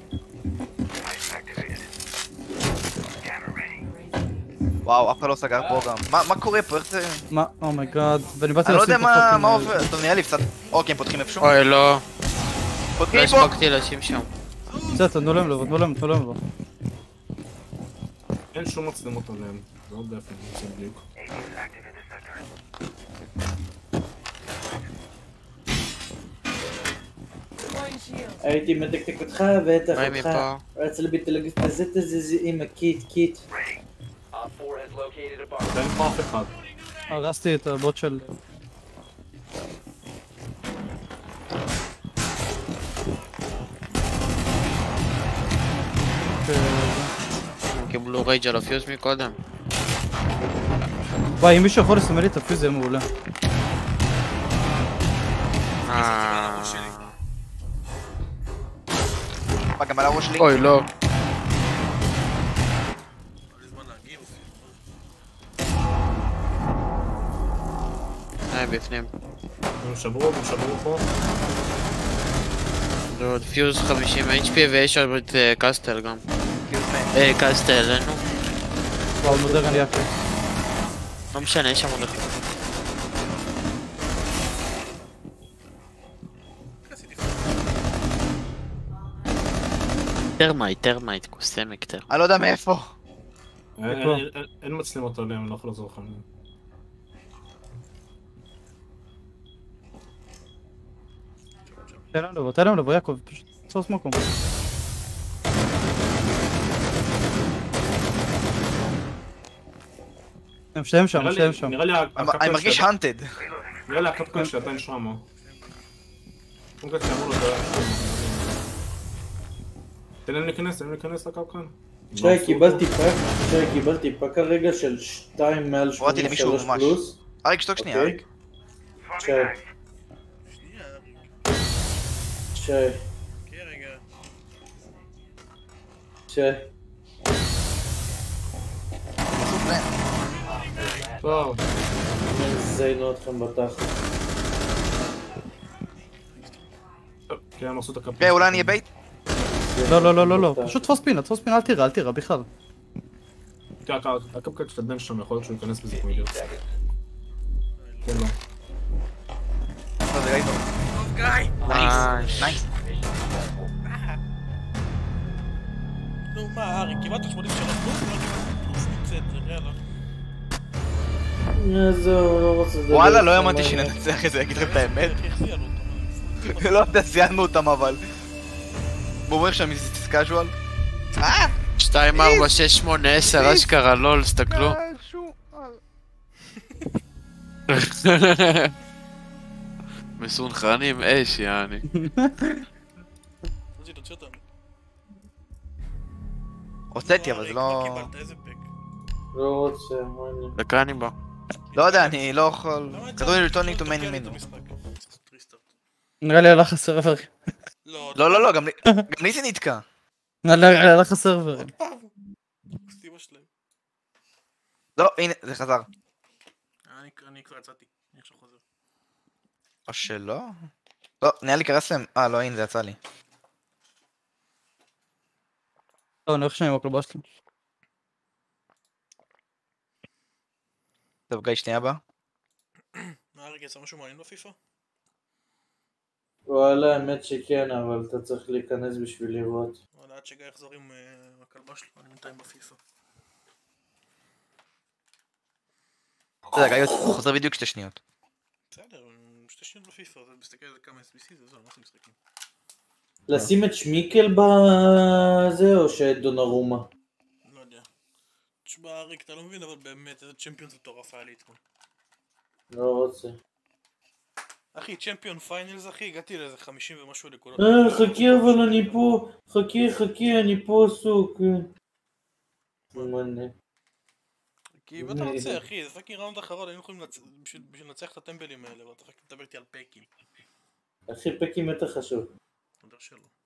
[SPEAKER 10] וואו, אף אחד לא סגר פה גם. מה מה קורה פה? איך זה...
[SPEAKER 3] מה? אומייגאד, ואני באתי
[SPEAKER 10] אני לא יודע
[SPEAKER 3] לשים את
[SPEAKER 10] מה
[SPEAKER 3] הפאקינג
[SPEAKER 10] מה
[SPEAKER 3] האלה.
[SPEAKER 10] עובר. טוב, נראה לי קצת... אוקיי, הם פותחים איפשהו?
[SPEAKER 4] אוי, לא. לא
[SPEAKER 10] פותחים פה!
[SPEAKER 4] הספקתי לשים שם.
[SPEAKER 3] בסדר, תנו להם לבוא, תנו להם, תנו להם לבוא.
[SPEAKER 6] אין שום מצלמות עליהם. זה עוד באפן, זה בדיוק.
[SPEAKER 2] הייתי מדקדק אותך ואת
[SPEAKER 4] ביי
[SPEAKER 2] אחותך.
[SPEAKER 4] מפה.
[SPEAKER 2] רץ לביט לגף הזה תזיזי עם הקיט קיט.
[SPEAKER 6] אין פה אף אחד.
[SPEAKER 3] הרסתי את הבוט של...
[SPEAKER 4] הם קיבלו רייג' על הפיוז מקודם.
[SPEAKER 3] וואי, אם מישהו יכול לסמל לי את הפיוז זה יהיה מעולה.
[SPEAKER 4] אה...
[SPEAKER 10] מה, גם על הראש שלי?
[SPEAKER 4] אוי, לא. אה, בפנים.
[SPEAKER 6] הם שברו, הם שברו פה.
[SPEAKER 4] זה עוד פיוז חמישים אייץ' פי ויש עוד את אה, קסטל גם. אה, קסטל, נו.
[SPEAKER 3] וואו, מודרן יפה.
[SPEAKER 4] לא משנה, יש שם עוד אחד. טרמייט, טרמייט, קוסמק טרמייט.
[SPEAKER 10] אני לא יודע מאיפה.
[SPEAKER 6] אין- אין- אין- אין מצלמות עליהם, אני לא יכול לעזור לך.
[SPEAKER 3] תן להם לבוא, תן להם לבוא, יעקב, פשוט תפוס מקום. הם שתיהם שם,
[SPEAKER 6] נראה לי-
[SPEAKER 3] שתיהם שם.
[SPEAKER 6] נראה לי הקפקן
[SPEAKER 10] אני מרגיש
[SPEAKER 6] שאתה-
[SPEAKER 10] הנטד.
[SPEAKER 6] נראה לי הקפקן שעדיין שמה. קודם כל שאמרו לו זה היה שם. תן להם להיכנס, תן להם להיכנס לקפקן.
[SPEAKER 2] שי, קיבלתי פאק, שי, קיבלתי פאק הרגע של שתיים מעל
[SPEAKER 10] הורדתי
[SPEAKER 2] שמונה
[SPEAKER 10] למישהו
[SPEAKER 2] שלוש
[SPEAKER 10] ממש.
[SPEAKER 2] פלוס.
[SPEAKER 10] אריק, שתוק שנייה,
[SPEAKER 2] אוקיי.
[SPEAKER 10] אריק.
[SPEAKER 2] שי. שי.
[SPEAKER 5] כן, רגע.
[SPEAKER 2] שי.
[SPEAKER 6] טוב.
[SPEAKER 2] זיינו אתכם בתחת.
[SPEAKER 6] כן, הם עשו את הקפקן.
[SPEAKER 10] אוקיי, אולי אני אהיה בייט?
[SPEAKER 3] לא, לא, לא, לא, לא, פשוט תפוס פינה, תפוס פינה, אל תירה, אל תירה, בכלל.
[SPEAKER 6] כן, הקפקן שאתה בן שם, יכול להיות שהוא ייכנס בזה כמו אידיוט. כן, לא.
[SPEAKER 10] לא, זה גיא טוב.
[SPEAKER 5] טוב, גיא!
[SPEAKER 10] נייס. נייס.
[SPEAKER 5] נו מה, ארי, קיבלת שמונים ושלוש פלוס, לא קיבלת פלוס, בסדר, יאללה.
[SPEAKER 2] זהו, לא רוצה לדבר.
[SPEAKER 10] וואלה, לא האמנתי שננצח את זה, אגיד לכם את האמת. לא יודע, זיינו אותם אבל. בואו אומר שם איזה קאז'ואל. אה!
[SPEAKER 4] שתיים, ארבע, שש, שמונה, עשר, אשכרה, לול, סתכלו. מסונכרנים אש, יעני.
[SPEAKER 5] תוציא אותנו.
[SPEAKER 10] הוצאתי, אבל זה לא...
[SPEAKER 5] קיבלת איזה פק.
[SPEAKER 2] לא רוצה, מה אני...
[SPEAKER 4] דקה אני בא.
[SPEAKER 10] לא יודע, אני לא יכול... כתוב לי returning to many menu.
[SPEAKER 3] נראה לי הלך הסרבר.
[SPEAKER 10] לא, לא, לא, גם לי זה נתקע.
[SPEAKER 3] נראה לי הלך הסרבר.
[SPEAKER 5] סטיבה שלהם.
[SPEAKER 10] לא, הנה, זה חזר.
[SPEAKER 5] אני כבר יצאתי, אני עכשיו חוזר.
[SPEAKER 10] או שלא? לא, נראה לי קרס להם. אה, לא, הנה, זה יצא לי.
[SPEAKER 3] לא, אני הולך שם עם הקלובה שלי.
[SPEAKER 10] טוב, גיא, שנייה הבאה.
[SPEAKER 5] מה הרגע, יצא משהו מעניין בפיפה?
[SPEAKER 2] וואלה, האמת שכן, אבל אתה צריך להיכנס בשביל לראות.
[SPEAKER 5] וואלה, עד שגיא יחזור עם הכלבה שלו, אני נתיים בפיפה.
[SPEAKER 10] בסדר, גיא חוזר בדיוק שתי שניות.
[SPEAKER 5] בסדר, שתי שניות בפיפה, אתה מסתכל על כמה אס בי סי, זה זו, מה עושים משחקים?
[SPEAKER 2] לשים את שמיקל בזה, או שאת דונרומה?
[SPEAKER 5] לא יודע. תשמע, אריק, אתה לא מבין, אבל באמת, איזה צ'מפיונס מטורף היה לי אתמול.
[SPEAKER 2] לא רוצה.
[SPEAKER 5] אחי, צ'מפיון פיינלס, אחי, הגעתי לאיזה חמישים ומשהו נקודות.
[SPEAKER 2] אה, חכי, אבל אני פה, חכי, חכי, אני פה עסוק. מנה.
[SPEAKER 5] כי מה אתה רוצה, אחי? זה פאקינג ראונד אחרון, היינו יכולים בשביל לנצח את הטמבלים האלה, ואתה פאקינג מדבר איתי על פקים.
[SPEAKER 2] אחי, פקים יותר חשוב.
[SPEAKER 5] יותר שלא.